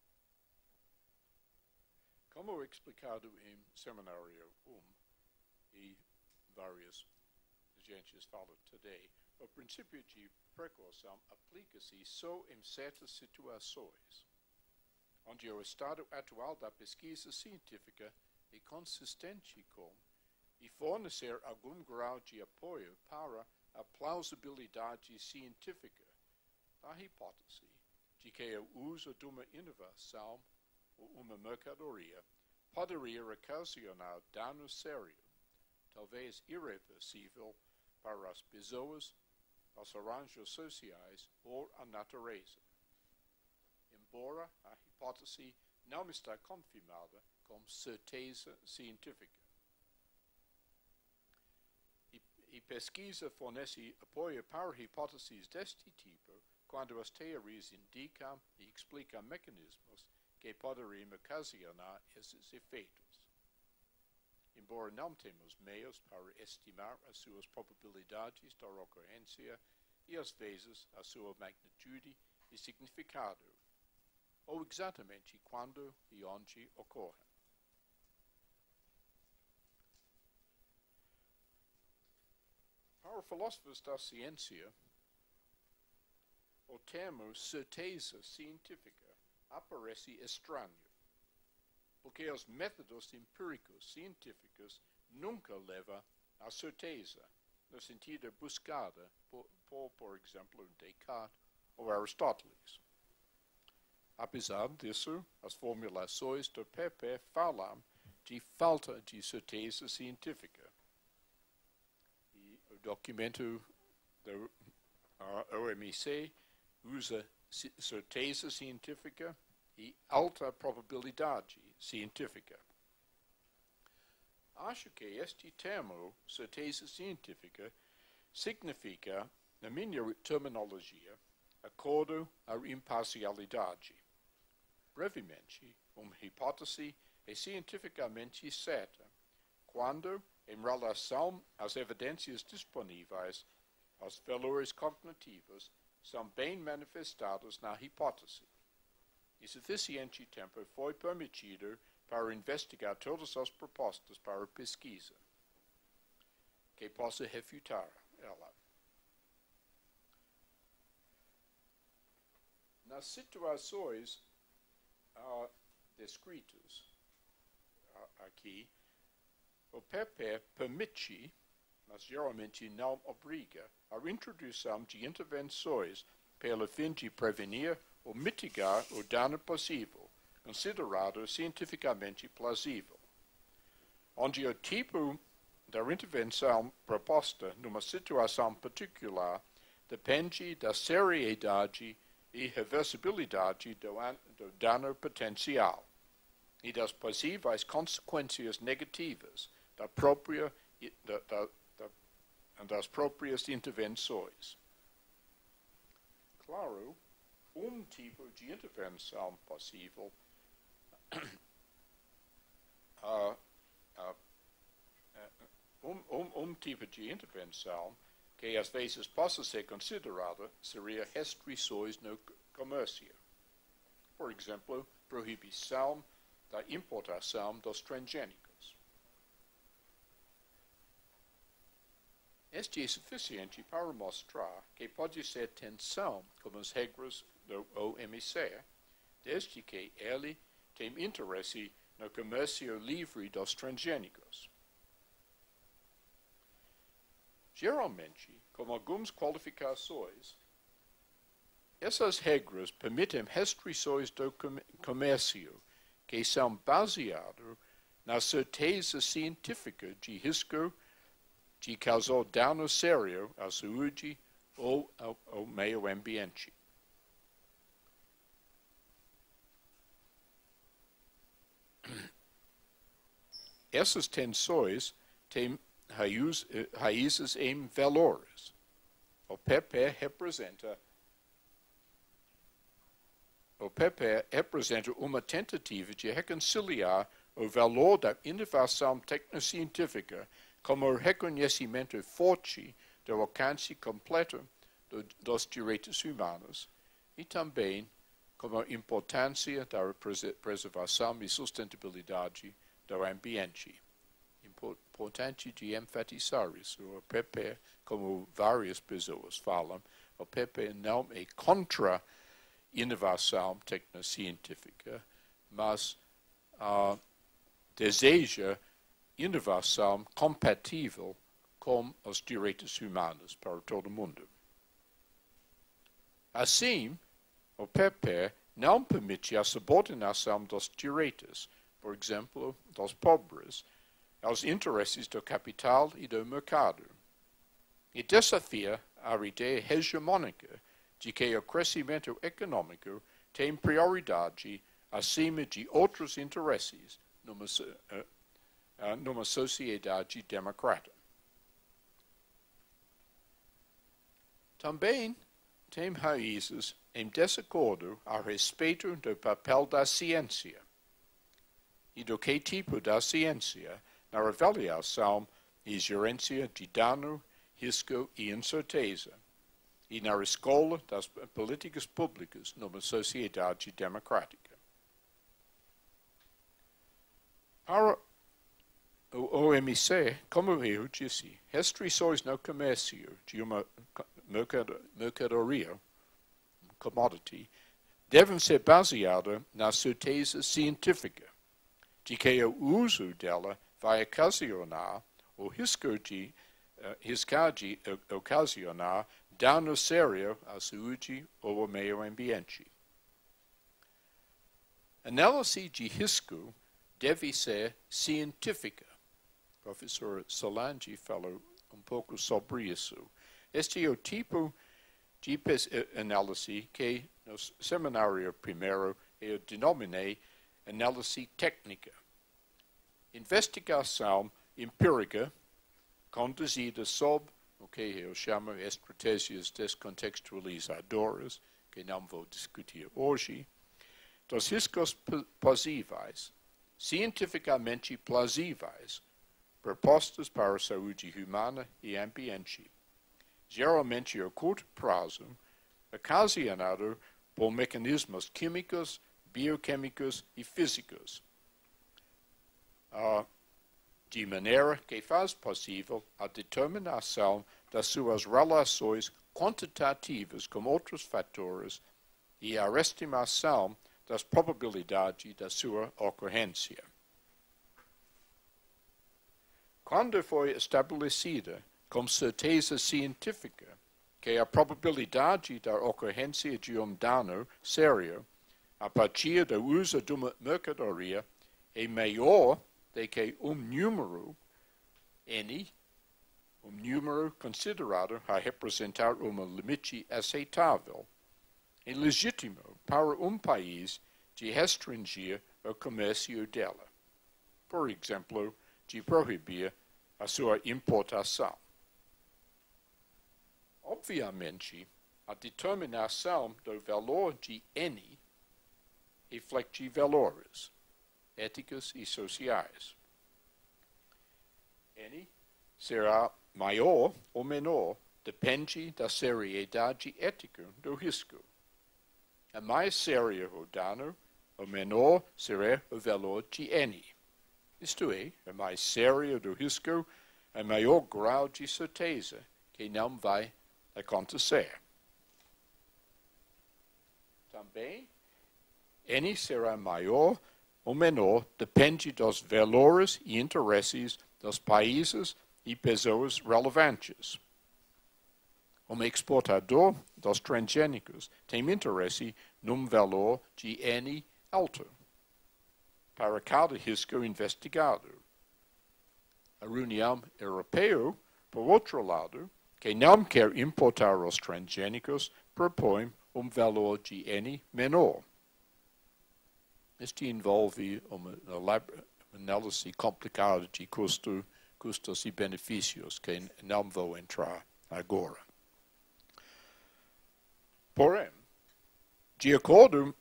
Como explicado em Seminário 1, e várias agências falam today, o princípio de precaução aplica-se só em certas situações, onde o estado atual da pesquisa científica é consistente com e fornecer algum grau de apoio para a plausibilidade científica da hipótese de que o uso de uma inovação ou uma mercadoria poderia ocasionar dano sério, talvez irreversível, para as pessoas, os arranjos sociais ou a natureza. Embora a hipótese não está confirmada com certeza científica. E pesquisa fornece apoio para hipóteses deste tipo quando as teorias indicam e explicam mecanismos que poderiam ocasionar esses efeitos. Embora não temos meios para estimar as suas probabilidades de ocorrência e, às vezes, a sua magnitude e significado, ou exatamente quando e onde ocorrem. Para filósofos da ciência, o termo certeza científica aparece estranho, porque os métodos empíricos científicos nunca levam à certeza, no sentido buscada por exemplo, Descartes ou Aristóteles. Apesar disso, as formulações do PP falam de falta de certeza científica. E o documento do OMC usa certeza científica e alta probabilidade científica. Acho que este termo, certeza científica, significa, na minha terminologia, acordo à imparcialidade. Brevemente, uma hipótese é cientificamente certa quando, em relação às evidências disponíveis, os valores cognitivos são bem manifestados na hipótese. E suficiente tempo foi permitido para investigar todas as propostas para pesquisa que possa refutar ela. Nas situações descritas aqui, o PP permite, mas geralmente não obriga, a introdução de intervenções pelo fim de prevenir ou mitigar o dano possível, considerado cientificamente plausível, onde o tipo da intervenção proposta numa situação particular depende da seriedade e reversibilidade do dano potencial e das possíveis consequências negativas das próprias intervenções. Claro, tipo de intervenção possível tipo de intervenção que às vezes possa ser considerada seria restrições no comércio. Por exemplo, proibição da importação dos transgênicos. Este é suficiente para mostrar que pode ser tensão com as regras do OMC, desde que ele tem interesse no comércio livre dos transgênicos. Geralmente, com algumas qualificações, essas regras permitem restrições do comércio que são baseadas na certeza científica de risco de causar dano sério à saúde ou ao meio ambiente. Essas tensões têm raízes em valores. O PP representa uma tentativa de reconciliar o valor da inovação tecnocientífica como o reconhecimento forte do alcance completo dos direitos humanos e também como a importância da preservação e sustentabilidade do ambiente. importante de enfatizar isso. O PP, como várias pessoas falam, o PP não é contra inovação tecnocientífica, mas deseja inovação compatível com os direitos humanos para todo mundo. Assim, o PP não permite a subordinação dos direitos, por exemplo, dos pobres, aos interesses do capital e do mercado. E desafia a ideia hegemônica de que o crescimento econômico tem prioridade acima de outros interesses numa sociedade democrática. Também tem raízes em desacordo a respeito do papel da ciência e do que tipo da ciência na avaliação e gerência de dano, risco e incerteza, e na escola das políticas públicas numa sociedade democrática. Para o OMC, como eu disse, restrições no comércio de uma mercadoria, commodity, devem ser baseadas na certeza científica de que o uso dela vai ocasionar o risco de ocasionar dano sério à saúde ou ao meio ambiente. Análise de risco deve ser científica. O professor Solange falou um pouco sobre isso. Este é o tipo de análise que no seminário primeiro eu denominei análise técnica. Investigação empírica conduzida sob o que eu chamo estratégias descontextualizadoras, que não vou discutir hoje, dos riscos possíveis, cientificamente plausíveis, propostas para a saúde humana e ambiente, geralmente a curto prazo, ocasionado por mecanismos químicos, bioquímicos e físicos, de maneira que faz possível a determinação das suas relações quantitativas com outros fatores e a estimação das probabilidades da sua ocorrência. Quando foi estabelecida com certeza científica que a probabilidade da ocorrência de um dano sério a partir do uso de uma mercadoria é maior do que um número N, um número considerado a representar um limite aceitável, é legítimo para um país de restringir o comércio dela. Por exemplo, de proibir a sua importação. Obviamente, a determinação do valor de N reflete valores éticos e sociais. N será maior ou menor, depende da seriedade ética do risco. A mais sério o dano, o menor será o valor de N. Isto é, a mais sério do risco, a maior grau de certeza que não vai acontecer. Também, N será maior ou menor, depende dos valores e interesses dos países e pessoas relevantes. Um exportador dos transgênicos tem interesse num valor de N alto para cada risco investigado. A União Europeia, por outro lado, que não quer importar os transgênicos, propõe um valor de N menor. Isto envolve uma análise complicada de custos e benefícios, que não vou entrar agora. Porém, de acordo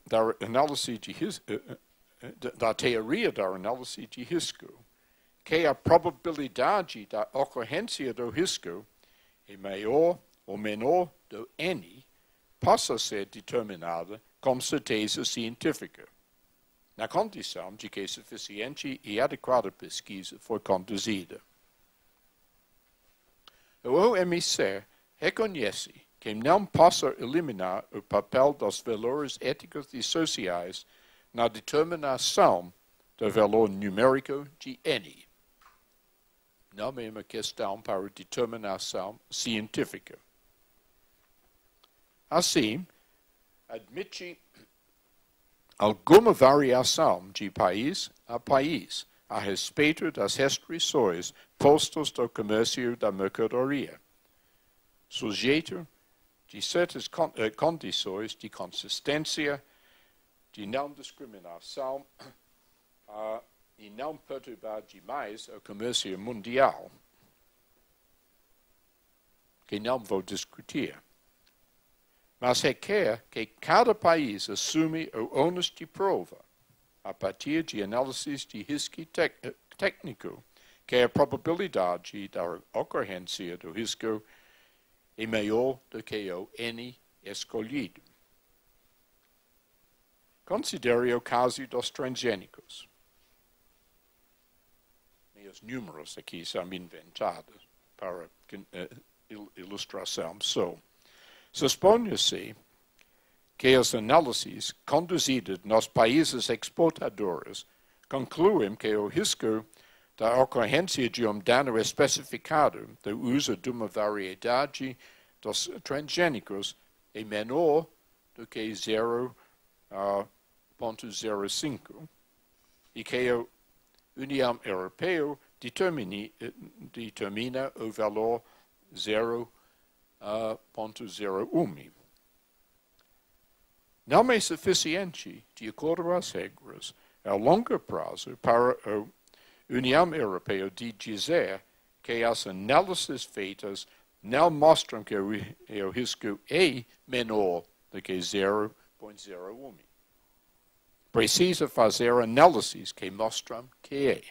da teoria da análise de risco, que a probabilidade da ocorrência do risco é maior ou menor do N, passa a ser determinada com certeza científica, na condição de que suficiente e adequada pesquisa for conduzida. o OMC reconhece que não possa eliminar o papel dos valores éticos e sociais na determinação do valor numérico de N. Não é uma questão para determinação científica. Assim, admite alguma variação de país a país a respeito das restrições postas do comércio da mercadoria, sujeito de certas condições de consistência, de não discriminação e não perturbar demais o comércio mundial, que não vou discutir. Mas requer que cada país assume o ônus de prova, a partir de análises de risco técnico, que a probabilidade da ocorrência do risco é maior do que o N escolhido. Considere o caso dos transgênicos. Meus números aqui são inventados para ilustração só. Suponha-se que as análises conduzidas nos países exportadores concluem que o risco da ocorrência de dano especificado do uso de uma variedade dos transgênicos é menor do que 0,05 e que a União Europeia determina o valor 0,01. Não é suficiente, de acordo com as regras, a longo prazo para a União Europeia de dizer que as análises feitas não mostram que o risco é menor do que 0,01. Precisa fazer análises que mostram que é.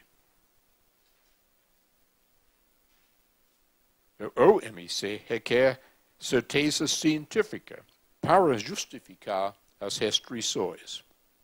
O OMC requer certeza científica para justificar as restrições.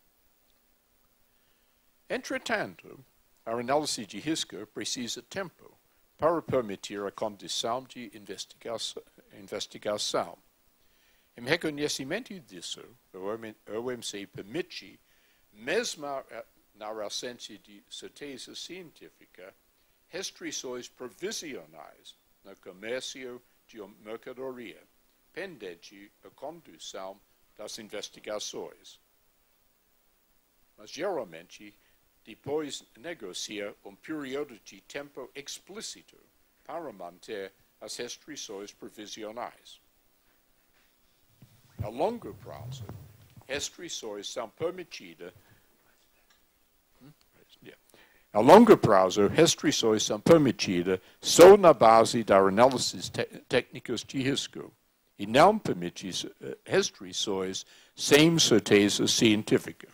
Entretanto, a análise de risco precisa de tempo para permitir a condição de investigação. Em reconhecimento disso, o OMC permite, mesmo na ausência de certeza científica, restrições provisionais no comércio de mercadoria, pendente a condução das investigações. Mas, geralmente, depois negocia período de tempo explícito para manter as restrições provisionais. A longo prazo, restrições são permitidas. A longo prazo, restrições são permitidas só na base da análise técnicas de risco e não permite restrições sem certeza científica.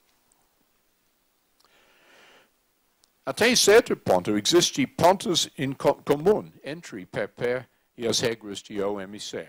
Até certo ponto, existem pontos em comum entre PP e as regras de OMC.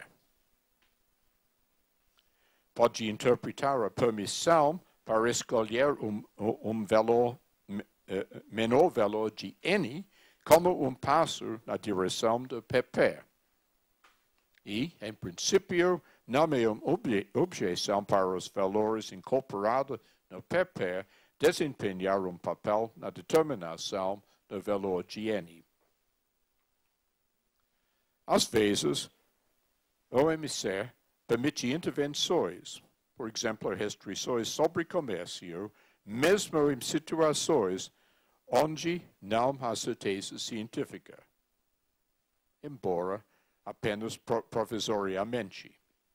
Pode interpretar a permissão para escolher valor menor valor de N como passo na direção do PP. E, em princípio, não é uma objeção para os valores incorporados no PP desempenhar papel na determinação do valor de N. Às vezes, o OMC permite intervenções, por exemplo, restrições sobre comércio, mesmo em situações onde não há certeza científica, embora apenas provisoriamente.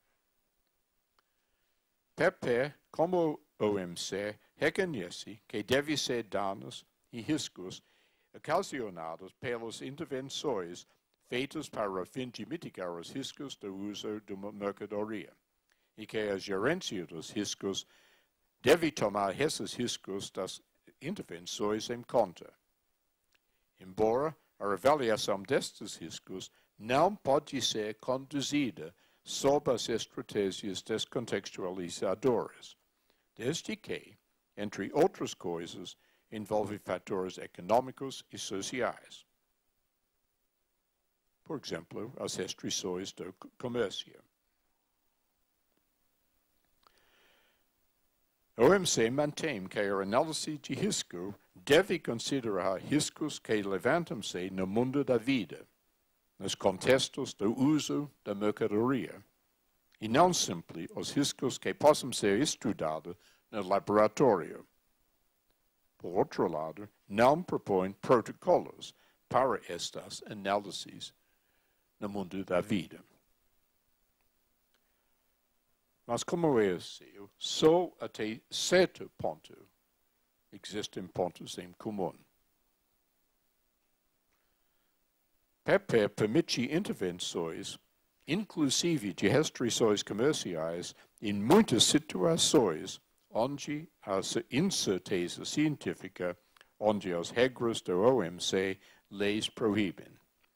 PP, como OMC, reconhece que deve ser danos e riscos ocasionados pelas intervenções feitas para o fim de mitigar os riscos do uso de uma mercadoria e que a gerência dos riscos deve tomar esses riscos das intervenções em conta. Embora a avaliação destes riscos não pode ser conduzida sob as estratégias descontextualizadoras, desde que, entre outras coisas, envolve fatores econômicos e sociais. por exemplo, as restrições do comércio. A OMC mantém que a análise de risco deve considerar riscos que levantam-se no mundo da vida, nos contextos do uso da mercadoria, e não sempre os riscos que possam ser estudados no laboratório. Por outro lado, não propõe protocolos para estas análises no mundo da vida. Mas, como eu sei, só até certo ponto existem pontos em comum. PEPER permite intervenções, inclusive de restrições comerciais, em muitas situações onde a incerteza científica, onde as regras da OMC leis proíbem.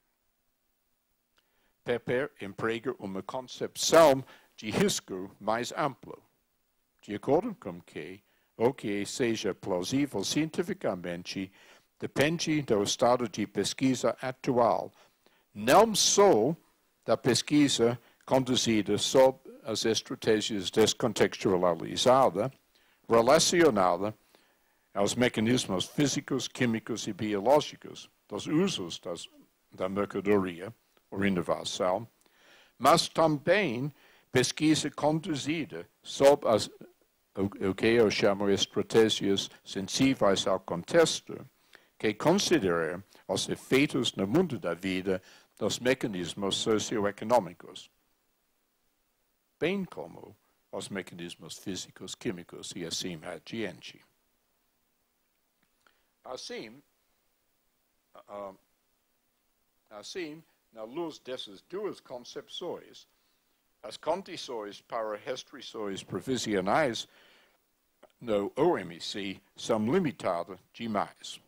PEPER emprega uma concepção de risco mais amplo, de acordo com que o que seja plausível cientificamente depende do estado de pesquisa atual, não só da pesquisa conduzida sob as estratégias descontextualizadas, relacionada aos mecanismos físicos, químicos e biológicos dos usos da mercadoria ou inovação, mas também pesquisa conduzida sob o que eu chamo de estratégias sensíveis ao contexto, que considera os efeitos no mundo da vida dos mecanismos socioeconômicos, bem como os mecanismos físicos, químicos e assim adiante. Assim, na luz dessas duas concepções, as condições para restrições provisionais no OMC são limitadas demais.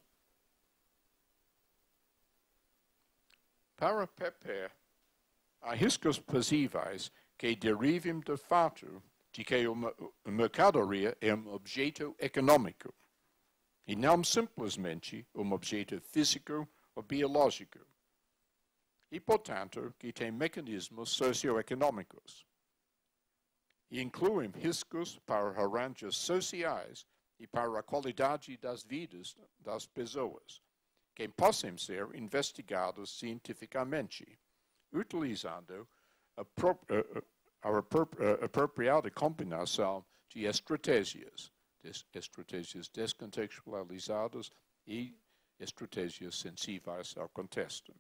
Para PEPER, há riscos possíveis que derivem do fato de que a mercadoria é um objeto econômico e não simplesmente um objeto físico ou biológico, e, portanto, que tem mecanismos socioeconômicos, e incluem riscos para arranjos sociais e para a qualidade das vidas das pessoas, que possam ser investigados cientificamente, utilizando a apropriada combinação de estratégias descontextualizadas e estratégias sensíveis ao contexto.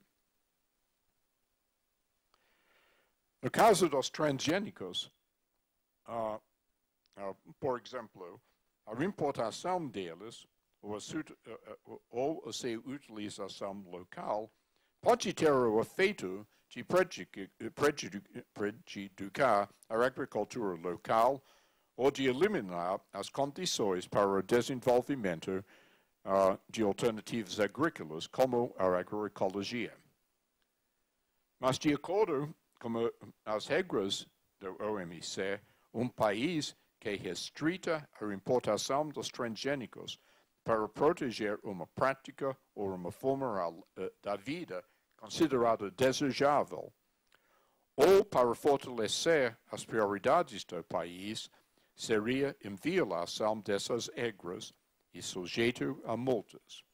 No caso dos transgênicos, por exemplo, a importação deles ou a sua utilização local pode ter o efeito de prejudicar a agricultura local ou de eliminar as condições para o desenvolvimento de alternativas agrícolas, como a agroecologia. Mas, de acordo com as regras do OMC, um país que restrita a importação dos transgênicos para proteger uma prática ou uma forma da vida considerada desejável, ou para fortalecer as prioridades do país, seria em violação dessas regras e sujeito a multas.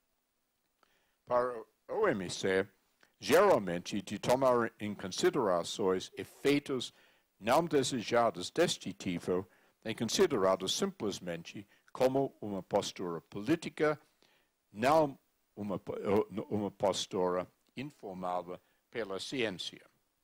Para o OMC, geralmente de tomar em consideração efeitos não desejados deste tipo é considerado simplesmente como uma postura política, não uma postura informada pela ciência.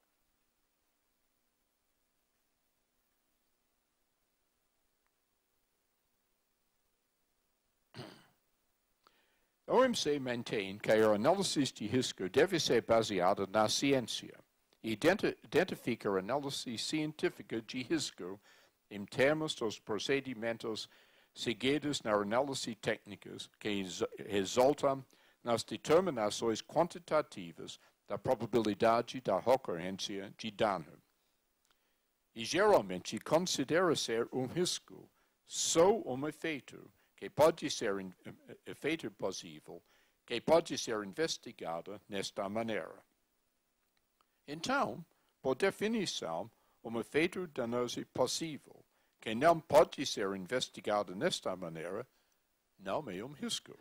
A OMC mantém que a análise de risco deve ser baseada na ciência e identifica a análise científica de risco em termos dos procedimentos seguidos na análise técnicas que resultam nas determinações quantitativas da probabilidade da ocorrência de dano. E geralmente considera ser um risco só um efeito que pode ser efeito possível, que pode ser investigado nesta maneira. Então, por definição, um efeito danoso possível, que não pode ser investigado desta maneira, não é risco.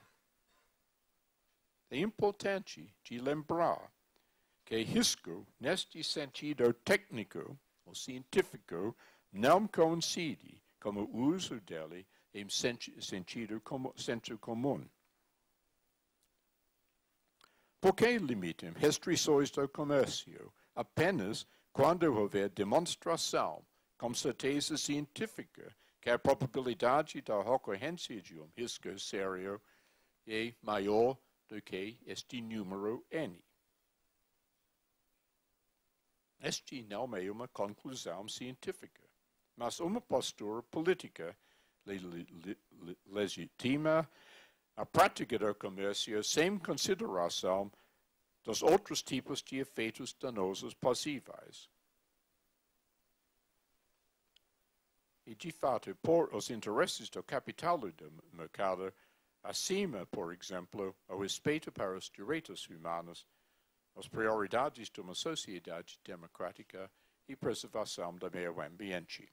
É importante de lembrar que risco, neste sentido técnico ou científico, não coincide com o uso dele em senso comum. Por que limitam restrições do comércio apenas quando houver demonstração com certeza científica que a probabilidade da ocorrência de risco sério é maior do que este número N? Este não é uma conclusão científica, mas uma postura política legitima a prática do comércio sem consideração dos outros tipos de efeitos danosos possíveis. E, de fato, por os interesses do capital e do mercado, acima, por exemplo, o respeito para os direitos humanos, as prioridades de uma sociedade democrática e preservação do meio ambiente.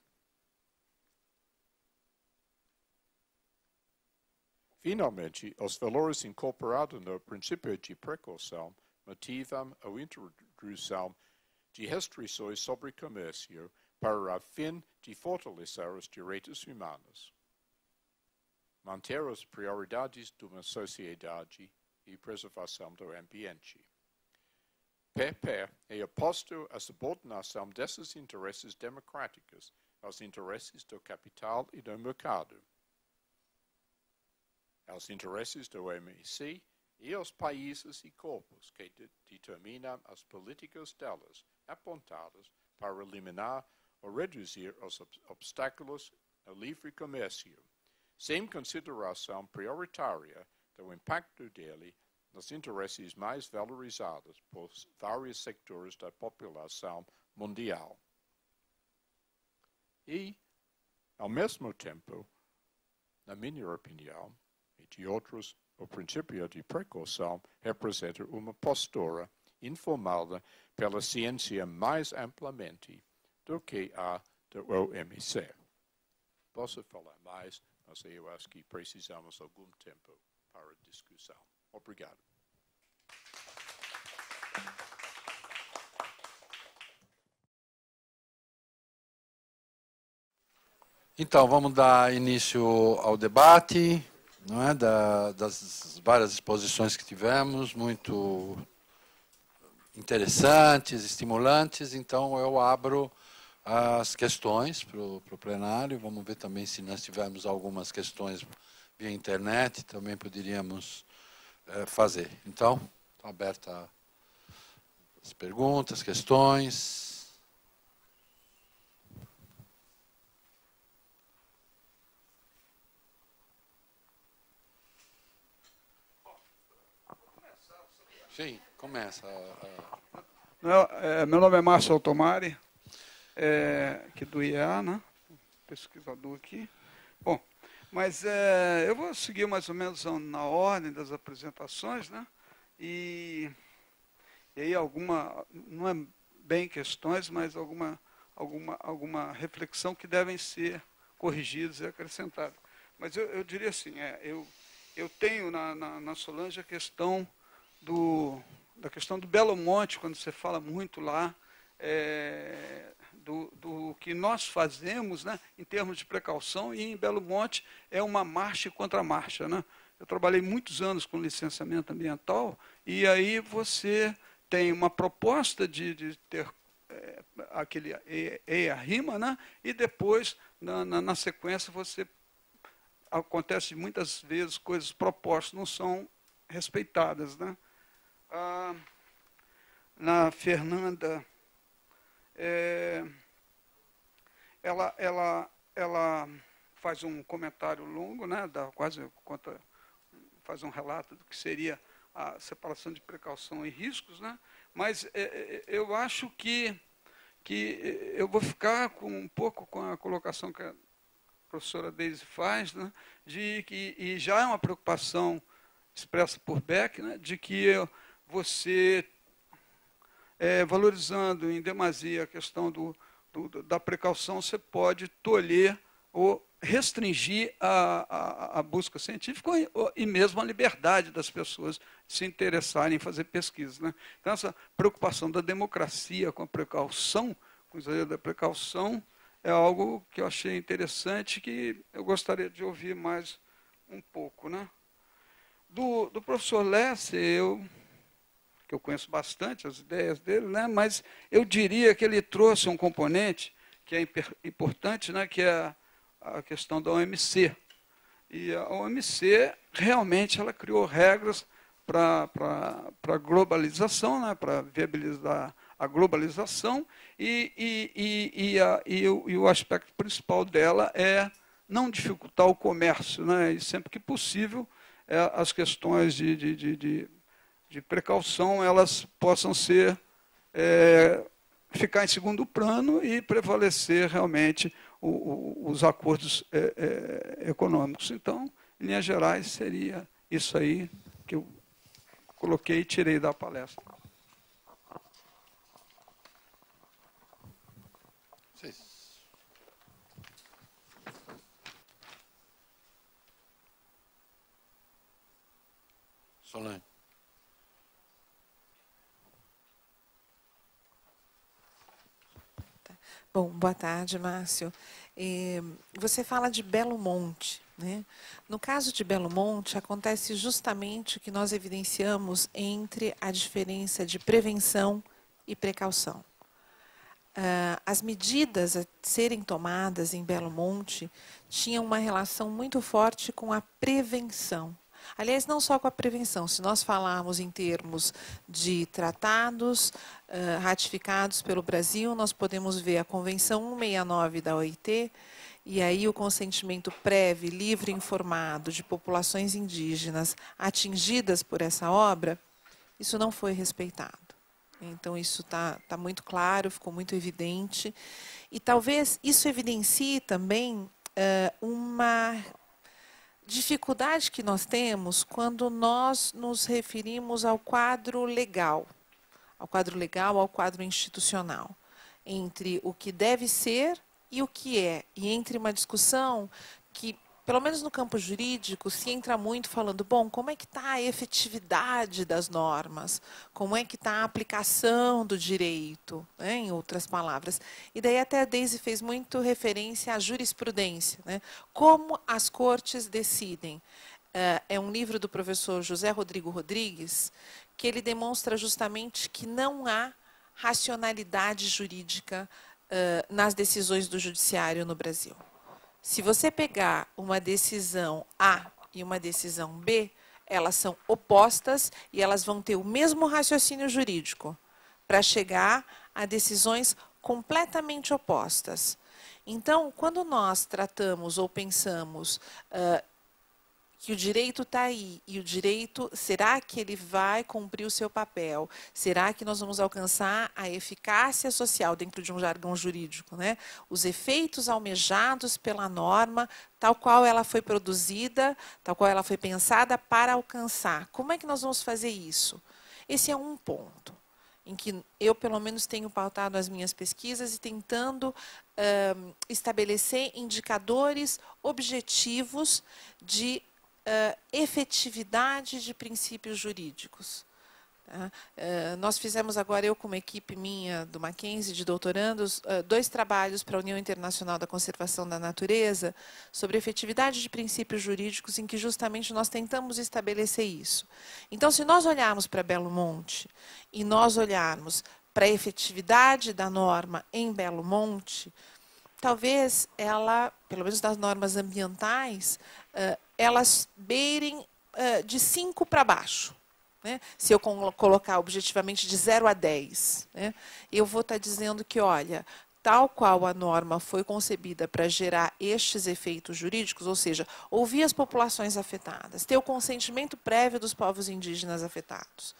Finalmente, os valores incorporados no princípio de precaução motivam a introdução de restrições sobre comércio para a fim de fortalecer os direitos humanos, manter as prioridades de uma sociedade e preservação do ambiente. PP é oposto à subordinação desses interesses democráticos aos interesses do capital e do mercado, aos interesses do OMC e aos países e corpos que determinam as políticas delas apontadas para eliminar ou reduzir os obstáculos ao livre comércio, sem consideração prioritária do impacto dele nos interesses mais valorizados por vários setores da população mundial. E, ao mesmo tempo, na minha opinião, e de outros, o princípio de precaução representa uma postura informada pela ciência mais amplamente do que a do OMC. Posso falar mais, mas eu acho que precisamos de algum tempo para a discussão. Obrigado. Então, vamos dar início ao debate, não é? Das várias exposições que tivemos, muito interessantes, estimulantes. Então, eu abro as questões para o plenário. Vamos ver também se nós tivermos algumas questões via internet, também poderíamos fazer. Então, está aberta as perguntas, questões. Sim, começa. Meu nome é Márcio Altomari, aqui do IEA, né? Pesquisador aqui. Bom, mas eu vou seguir mais ou menos na ordem das apresentações, né? E aí não é bem questões, mas alguma reflexão que devem ser corrigidas e acrescentadas. Mas eu diria assim, eu tenho na Solange a questão da questão do Belo Monte, quando você fala muito lá do que nós fazemos, né, em termos de precaução, e em Belo Monte é uma marcha e contramarcha, né? Eu trabalhei muitos anos com licenciamento ambiental, e aí você tem uma proposta de ter aquele EIA-RIMA, né, e depois, na sequência, acontece muitas vezes coisas propostas não são respeitadas, né? Na Fernanda, ela faz um comentário longo, né, faz um relato do que seria a separação de precaução e riscos, né, mas eu acho que eu vou ficar um pouco com a colocação que a professora Deise faz, né, e já é uma preocupação expressa por Beck, né, de que você valorizando em demasia a questão da precaução, você pode tolher ou restringir a busca científica e mesmo a liberdade das pessoas de se interessarem em fazer pesquisas, né? Então, essa preocupação da democracia com a precaução, com o exagero da precaução, é algo que eu achei interessante, que eu gostaria de ouvir mais um pouco, né? Do professor Lesse, que eu conheço bastante as ideias dele, né? Mas eu diria que ele trouxe um componente que é importante, né? Que é a questão da OMC. E a OMC, realmente, ela criou regras para a globalização, né? Para viabilizar a globalização, e o aspecto principal dela é não dificultar o comércio, né? E sempre que possível, as questões de precaução elas possam ficar em segundo plano e prevalecer realmente os acordos econômicos. Então, em linhas gerais, seria isso aí que eu coloquei e tirei da palestra. Solange. Bom, boa tarde, Márcio. Você fala de Belo Monte, né? No caso de Belo Monte, acontece justamente o que nós evidenciamos entre a diferença de prevenção e precaução. As medidas a serem tomadas em Belo Monte tinham uma relação muito forte com a prevenção. Aliás, não só com a prevenção, se nós falarmos em termos de tratados ratificados pelo Brasil, nós podemos ver a Convenção 169 da OIT, e aí o consentimento prévio, livre e informado de populações indígenas atingidas por essa obra, isso não foi respeitado. Então, isso está muito claro, ficou muito evidente. E talvez isso evidencie também uma dificuldade que nós temos quando nós nos referimos ao quadro legal, ao quadro institucional, entre o que deve ser e o que é, e entre uma discussão que, pelo menos no campo jurídico, se entra muito falando, bom, como é que está a efetividade das normas? Como é que está a aplicação do direito, né, em outras palavras? E daí até a Deise fez muito referência à jurisprudência, né? Como as cortes decidem. É um livro do professor José Rodrigo Rodrigues, que ele demonstra justamente que não há racionalidade jurídica nas decisões do judiciário no Brasil. Se você pegar uma decisão A e uma decisão B, elas são opostas e elas vão ter o mesmo raciocínio jurídico para chegar a decisões completamente opostas. Então, quando nós tratamos ou pensamos que o direito está aí, e o direito, será que ele vai cumprir o seu papel? Será que nós vamos alcançar a eficácia social dentro de um jargão jurídico, né? Os efeitos almejados pela norma, tal qual ela foi produzida, tal qual ela foi pensada para alcançar. Como é que nós vamos fazer isso? Esse é um ponto em que eu, pelo menos, tenho pautado as minhas pesquisas e tentando estabelecer indicadores objetivos de efetividade de princípios jurídicos. Tá? Nós fizemos agora, eu com uma equipe minha do Mackenzie, de doutorandos, 2 trabalhos para a União Internacional da Conservação da Natureza sobre efetividade de princípios jurídicos, em que justamente nós tentamos estabelecer isso. Então, se nós olharmos para Belo Monte e nós olharmos para a efetividade da norma em Belo Monte, talvez ela, pelo menos das normas ambientais, elas beirem de 5 para baixo. Né? Se eu colocar objetivamente de 0 a 10, né? Eu vou estar dizendo que, olha, tal qual a norma foi concebida para gerar estes efeitos jurídicos, ou seja, ouvir as populações afetadas, ter o consentimento prévio dos povos indígenas afetados,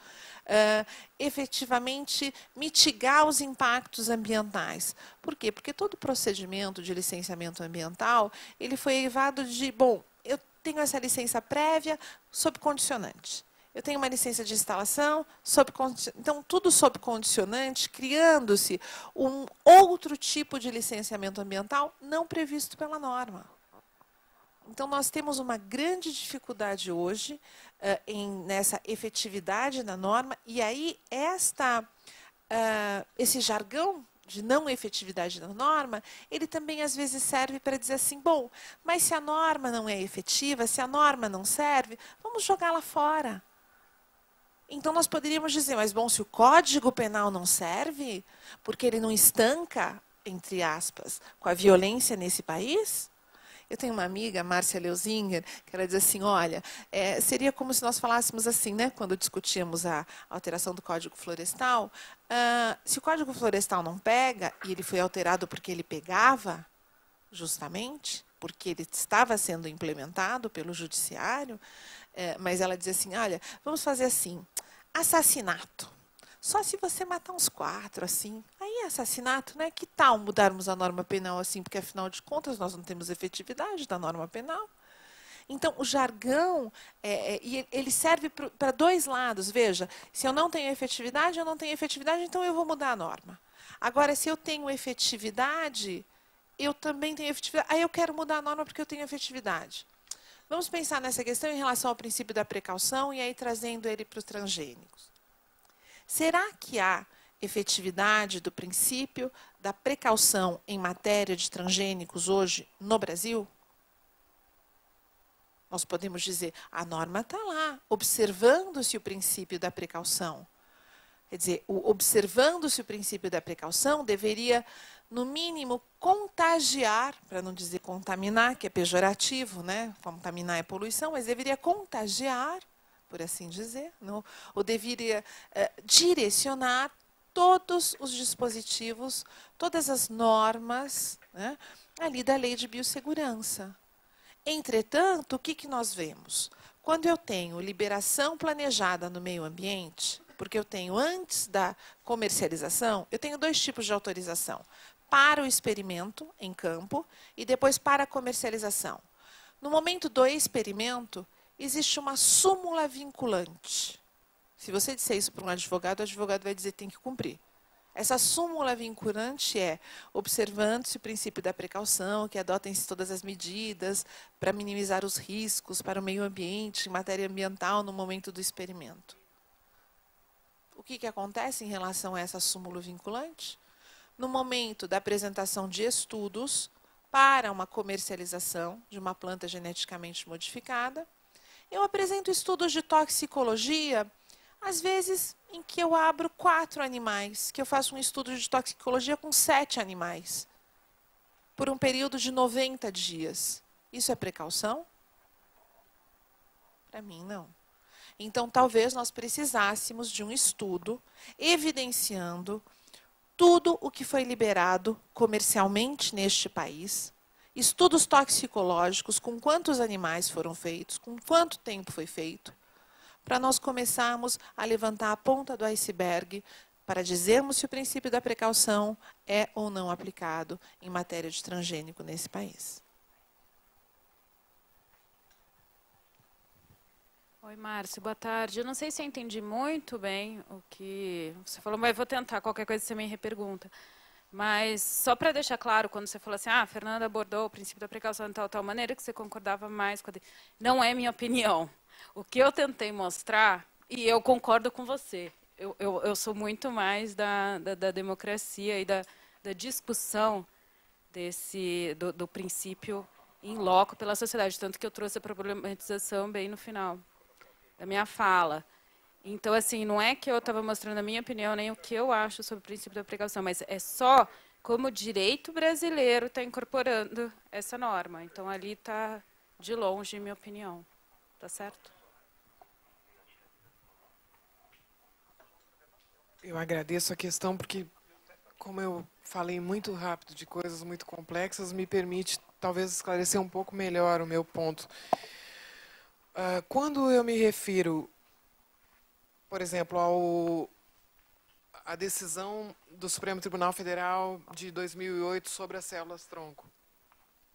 efetivamente mitigar os impactos ambientais. Por quê? Porque todo procedimento de licenciamento ambiental ele foi eivado de, bom, eu tenho essa licença prévia sob condicionante. eu tenho uma licença de instalação, então tudo sob condicionante, criando-se um outro tipo de licenciamento ambiental não previsto pela norma. Então, nós temos uma grande dificuldade hoje nessa efetividade da norma, e aí esse jargão de não efetividade da norma, ele também às vezes serve para dizer assim, bom, mas se a norma não é efetiva, se a norma não serve, vamos jogá-la fora. Então, nós poderíamos dizer, mas bom, se o Código Penal não serve, porque ele não estanca, entre aspas, com a violência nesse país? Eu tenho uma amiga, Márcia Leuzinger, que ela diz assim, olha, seria como se nós falássemos assim, né, quando discutíamos a alteração do Código Florestal, se o Código Florestal não pega, e ele foi alterado porque ele pegava, justamente, porque ele estava sendo implementado pelo Judiciário, mas ela diz assim, olha, vamos fazer assim, assassinato. Só se você matar uns 4, assim. Aí é assassinato, né? Que tal mudarmos a norma penal assim? Porque, afinal de contas, nós não temos efetividade da norma penal. Então, o jargão, ele serve para dois lados. Veja, se eu não tenho efetividade, então eu vou mudar a norma. Agora, se eu tenho efetividade, eu também tenho efetividade. Aí eu quero mudar a norma porque eu tenho efetividade. Vamos pensar nessa questão em relação ao princípio da precaução e aí trazendo ele para os transgênicos. Será que há efetividade do princípio da precaução em matéria de transgênicos hoje no Brasil? Nós podemos dizer, a norma está lá, observando-se o princípio da precaução. Quer dizer, observando-se o princípio da precaução, deveria, no mínimo, contagiar, para não dizer contaminar, que é pejorativo, né? Contaminar é poluição, mas deveria contagiar, por assim dizer, não? Ou deveria direcionar todos os dispositivos, todas as normas, né, ali da Lei de Biossegurança. Entretanto, o que nós vemos? Quando eu tenho liberação planejada no meio ambiente, porque eu tenho, antes da comercialização, eu tenho 2 tipos de autorização. Para o experimento em campo e depois para a comercialização. No momento do experimento, existe uma súmula vinculante. Se você disser isso para um advogado, o advogado vai dizer que tem que cumprir. Essa súmula vinculante é, observando-se o princípio da precaução, que adotem-se todas as medidas para minimizar os riscos para o meio ambiente, em matéria ambiental, no momento do experimento. O que acontece em relação a essa súmula vinculante? No momento da apresentação de estudos para uma comercialização de uma planta geneticamente modificada, eu apresento estudos de toxicologia, às vezes em que eu abro 4 animais, que eu faço um estudo de toxicologia com 7 animais, por um período de 90 dias. Isso é precaução? Para mim, não. Então, talvez nós precisássemos de um estudo evidenciando tudo o que foi liberado comercialmente neste país, estudos toxicológicos, com quantos animais foram feitos, com quanto tempo foi feito, para nós começarmos a levantar a ponta do iceberg para dizermos se o princípio da precaução é ou não aplicado em matéria de transgênico nesse país. Oi, Márcio, boa tarde. Eu não sei se eu entendi muito bem o que você falou, mas vou tentar, qualquer coisa você me repergunta. Mas só para deixar claro, quando você falou assim, a Fernanda abordou o princípio da precaução de tal maneira que você concordava mais com a... Não é minha opinião. O que eu tentei mostrar, e eu concordo com você, eu sou muito mais da democracia e da discussão do princípio in loco pela sociedade, tanto que eu trouxe a problematização bem no final da minha fala. Então, assim, não é que eu estava mostrando a minha opinião, nem o que eu acho sobre o princípio da precaução, mas é só como o direito brasileiro está incorporando essa norma. Então, ali está, de longe, minha opinião. Tá certo? Eu agradeço a questão porque, como eu falei muito rápido de coisas muito complexas, me permite talvez esclarecer um pouco melhor o meu ponto. Quando eu me refiro, por exemplo, à decisão do Supremo Tribunal Federal de 2008 sobre as células-tronco,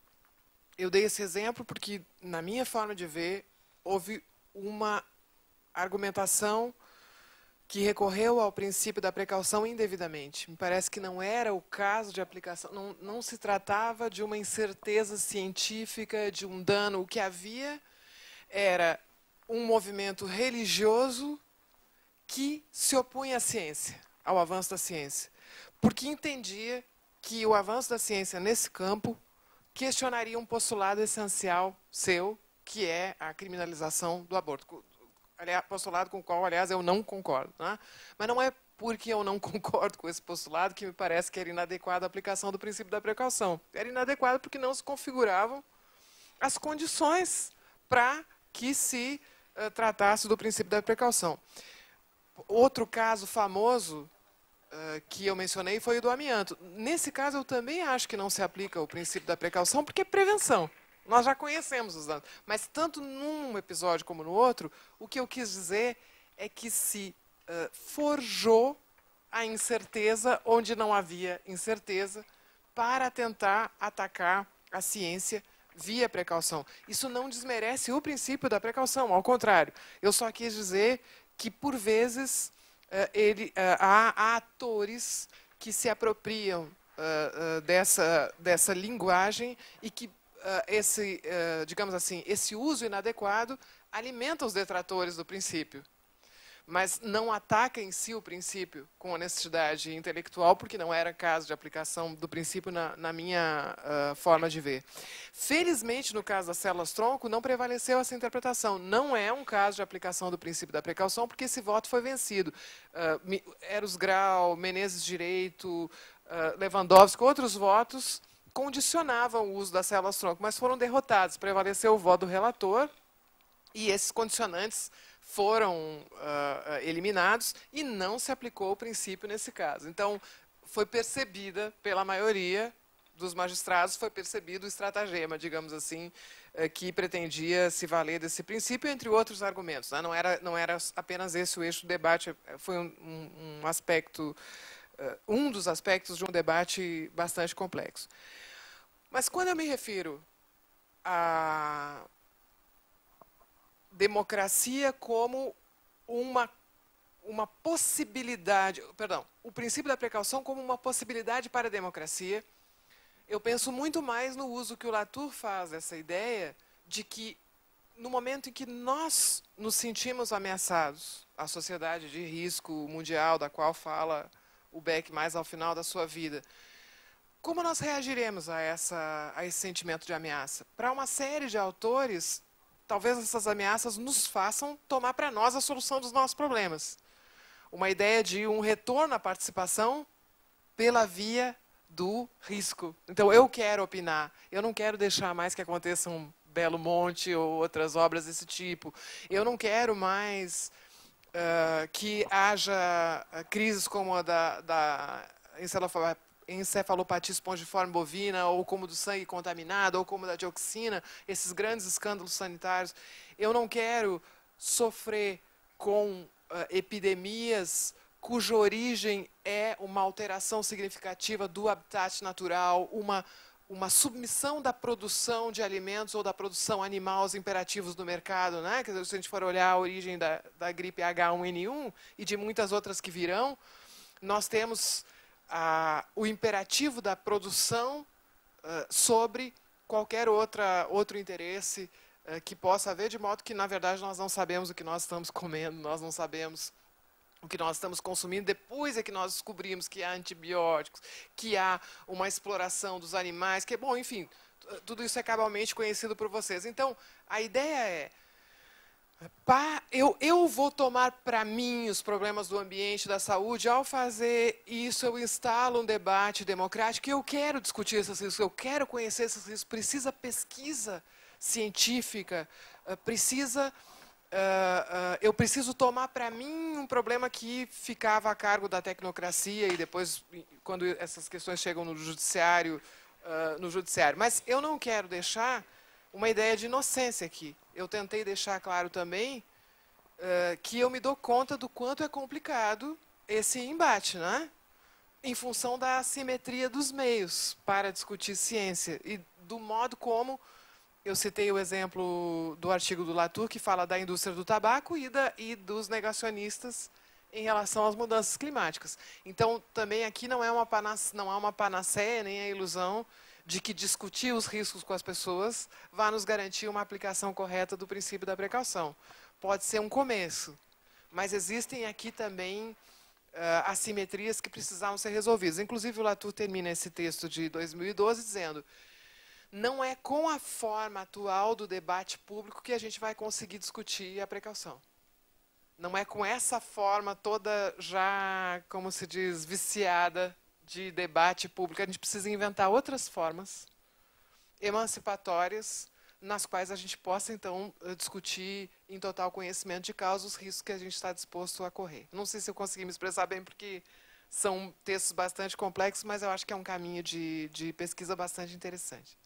eu dei esse exemplo porque, na minha forma de ver, houve uma argumentação que recorreu ao princípio da precaução indevidamente. Me parece que não era o caso de aplicação, não se tratava de uma incerteza científica, de um dano. O que havia era um movimento religioso que se opunha à ciência, ao avanço da ciência, porque entendia que o avanço da ciência nesse campo questionaria um postulado essencial seu, que é a criminalização do aborto. Postulado com o qual, aliás, eu não concordo. Né? Mas não é porque eu não concordo com esse postulado que me parece que era inadequada a aplicação do princípio da precaução. Era inadequado porque não se configuravam as condições para que se tratasse do princípio da precaução. Outro caso famoso que eu mencionei foi o do amianto. Nesse caso, eu também acho que não se aplica o princípio da precaução, porque é prevenção. Nós já conhecemos os danos. Mas, tanto num episódio como no outro, o que eu quis dizer é que se forjou a incerteza onde não havia incerteza para tentar atacar a ciência via precaução. Isso não desmerece o princípio da precaução, ao contrário. Eu só quis dizer que, por vezes, há atores que se apropriam dessa linguagem e que digamos assim, esse uso inadequado alimenta os detratores do princípio, mas não ataca em si o princípio com honestidade intelectual, porque não era caso de aplicação do princípio na minha forma de ver. Felizmente, no caso das células-tronco, não prevaleceu essa interpretação. Não é um caso de aplicação do princípio da precaução, porque esse voto foi vencido. Eros Grau, Menezes Direito, Lewandowski, outros votos condicionavam o uso das células-tronco, mas foram derrotados. Prevaleceu o voto do relator e esses condicionantes foram eliminados e não se aplicou o princípio nesse caso. Então, foi percebida pela maioria dos magistrados, foi percebido o estratagema, digamos assim, que pretendia se valer desse princípio, entre outros argumentos. Né? Não era apenas esse o eixo do debate, foi um aspecto, um dos aspectos de um debate bastante complexo. Mas quando eu me refiro à democracia como uma possibilidade, perdão, o princípio da precaução como uma possibilidade para a democracia, eu penso muito mais no uso que o Latour faz dessa ideia de que, no momento em que nós nos sentimos ameaçados, a sociedade de risco mundial, da qual fala o Beck mais ao final da sua vida, como nós reagiremos a esse sentimento de ameaça? Para uma série de autores, talvez essas ameaças nos façam tomar para nós a solução dos nossos problemas. Uma ideia de um retorno à participação pela via do risco. Então, eu quero opinar, eu não quero deixar mais que aconteça um Belo Monte ou outras obras desse tipo. Eu não quero mais que haja crises como a da encefalopatia espongiforme bovina, ou como do sangue contaminado, ou como da dioxina, esses grandes escândalos sanitários. Eu não quero sofrer com epidemias cuja origem é uma alteração significativa do habitat natural, uma submissão da produção de alimentos ou da produção animal aos imperativos do mercado. Né? Quer dizer, se a gente for olhar a origem da gripe H1N1 e de muitas outras que virão, nós temos o imperativo da produção sobre qualquer outro interesse que possa haver, de modo que, na verdade, nós não sabemos o que nós estamos comendo, nós não sabemos o que nós estamos consumindo. Depois é que nós descobrimos que há antibióticos, que há uma exploração dos animais, que, bom, enfim, tudo isso é cabalmente conhecido por vocês. Então, a ideia é, eu vou tomar para mim os problemas do ambiente, da saúde. Ao fazer isso, eu instalo um debate democrático. Eu quero discutir esses riscos, eu quero conhecer esses riscos. Precisa pesquisa científica, eu preciso tomar para mim um problema que ficava a cargo da tecnocracia e depois, quando essas questões chegam no judiciário. Mas eu não quero deixar uma ideia de inocência aqui. Eu tentei deixar claro também que eu me dou conta do quanto é complicado esse embate, né? Em função da assimetria dos meios para discutir ciência e do modo como Eu citei o exemplo do artigo do Latour, que fala da indústria do tabaco e dos negacionistas em relação às mudanças climáticas. Então, também aqui não há uma panaceia, nem a ilusão de que discutir os riscos com as pessoas vai nos garantir uma aplicação correta do princípio da precaução. Pode ser um começo, mas existem aqui também assimetrias que precisavam ser resolvidas. Inclusive, o Latour termina esse texto de 2012 dizendo: não é com a forma atual do debate público que a gente vai conseguir discutir a precaução. Não é com essa forma toda já, como se diz, viciada de debate público. A gente precisa inventar outras formas emancipatórias nas quais a gente possa, então, discutir em total conhecimento de causa os riscos que a gente está disposto a correr. Não sei se eu consegui me expressar bem, porque são textos bastante complexos, mas eu acho que é um caminho de pesquisa bastante interessante.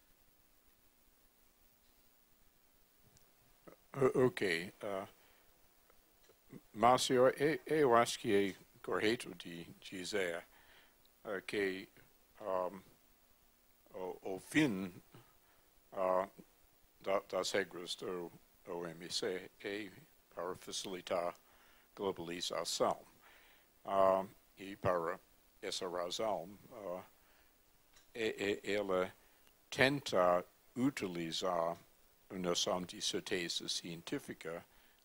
Ok. Márcio, eu acho que é correto de dizer que o fim das regras do OMC é para facilitar a globalização. E para essa razão, ela tenta utilizar a noção de certeza científica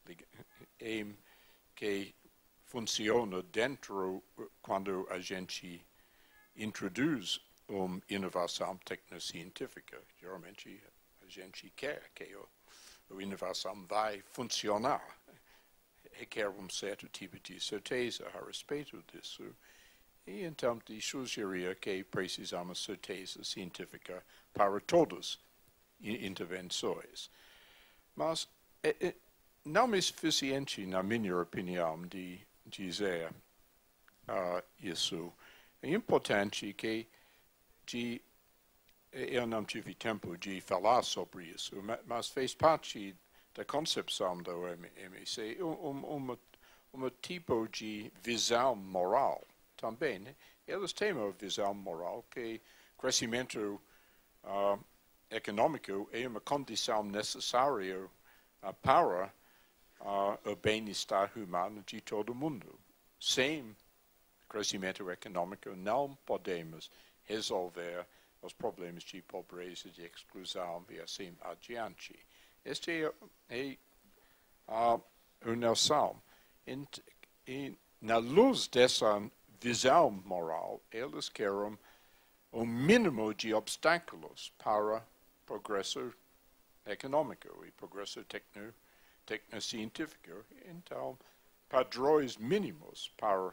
que funciona dentro quando a gente introduz uma inovação tecnocientífica. Geralmente a gente quer que a inovação vai funcionar, requer um certo tipo de certeza a respeito disso, e então sugerir que precisamos de certeza científica para todas intervenções. Mas não é suficiente, na minha opinião, de dizer isso. É importante que eu não tive tempo de falar sobre isso, mas fez parte da concepção do OMC um tipo de visão moral também. Eles têm uma visão moral que crescimento econômico é uma condição necessária para o bem-estar humano de todo mundo. Sem crescimento econômico não podemos resolver os problemas de pobreza, de exclusão e assim adiante. Esta é a noção. E na luz dessa visão moral, eles querem um mínimo de obstáculos para progresso econômico e progresso tecnocientífico. Então, padrões mínimos para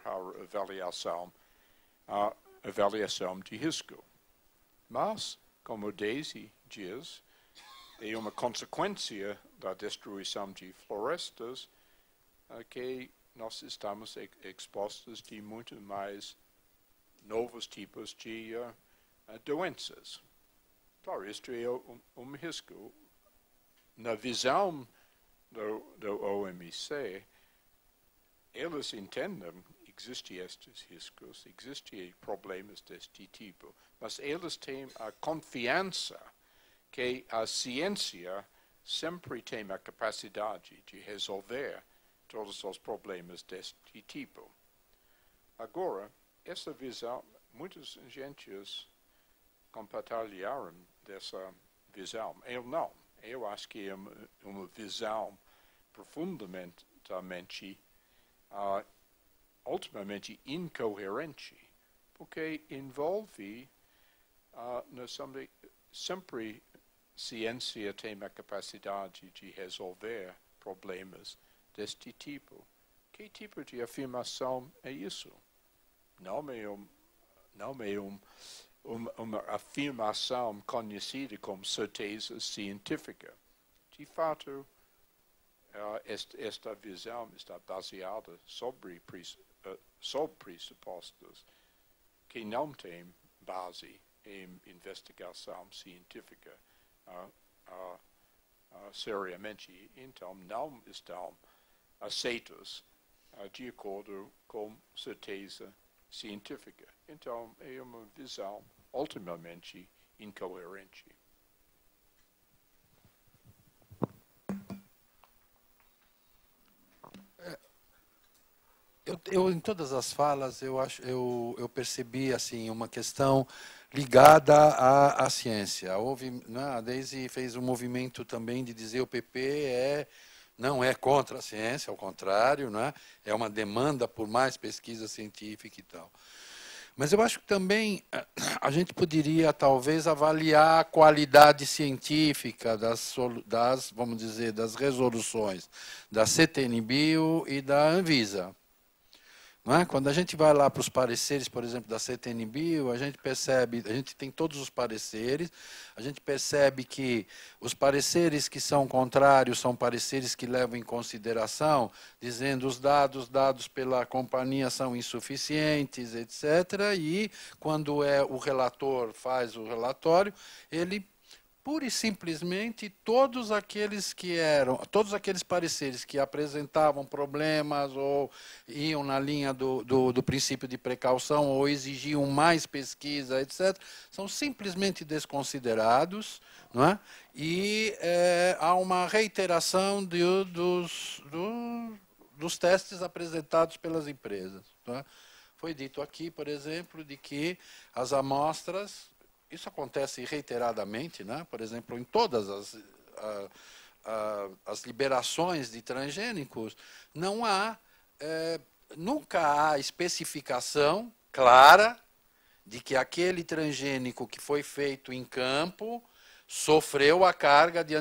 a avaliação de risco. Mas, como Daisy diz, é uma consequência da destruição de florestas que nós estamos expostos de muito mais novos tipos de doenças. Claro, isto é um risco. Na visão do OMC, eles entendem que existem estes riscos, existem problemas deste tipo, mas eles têm a confiança que a ciência sempre tem a capacidade de resolver todos os problemas deste tipo. Agora, essa visão, muitas gentes compartilharam dessa visão. Eu não. Eu acho que é uma visão profundamente, ultimamente incoerente, porque envolve sempre ciência tem a capacidade de resolver problemas deste tipo. Que tipo de afirmação é isso? Não é uma afirmação conhecida como certeza científica. De fato, esta visão está baseada sobre pressupostos que não têm base em investigação científica seriamente, então não estão aceitos de acordo com certeza científica. Então, é uma visão ultimamente incoerente. Em todas as falas, eu percebi assim, uma questão ligada à ciência. Houve, né, a Daisy fez um movimento também de dizer o PP não é contra a ciência, ao contrário, né, é uma demanda por mais pesquisa científica e tal. Mas eu acho que também a gente poderia, talvez, avaliar a qualidade científica vamos dizer, das resoluções da CTNBio e da Anvisa. Não é? Quando a gente vai lá para os pareceres, por exemplo, da CTNBio, a gente percebe, a gente tem todos os pareceres, a gente percebe que os pareceres que são contrários são pareceres que levam em consideração, dizendo os dados pela companhia são insuficientes, etc. E quando o relator faz o relatório, ele pura e simplesmente todos aqueles pareceres que apresentavam problemas ou iam na linha do princípio de precaução ou exigiam mais pesquisa, etc., são simplesmente desconsiderados, não é? E há uma reiteração dos testes apresentados pelas empresas. Não é? Foi dito aqui, por exemplo, de que as amostras... Isso acontece reiteradamente, né? Por exemplo, em todas as liberações de transgênicos, nunca há especificação clara de que aquele transgênico que foi feito em campo sofreu a carga de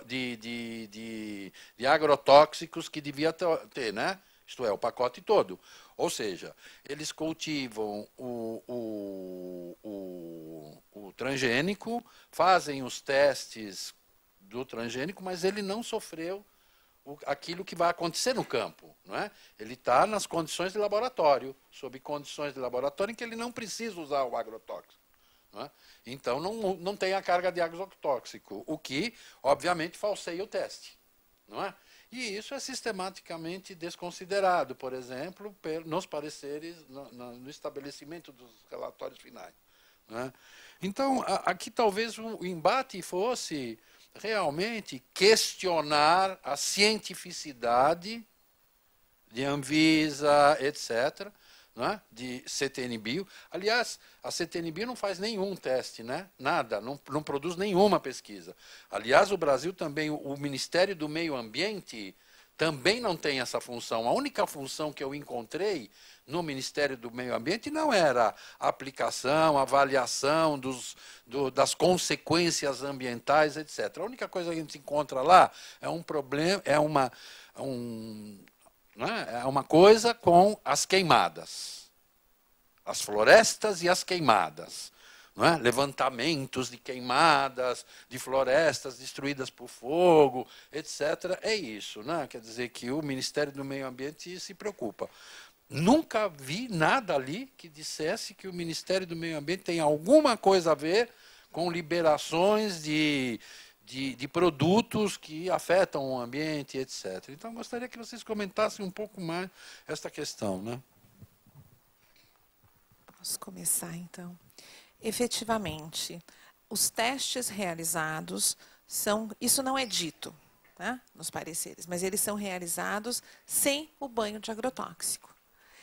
agrotóxicos que devia ter, né? Isto é, o pacote todo. Ou seja, eles cultivam o transgênico, fazem os testes do transgênico, mas ele não sofreu aquilo que vai acontecer no campo. Não é? Ele está nas condições de laboratório, sob condições de laboratório em que ele não precisa usar o agrotóxico. Não é? Então, não tem a carga de agrotóxico, o que, obviamente, falseia o teste. Não é? E isso é sistematicamente desconsiderado, por exemplo, nos pareceres, no estabelecimento dos relatórios finais. Né? Então, aqui talvez o embate fosse realmente questionar a cientificidade de Anvisa, etc., né? De CTNBio. Aliás, a CTNBio não faz nenhum teste, né? Nada, não produz nenhuma pesquisa. Aliás, o Brasil também, o Ministério do Meio Ambiente também não tem essa função. A única função que eu encontrei no Ministério do Meio Ambiente não era a aplicação, a avaliação das consequências ambientais, etc. A única coisa que a gente encontra lá é um problema, é uma coisa com as queimadas, as florestas e as queimadas, não é? Levantamentos de queimadas, de florestas destruídas por fogo, etc. É isso, né? Quer dizer que o Ministério do Meio Ambiente se preocupa. Nunca vi nada ali que dissesse que o Ministério do Meio Ambiente tem alguma coisa a ver com liberações de produtos que afetam o ambiente, etc. Então, gostaria que vocês comentassem um pouco mais esta questão. Né? Posso começar, então? Efetivamente, os testes realizados são... Isso não é dito, tá? Nos pareceres, mas eles são realizados sem o banho de agrotóxico.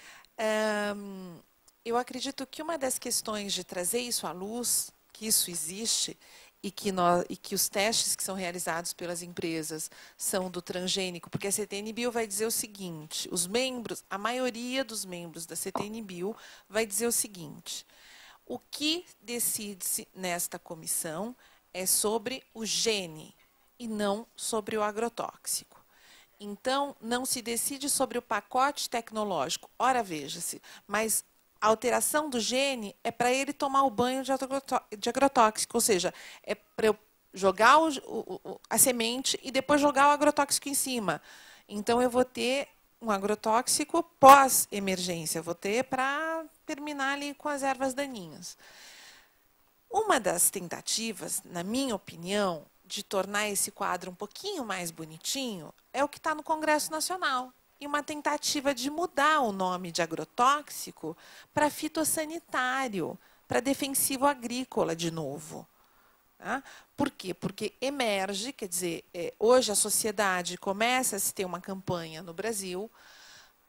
Eu acredito que uma das questões de trazer isso à luz, que isso existe, e que os testes que são realizados pelas empresas são do transgênico, porque a CTNBio vai dizer o seguinte, a maioria dos membros da CTNBio vai dizer o seguinte, o que decide-se nesta comissão é sobre o gene e não sobre o agrotóxico. Então, não se decide sobre o pacote tecnológico. Ora, veja-se, mas a alteração do gene é para ele tomar o banho de agrotóxico, ou seja, é para eu jogar a semente e depois jogar o agrotóxico em cima. Então, eu vou ter um agrotóxico pós-emergência, vou ter para terminar ali com as ervas daninhas. Uma das tentativas, na minha opinião, de tornar esse quadro um pouquinho mais bonitinho é o que está no Congresso Nacional. E uma tentativa de mudar o nome de agrotóxico para fitossanitário, para defensivo agrícola de novo. Tá? Por quê? Porque emerge, quer dizer, hoje a sociedade começa a se ter uma campanha no Brasil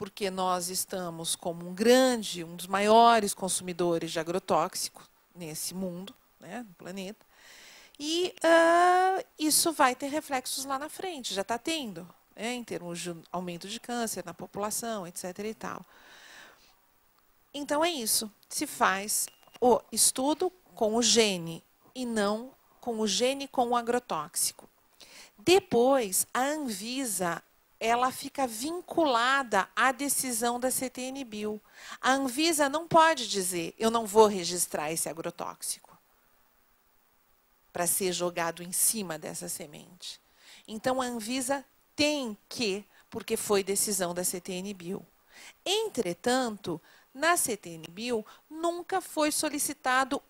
porque nós estamos como um dos maiores consumidores de agrotóxico nesse mundo, né, no planeta, e isso vai ter reflexos lá na frente, já está tendo, né, em termos de aumento de câncer na população, etc. e tal. Então, é isso. Se faz o estudo com o gene e não com o gene com o agrotóxico. Depois, a Anvisa ela fica vinculada à decisão da CTN-Bio. A Anvisa não pode dizer, eu não vou registrar esse agrotóxico para ser jogado em cima dessa semente. Então, a Anvisa tem que, porque foi decisão da CTN-Bio. Entretanto, na CTN-Bio, nunca foi solicitado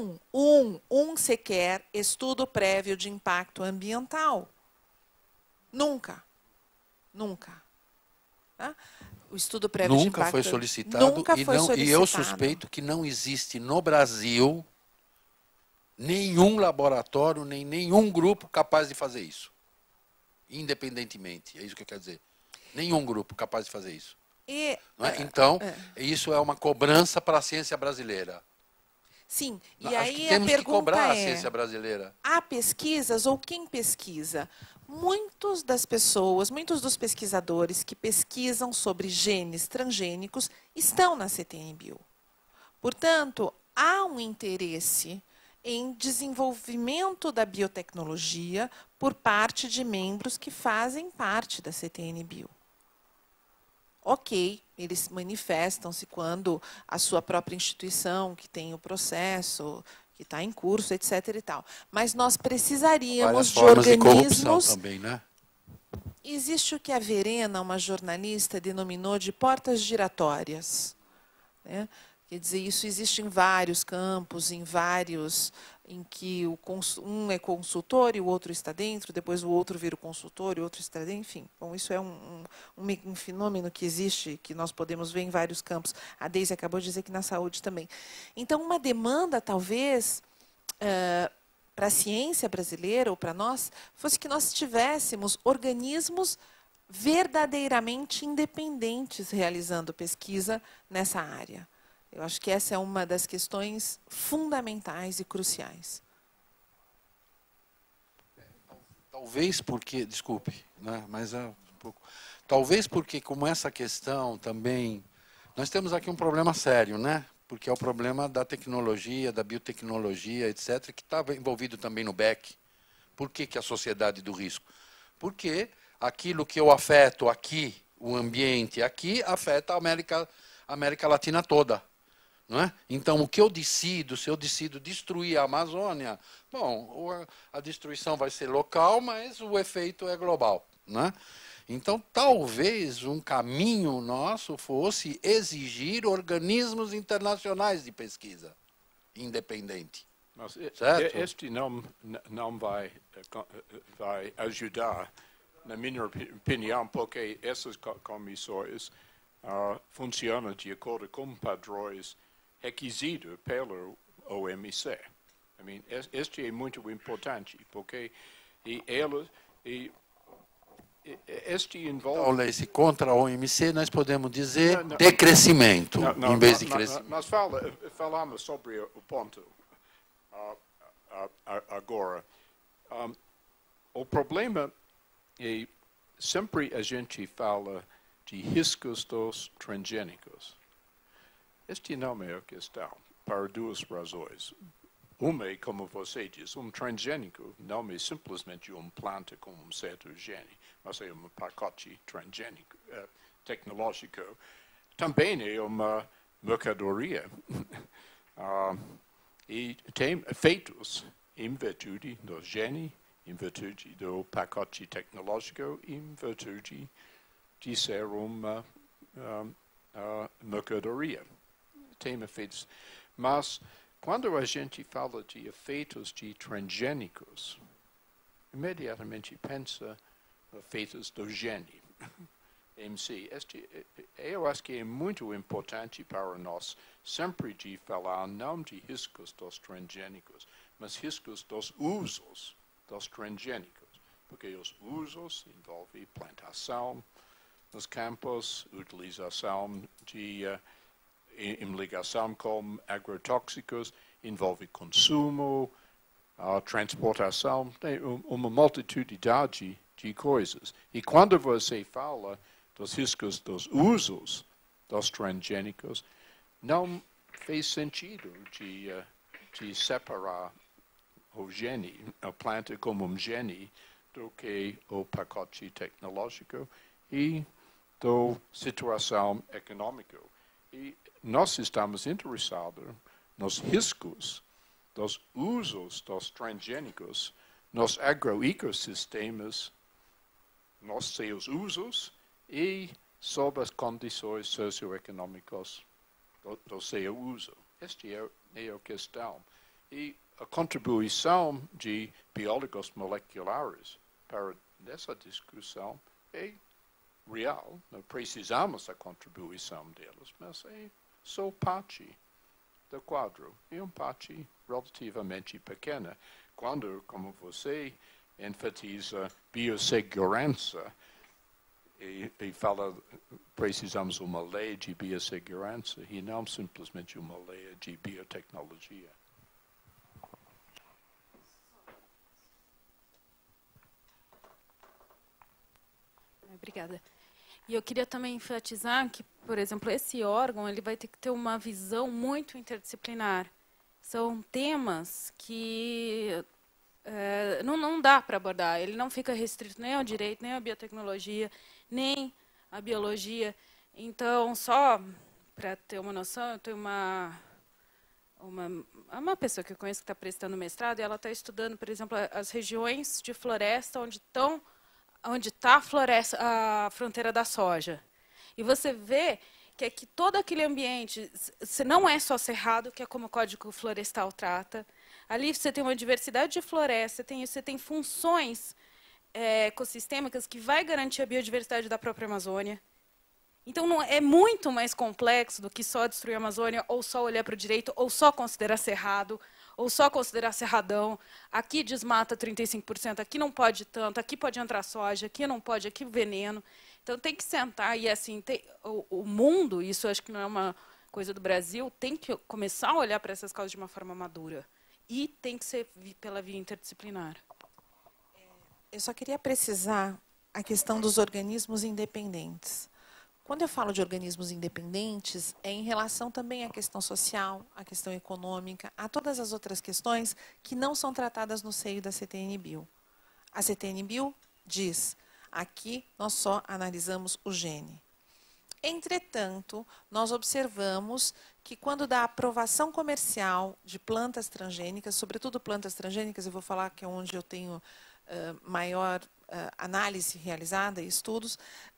sequer estudo prévio de impacto ambiental. Nunca. Nunca. Tá? O estudo prévio de impacto foi solicitado, nunca foi solicitado. E eu suspeito que não existe no Brasil nenhum laboratório, nem nenhum grupo capaz de fazer isso. Independentemente. É isso que eu quero dizer. Nenhum grupo capaz de fazer isso. Então, isso é uma cobrança para a ciência brasileira. Sim, e Acho aí que temos que cobrar a ciência brasileira. Há pesquisas, ou quem pesquisa? Muitos dos pesquisadores que pesquisam sobre genes transgênicos estão na CTN-Bio. Portanto, há um interesse em desenvolvimento da biotecnologia por parte de membros que fazem parte da CTN-Bio. Ok, eles manifestam-se quando a sua própria instituição, que tem o processo, que está em curso, etc. e tal. Mas nós precisaríamos de organismos... De também, né? Existe o que a Verena, uma jornalista, denominou de portas giratórias, né? Quer dizer, isso existe em vários campos, em que um é consultor e o outro está dentro, depois o outro vira o consultor e o outro está dentro, enfim. Bom, isso é um fenômeno que existe, que nós podemos ver em vários campos. A Deise acabou de dizer que na saúde também. Então, uma demanda, talvez, para a ciência brasileira, ou para nós, fosse que nós tivéssemos organismos verdadeiramente independentes realizando pesquisa nessa área. Eu acho que essa é uma das questões fundamentais e cruciais. Talvez porque, desculpe, né, mas um pouco. Talvez porque, como essa questão também, nós temos aqui um problema sério, né? Porque é o problema da tecnologia, da biotecnologia, etc., que estava envolvido também no BEC. Por que a sociedade do risco? Porque aquilo que eu afeto aqui, o ambiente aqui, afeta a América Latina toda. Não é? Então, o que eu decido, se eu decido destruir a Amazônia, bom, a destruição vai ser local, mas o efeito é global. Não é? Então, talvez um caminho nosso fosse exigir organismos internacionais de pesquisa independente. Mas certo? este não vai ajudar, na minha opinião, porque essas comissões funcionam de acordo com padrões requisitos pelo OMC. Este é muito importante, porque este envolve... Então, se contra a OMC, nós podemos dizer decrescimento, em vez de crescimento. Nós falamos sobre o ponto agora. O problema é, sempre a gente fala de riscos dos transgênicos. Este não é a questão, por duas razões. Uma é, como você diz, transgênico não é simplesmente planta com certo gene, mas é pacote transgênico, tecnológico. Também é uma mercadoria. E tem efeitos em virtude do gene, em virtude do pacote tecnológico, em virtude de ser uma mercadoria. Tem efeitos. Mas, quando a gente fala de efeitos de transgênicos, imediatamente pensa efeitos do gene em si. Eu acho que é muito importante para nós sempre de falar não de riscos dos transgênicos, mas riscos dos usos dos transgênicos, porque os usos envolvem plantação, nos campos, utilização de em ligação com agrotóxicos, envolve consumo, a transportação, tem uma multitude de coisas. E quando você fala dos riscos dos usos dos transgênicos, não fez sentido de separar o gene, a planta como um gene, do que o pacote tecnológico e da situação econômica. E nós estamos interessados nos riscos dos usos dos transgênicos nos agroecossistemas, nos seus usos e sob as condições socioeconômicas do seu uso. Esta é a questão. E a contribuição de biólogos moleculares para essa discussão é real. Não precisamos da contribuição deles, mas é só parte do quadro. É parte relativamente pequena. Quando, como você enfatiza biossegurança e fala precisamos de uma lei de biossegurança e não simplesmente uma lei de biotecnologia. Obrigada. E eu queria também enfatizar que, por exemplo, esse órgão ele vai ter que ter uma visão muito interdisciplinar. São temas que não dá para abordar. Ele não fica restrito nem ao direito, nem à biotecnologia, nem à biologia. Então, só para ter uma noção, eu tenho uma pessoa que eu conheço que está prestando mestrado e ela está estudando, por exemplo, as regiões de floresta onde está a fronteira da soja. E você vê que todo aquele ambiente, não é só cerrado, que é como o Código Florestal trata. Ali você tem uma diversidade de floresta, você tem funções ecossistêmicas que vai garantir a biodiversidade da própria Amazônia. Então, é muito mais complexo do que só destruir a Amazônia, ou só olhar para o direito, ou só considerar cerrado, ou só considerar cerradão. Aqui desmata 35%, aqui não pode tanto, aqui pode entrar soja, aqui não pode, aqui veneno. Então, tem que sentar e, assim, o mundo, isso acho que não é uma coisa do Brasil, tem que começar a olhar para essas causas de uma forma madura. E tem que ser pela via interdisciplinar. Eu só queria precisar a questão dos organismos independentes. Quando eu falo de organismos independentes, é em relação também à questão social, à questão econômica, a todas as outras questões que não são tratadas no seio da CTN-Bio. A CTN-Bio diz, aqui nós só analisamos o gene. Entretanto, nós observamos que quando dá aprovação comercial de plantas transgênicas, sobretudo plantas transgênicas, eu vou falar que é onde eu tenho maior análise realizada e estudos,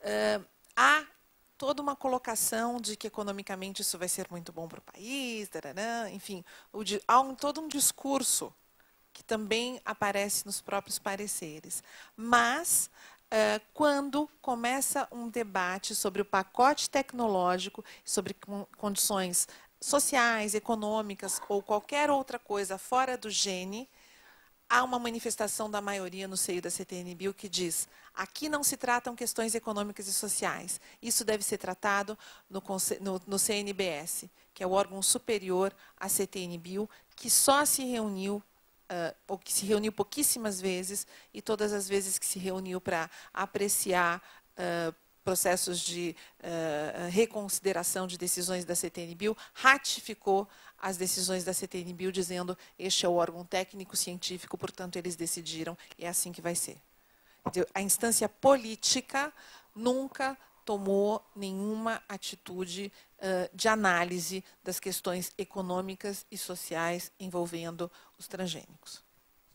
há toda uma colocação de que economicamente isso vai ser muito bom para o país, tarará, enfim, há todo um discurso que também aparece nos próprios pareceres. Mas, quando começa um debate sobre o pacote tecnológico, sobre condições sociais, econômicas ou qualquer outra coisa fora do gene, há uma manifestação da maioria no seio da CTN-Bio que diz: aqui não se tratam questões econômicas e sociais. Isso deve ser tratado no CNBS, que é o órgão superior à CTN-Bio, que só se reuniu, ou que se reuniu pouquíssimas vezes, e todas as vezes que se reuniu para apreciar processos de reconsideração de decisões da CTN-Bio, ratificou as decisões da CTN-Bio, dizendo: este é o órgão técnico-científico, portanto, eles decidiram, e é assim que vai ser. A instância política nunca tomou nenhuma atitude de análise das questões econômicas e sociais envolvendo os transgênicos.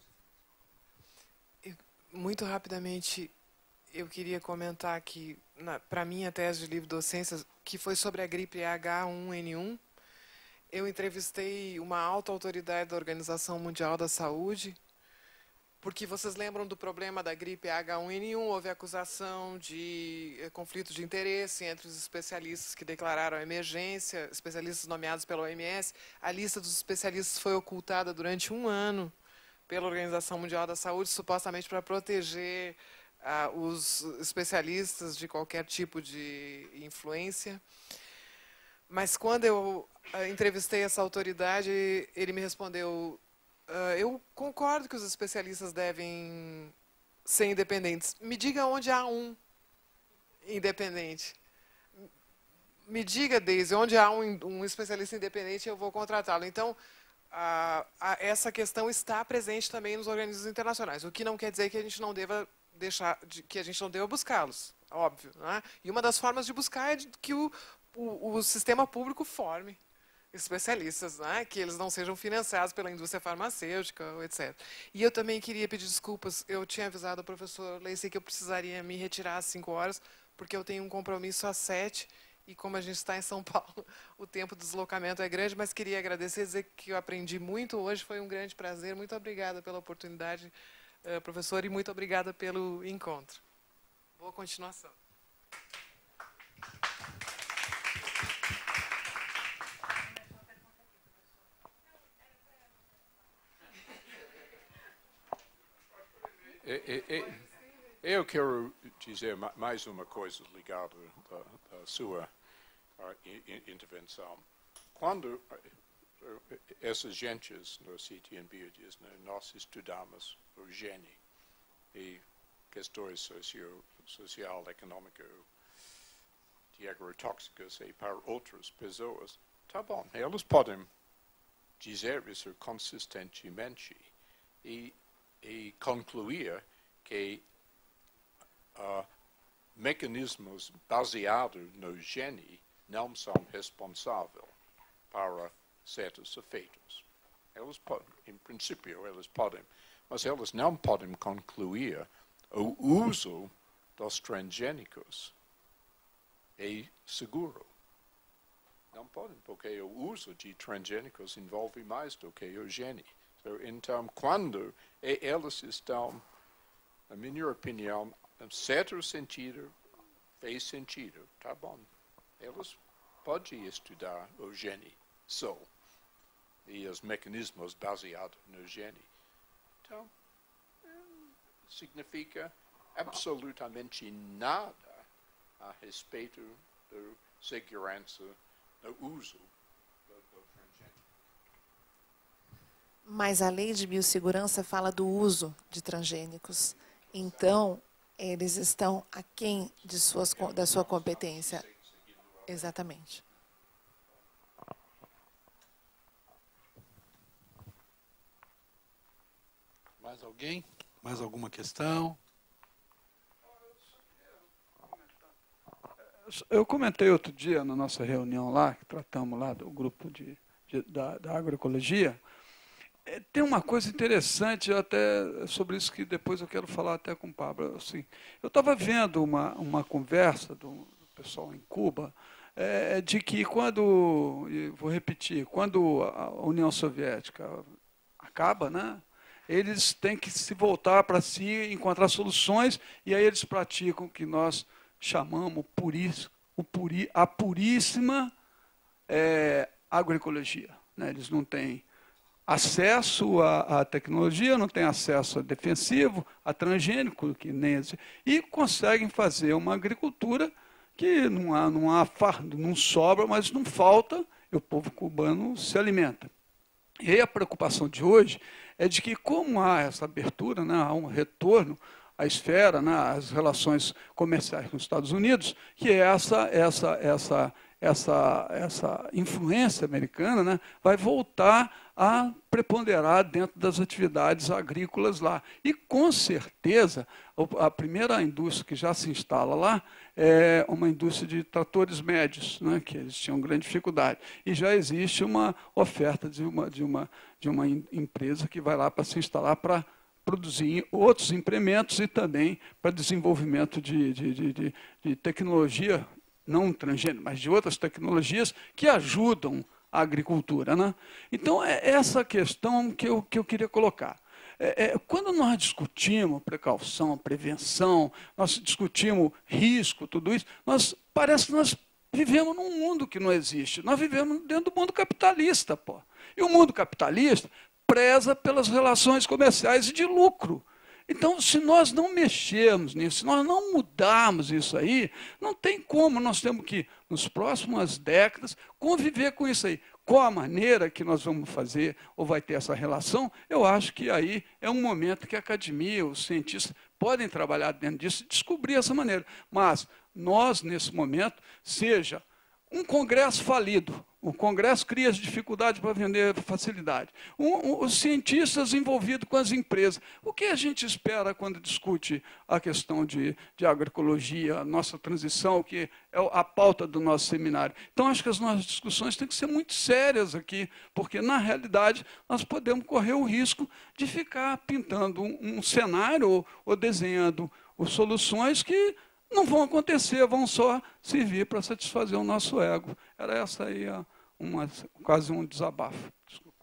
Muito rapidamente, eu queria comentar que, para a minha tese de livre docência, que foi sobre a gripe H1N1, eu entrevistei uma alta autoridade da Organização Mundial da Saúde, porque vocês lembram do problema da gripe H1N1, houve acusação de conflito de interesse entre os especialistas que declararam a emergência, especialistas nomeados pela OMS. A lista dos especialistas foi ocultada durante 1 ano pela Organização Mundial da Saúde, supostamente para proteger os especialistas de qualquer tipo de influência. Mas quando eu entrevistei essa autoridade, ele me respondeu: eu concordo que os especialistas devem ser independentes. Me diga onde há um independente. Me diga, Deise, onde há um especialista independente, eu vou contratá-lo. Então, essa questão está presente também nos organismos internacionais, o que não quer dizer que a gente não deva que a gente não deva buscá-los, óbvio, né? E uma das formas de buscar é que o sistema público forme especialistas, né? Que eles não sejam financiados pela indústria farmacêutica, etc. E eu também queria pedir desculpas, eu tinha avisado ao professor Leisy que eu precisaria me retirar às 5 horas, porque eu tenho um compromisso às 7, e como a gente está em São Paulo, o tempo de deslocamento é grande, mas queria agradecer, dizer que eu aprendi muito hoje, foi um grande prazer. Muito obrigada pela oportunidade, professor, e muito obrigada pelo encontro. Boa continuação. Eu quero dizer mais uma coisa ligada à sua intervenção. Quando essas gentes no CTNB dizem, nós estudamos o gene e questões social, econômicas de agrotóxicas e para outras pessoas, tá bom, eles podem dizer isso consistentemente e concluir que mecanismos baseados no gene não são responsáveis para certos efeitos. Eles podem, em princípio, eles podem, mas eles não podem concluir o uso dos transgênicos é seguro. Não podem, porque o uso de transgênicos envolve mais do que o gene. Então, quando eles estão, na minha opinião, em certo sentido, fez sentido, tá bom. Eles podem estudar o gene só e os mecanismos baseados no gene. Então, significa absolutamente nada a respeito da segurança do uso do transgênico. Mas a lei de biossegurança fala do uso de transgênicos. Então, eles estão aquém da sua competência. Exatamente. Mais alguém? Mais alguma questão? Eu comentei outro dia na nossa reunião lá, que tratamos lá do grupo da agroecologia. Tem uma coisa interessante até sobre isso que depois eu quero falar até com o Pablo. Assim, eu estava vendo uma conversa do pessoal em Cuba, de que vou repetir, quando a União Soviética acaba, né, eles têm que se voltar para si, encontrar soluções, e aí eles praticam o que nós chamamos a puríssima agroecologia. Né? Eles não têm acesso à tecnologia, não têm acesso a defensivo, a transgênico, que nem e conseguem fazer uma agricultura que não sobra, mas não falta, e o povo cubano se alimenta. E aí a preocupação de hoje é de que, como há essa abertura, né, há um retorno à esfera, né, às relações comerciais com os Estados Unidos, que essa influência americana, né, vai voltar a preponderar dentro das atividades agrícolas lá. E, com certeza, a primeira indústria que já se instala lá é uma indústria de tratores médios, né, que eles tinham grande dificuldade. E já existe uma oferta de uma empresa que vai lá para se instalar para produzir outros implementos e também para desenvolvimento de tecnologia, não transgênica, mas de outras tecnologias que ajudam a agricultura. Né? Então, é essa questão que eu queria colocar. Quando nós discutimos precaução, prevenção, nós discutimos risco, tudo isso, parece que nós vivemos num mundo que não existe. Nós vivemos dentro do mundo capitalista. Pô. E o mundo capitalista preza pelas relações comerciais e de lucro. Então, se nós não mexermos nisso, se nós não mudarmos isso aí, não tem como, nós temos que, nos próximas décadas, conviver com isso aí. Qual a maneira que nós vamos fazer, ou vai ter essa relação, eu acho que aí é um momento que a academia, os cientistas, podem trabalhar dentro disso e descobrir essa maneira. Mas nós, nesse momento, seja um congresso falido, o congresso cria as dificuldades para vender facilidade, os cientistas envolvidos com as empresas. O que a gente espera quando discute a questão de agroecologia, a nossa transição, que é a pauta do nosso seminário? Então, acho que as nossas discussões têm que ser muito sérias aqui, porque, na realidade, nós podemos correr o risco de ficar pintando um cenário ou desenhando soluções que não vão acontecer, vão só servir para satisfazer o nosso ego. Era essa aí quase um desabafo. Desculpa.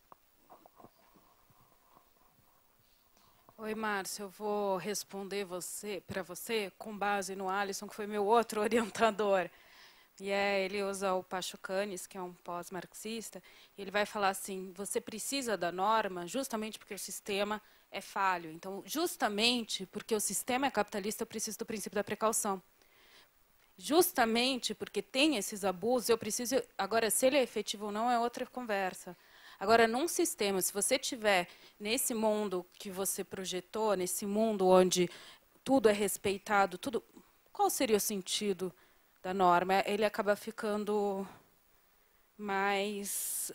Oi, Márcio, eu vou responder para você com base no Alisson, que foi meu outro orientador. E ele usa o Pachucanes, que é um pós-marxista, e ele vai falar assim, você precisa da norma justamente porque o sistema é falho. Então, justamente porque o sistema é capitalista, eu preciso do princípio da precaução. Justamente porque tem esses abusos, eu preciso... Agora, se ele é efetivo ou não, é outra conversa. Agora, num sistema, se você tiver nesse mundo que você projetou, nesse mundo onde tudo é respeitado, qual seria o sentido da norma? Ele acaba ficando mais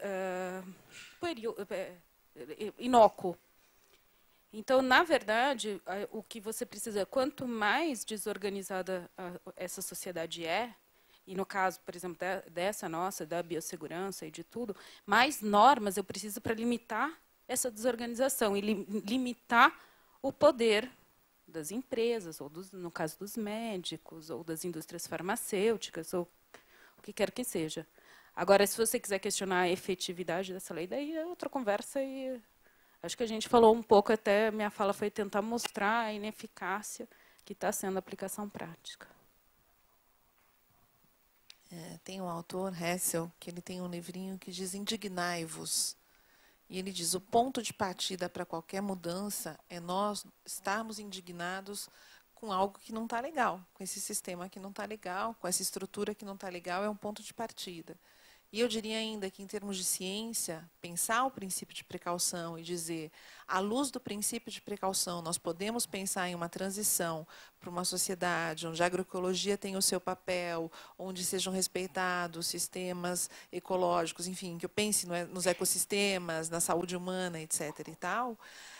inócuo. Então, na verdade, o que você precisa, quanto mais desorganizada essa sociedade é, e no caso, por exemplo, dessa nossa, da biossegurança e de tudo, mais normas eu preciso para limitar essa desorganização e limitar o poder das empresas, ou no caso dos médicos, ou das indústrias farmacêuticas, ou o que quer que seja. Agora, se você quiser questionar a efetividade dessa lei, daí é outra conversa e... Acho que a gente falou um pouco, até minha fala foi tentar mostrar a ineficácia que está sendo a aplicação prática. Tem um autor, Hessel, que ele tem um livrinho que diz Indignai-vos. E ele diz, o ponto de partida para qualquer mudança é nós estarmos indignados com algo que não está legal, com esse sistema que não está legal, com essa estrutura que não está legal, é um ponto de partida. E eu diria ainda que, em termos de ciência, pensar o princípio de precaução e dizer, à luz do princípio de precaução, nós podemos pensar em uma transição para uma sociedade onde a agroecologia tem o seu papel, onde sejam respeitados sistemas ecológicos, enfim, que eu pense nos ecossistemas, na saúde humana, etc. e tal,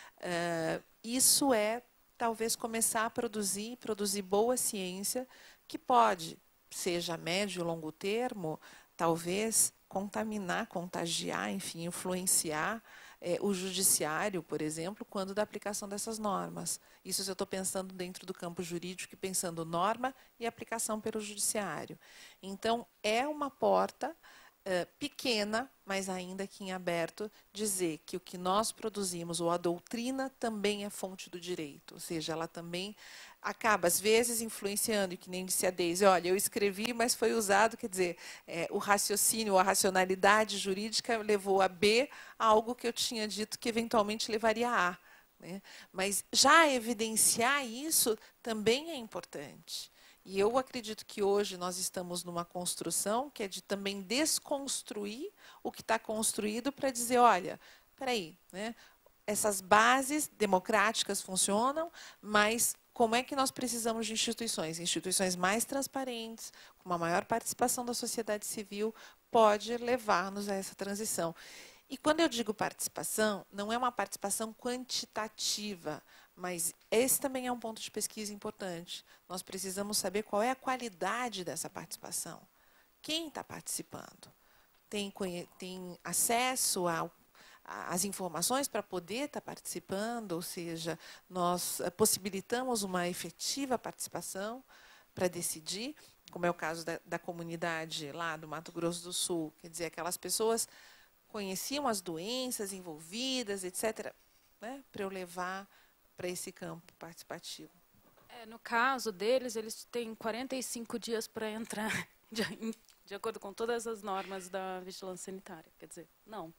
isso é, talvez, começar a produzir boa ciência que pode, seja a médio e longo termo, talvez contaminar, contagiar, enfim, influenciar o judiciário, por exemplo, quando da aplicação dessas normas. Isso eu estou pensando dentro do campo jurídico e pensando norma e aplicação pelo judiciário. Então, é uma porta pequena, mas ainda que em aberto, dizer que o que nós produzimos, ou a doutrina, também é fonte do direito. Ou seja, ela também acaba, às vezes, influenciando, e que nem disse a Deise, olha, eu escrevi, mas foi usado, quer dizer, o raciocínio, a racionalidade jurídica levou a B a algo que eu tinha dito que eventualmente levaria a A. Né? Mas já evidenciar isso também é importante. E eu acredito que hoje nós estamos numa construção que é de também desconstruir o que está construído para dizer, olha, espera aí, né? Essas bases democráticas funcionam, mas como é que nós precisamos de instituições? Instituições mais transparentes, com uma maior participação da sociedade civil, pode levar-nos a essa transição. E quando eu digo participação, não é uma participação quantitativa, mas esse também é um ponto de pesquisa importante. Nós precisamos saber qual é a qualidade dessa participação. Quem está participando? Tem acesso às informações para poder estar participando? Ou seja, nós possibilitamos uma efetiva participação para decidir, como é o caso da comunidade lá do Mato Grosso do Sul. Quer dizer, aquelas pessoas conheciam as doenças envolvidas, etc., né, para eu levar para esse campo participativo. No caso deles, eles têm 45 dias para entrar, de acordo com todas as normas da vigilância sanitária. Quer dizer, não.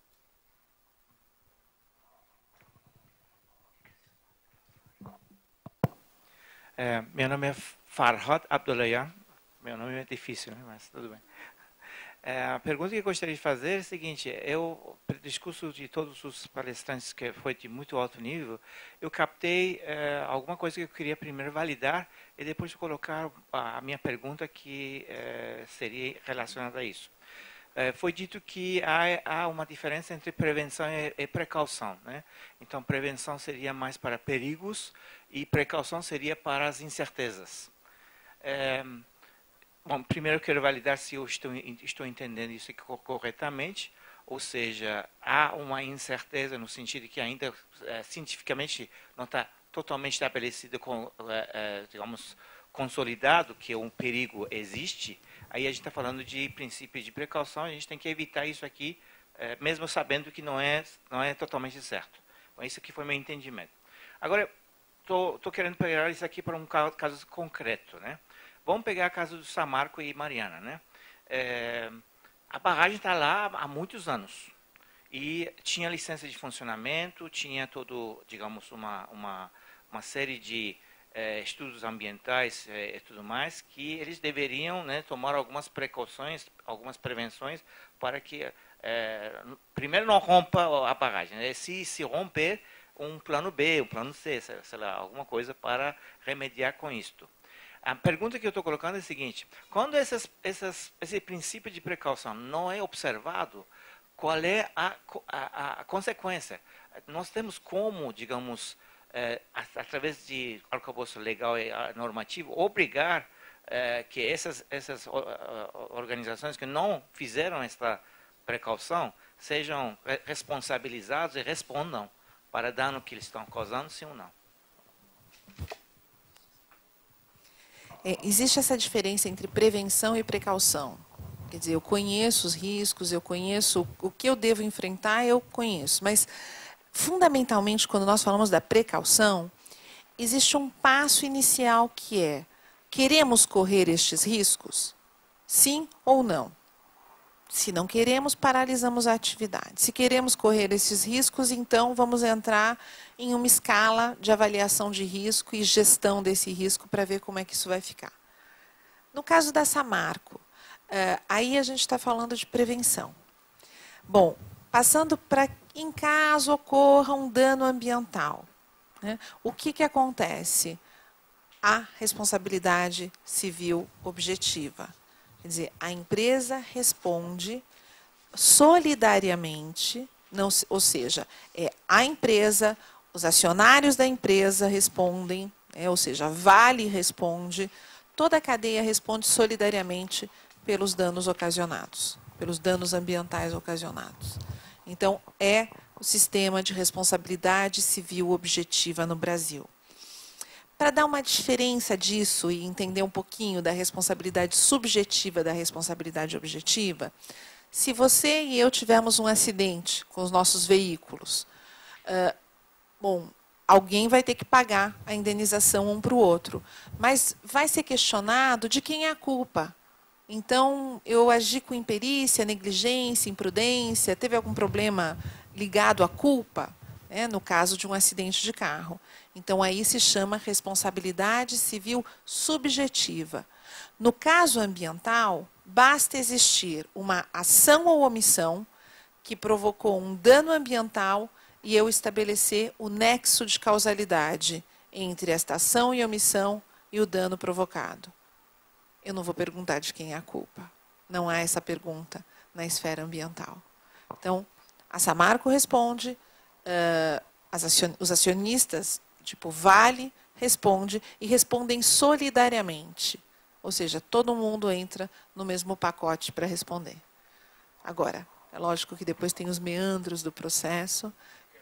Meu nome é Farhad Abdullayan. Meu nome é difícil, né? Mas tudo bem. A pergunta que eu gostaria de fazer é a seguinte: o discurso de todos os palestrantes, que foi de muito alto nível, eu captei alguma coisa que eu queria primeiro validar e depois colocar a minha pergunta que seria relacionada a isso. Foi dito que há uma diferença entre prevenção e precaução, né? Então, prevenção seria mais para perigos e precaução seria para as incertezas. Bom, primeiro eu quero validar se eu estou entendendo isso corretamente, ou seja, há uma incerteza no sentido que ainda cientificamente não está totalmente estabelecido, digamos, consolidado que um perigo existe. Aí a gente está falando de princípio de precaução, a gente tem que evitar isso aqui, mesmo sabendo que não é totalmente certo. Então, isso aqui foi meu entendimento. Agora, estou querendo pegar isso aqui para um caso concreto, né? Vamos pegar o caso do Samarco e Mariana, né? A barragem está lá há muitos anos e tinha licença de funcionamento, tinha todo, digamos, uma série de estudos ambientais e tudo mais, que eles deveriam, né, tomar algumas precauções, algumas prevenções para que primeiro não rompa a barragem, né? Se romper, um plano B, um plano C, sei lá, alguma coisa para remediar com isto. A pergunta que eu estou colocando é a seguinte: quando esse princípio de precaução não é observado, qual é a consequência? Nós temos como, digamos, através de arcabouço legal e normativo, obrigar que essas organizações que não fizeram esta precaução sejam responsabilizados e respondam para dano que eles estão causando, sim ou não? Existe essa diferença entre prevenção e precaução. Quer dizer, eu conheço os riscos, eu conheço o que eu devo enfrentar, eu conheço. Mas, fundamentalmente, quando nós falamos da precaução, existe um passo inicial que é: queremos correr estes riscos? Sim ou não? Se não queremos, paralisamos a atividade. Se queremos correr esses riscos, então vamos entrar em uma escala de avaliação de risco e gestão desse risco para ver como é que isso vai ficar. No caso da Samarco, aí a gente está falando de prevenção. Bom, passando para em caso ocorra um dano ambiental, né, o que acontece? A responsabilidade civil objetiva. Quer dizer, a empresa responde solidariamente, não, ou seja, a empresa, os acionários da empresa respondem, ou seja, a Vale responde, toda a cadeia responde solidariamente pelos danos ocasionados, pelos danos ambientais ocasionados. Então, é o sistema de responsabilidade civil objetiva no Brasil. Para dar uma diferença disso e entender um pouquinho da responsabilidade subjetiva da responsabilidade objetiva, se você e eu tivermos um acidente com os nossos veículos, bom, alguém vai ter que pagar a indenização um para o outro, mas vai ser questionado de quem é a culpa. Então, eu agi com imperícia, negligência, imprudência, teve algum problema ligado à culpa? No caso de um acidente de carro. Então, aí se chama responsabilidade civil subjetiva. No caso ambiental, basta existir uma ação ou omissão que provocou um dano ambiental e eu estabelecer o nexo de causalidade entre esta ação e omissão e o dano provocado. Eu não vou perguntar de quem é a culpa. Não há essa pergunta na esfera ambiental. Então, a Samarco responde, os acionistas, tipo Vale, responde e respondem solidariamente. Ou seja, todo mundo entra no mesmo pacote para responder. Agora, é lógico que depois tem os meandros do processo.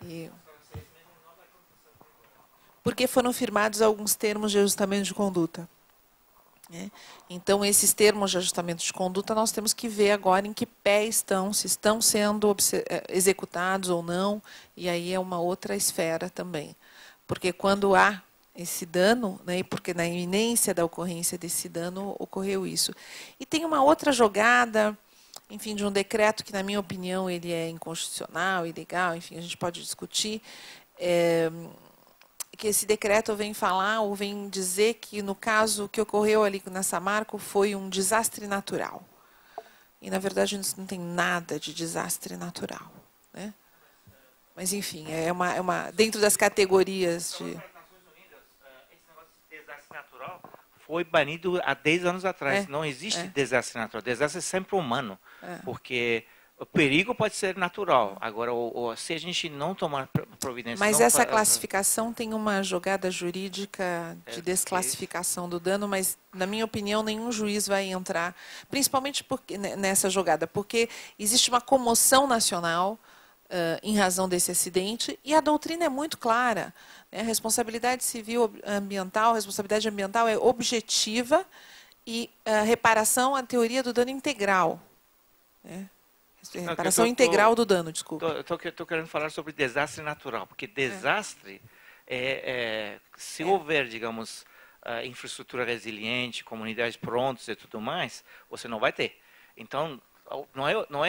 Porque foram firmados alguns termos de ajustamento de conduta. Então, esses termos de ajustamento de conduta, nós temos que ver agora em que pé estão, se estão sendo executados ou não, e aí é uma outra esfera também. Porque quando há esse dano, né, porque na iminência da ocorrência desse dano ocorreu isso. E tem uma outra jogada, enfim, de um decreto que, na minha opinião, ele é inconstitucional, ilegal, enfim, a gente pode discutir, Porque esse decreto vem falar ou vem dizer que, no caso que ocorreu ali na Samarco, foi um desastre natural. E, na verdade, não tem nada de desastre natural, né? Mas, enfim, dentro das categorias de... Nas Nações Unidas, esse negócio de desastre natural foi banido há 10 anos atrás. Não existe desastre natural. Desastre é sempre humano. Porque o perigo pode ser natural. Agora, se a gente não tomar providência... Mas essa classificação tem uma jogada jurídica de desclassificação do dano, mas, na minha opinião, nenhum juiz vai entrar, principalmente nessa jogada, porque existe uma comoção nacional em razão desse acidente, e a doutrina é muito clara, né? A responsabilidade civil ambiental, a responsabilidade ambiental é objetiva e a reparação, a teoria do dano integral, né? Reparação integral do dano, desculpa. Estou querendo falar sobre desastre natural, porque desastre se houver, digamos, infraestrutura resiliente, comunidades prontas e tudo mais, você não vai ter. Então, não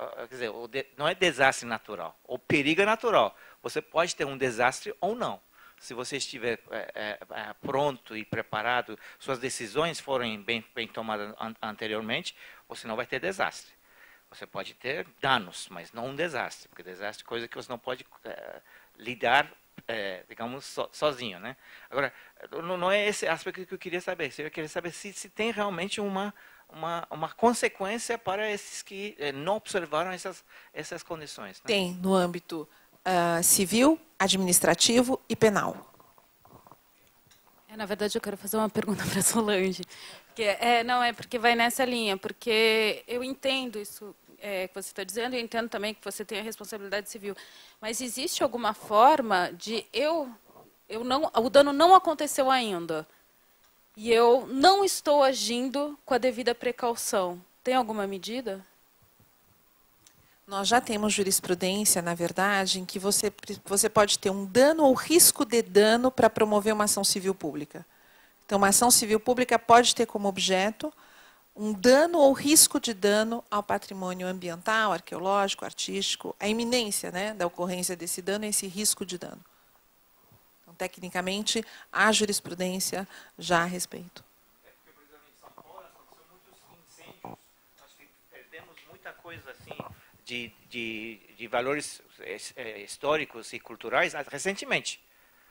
é desastre natural. O perigo é natural. Você pode ter um desastre ou não. Se você estiver pronto e preparado, suas decisões forem bem tomadas anteriormente, você não vai ter desastre. Você pode ter danos, mas não um desastre, porque desastre é coisa que você não pode lidar, digamos, sozinho, né? Agora, não é esse aspecto que eu queria saber. Eu queria saber se tem realmente uma consequência para esses que não observaram essas condições. Né? Tem, no âmbito civil, administrativo e penal. Na verdade, eu quero fazer uma pergunta para a Solange. Porque vai nessa linha, porque eu entendo isso que você está dizendo, e entendo também que você tem a responsabilidade civil. Mas existe alguma forma de o dano não aconteceu ainda, e eu não estou agindo com a devida precaução. Tem alguma medida? Nós já temos jurisprudência, na verdade, em que você pode ter um dano ou risco de dano para promover uma ação civil pública. Então, uma ação civil pública pode ter como objeto um dano ou risco de dano ao patrimônio ambiental, arqueológico, artístico, a iminência, né, da ocorrência desse dano e esse risco de dano. Então, tecnicamente, há jurisprudência já a respeito. Porque, por exemplo, em São Paulo, aconteceu muitos incêndios. Nós perdemos muita coisa assim de valores históricos e culturais recentemente.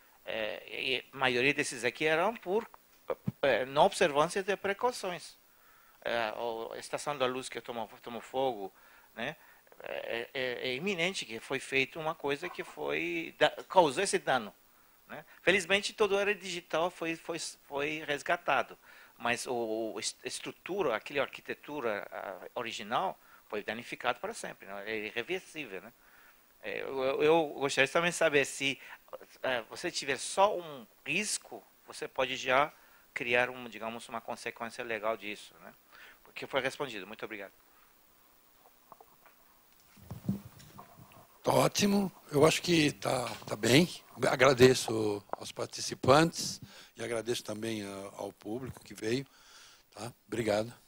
E a maioria desses aqui eram por não observância de precauções. A estação da luz que tomou fogo, né? É iminente que foi feita uma coisa que causou esse dano. Né? Felizmente, todo era digital foi resgatado, mas a estrutura, aquela arquitetura original, foi danificado para sempre, né? É irreversível, né? Eu gostaria também de saber se você tiver só um risco, você pode já criar digamos, uma consequência legal disso, né? Porque foi respondido. Muito obrigado. Ótimo. Eu acho que tá bem. Agradeço aos participantes e agradeço também ao público que veio. Tá? Obrigado.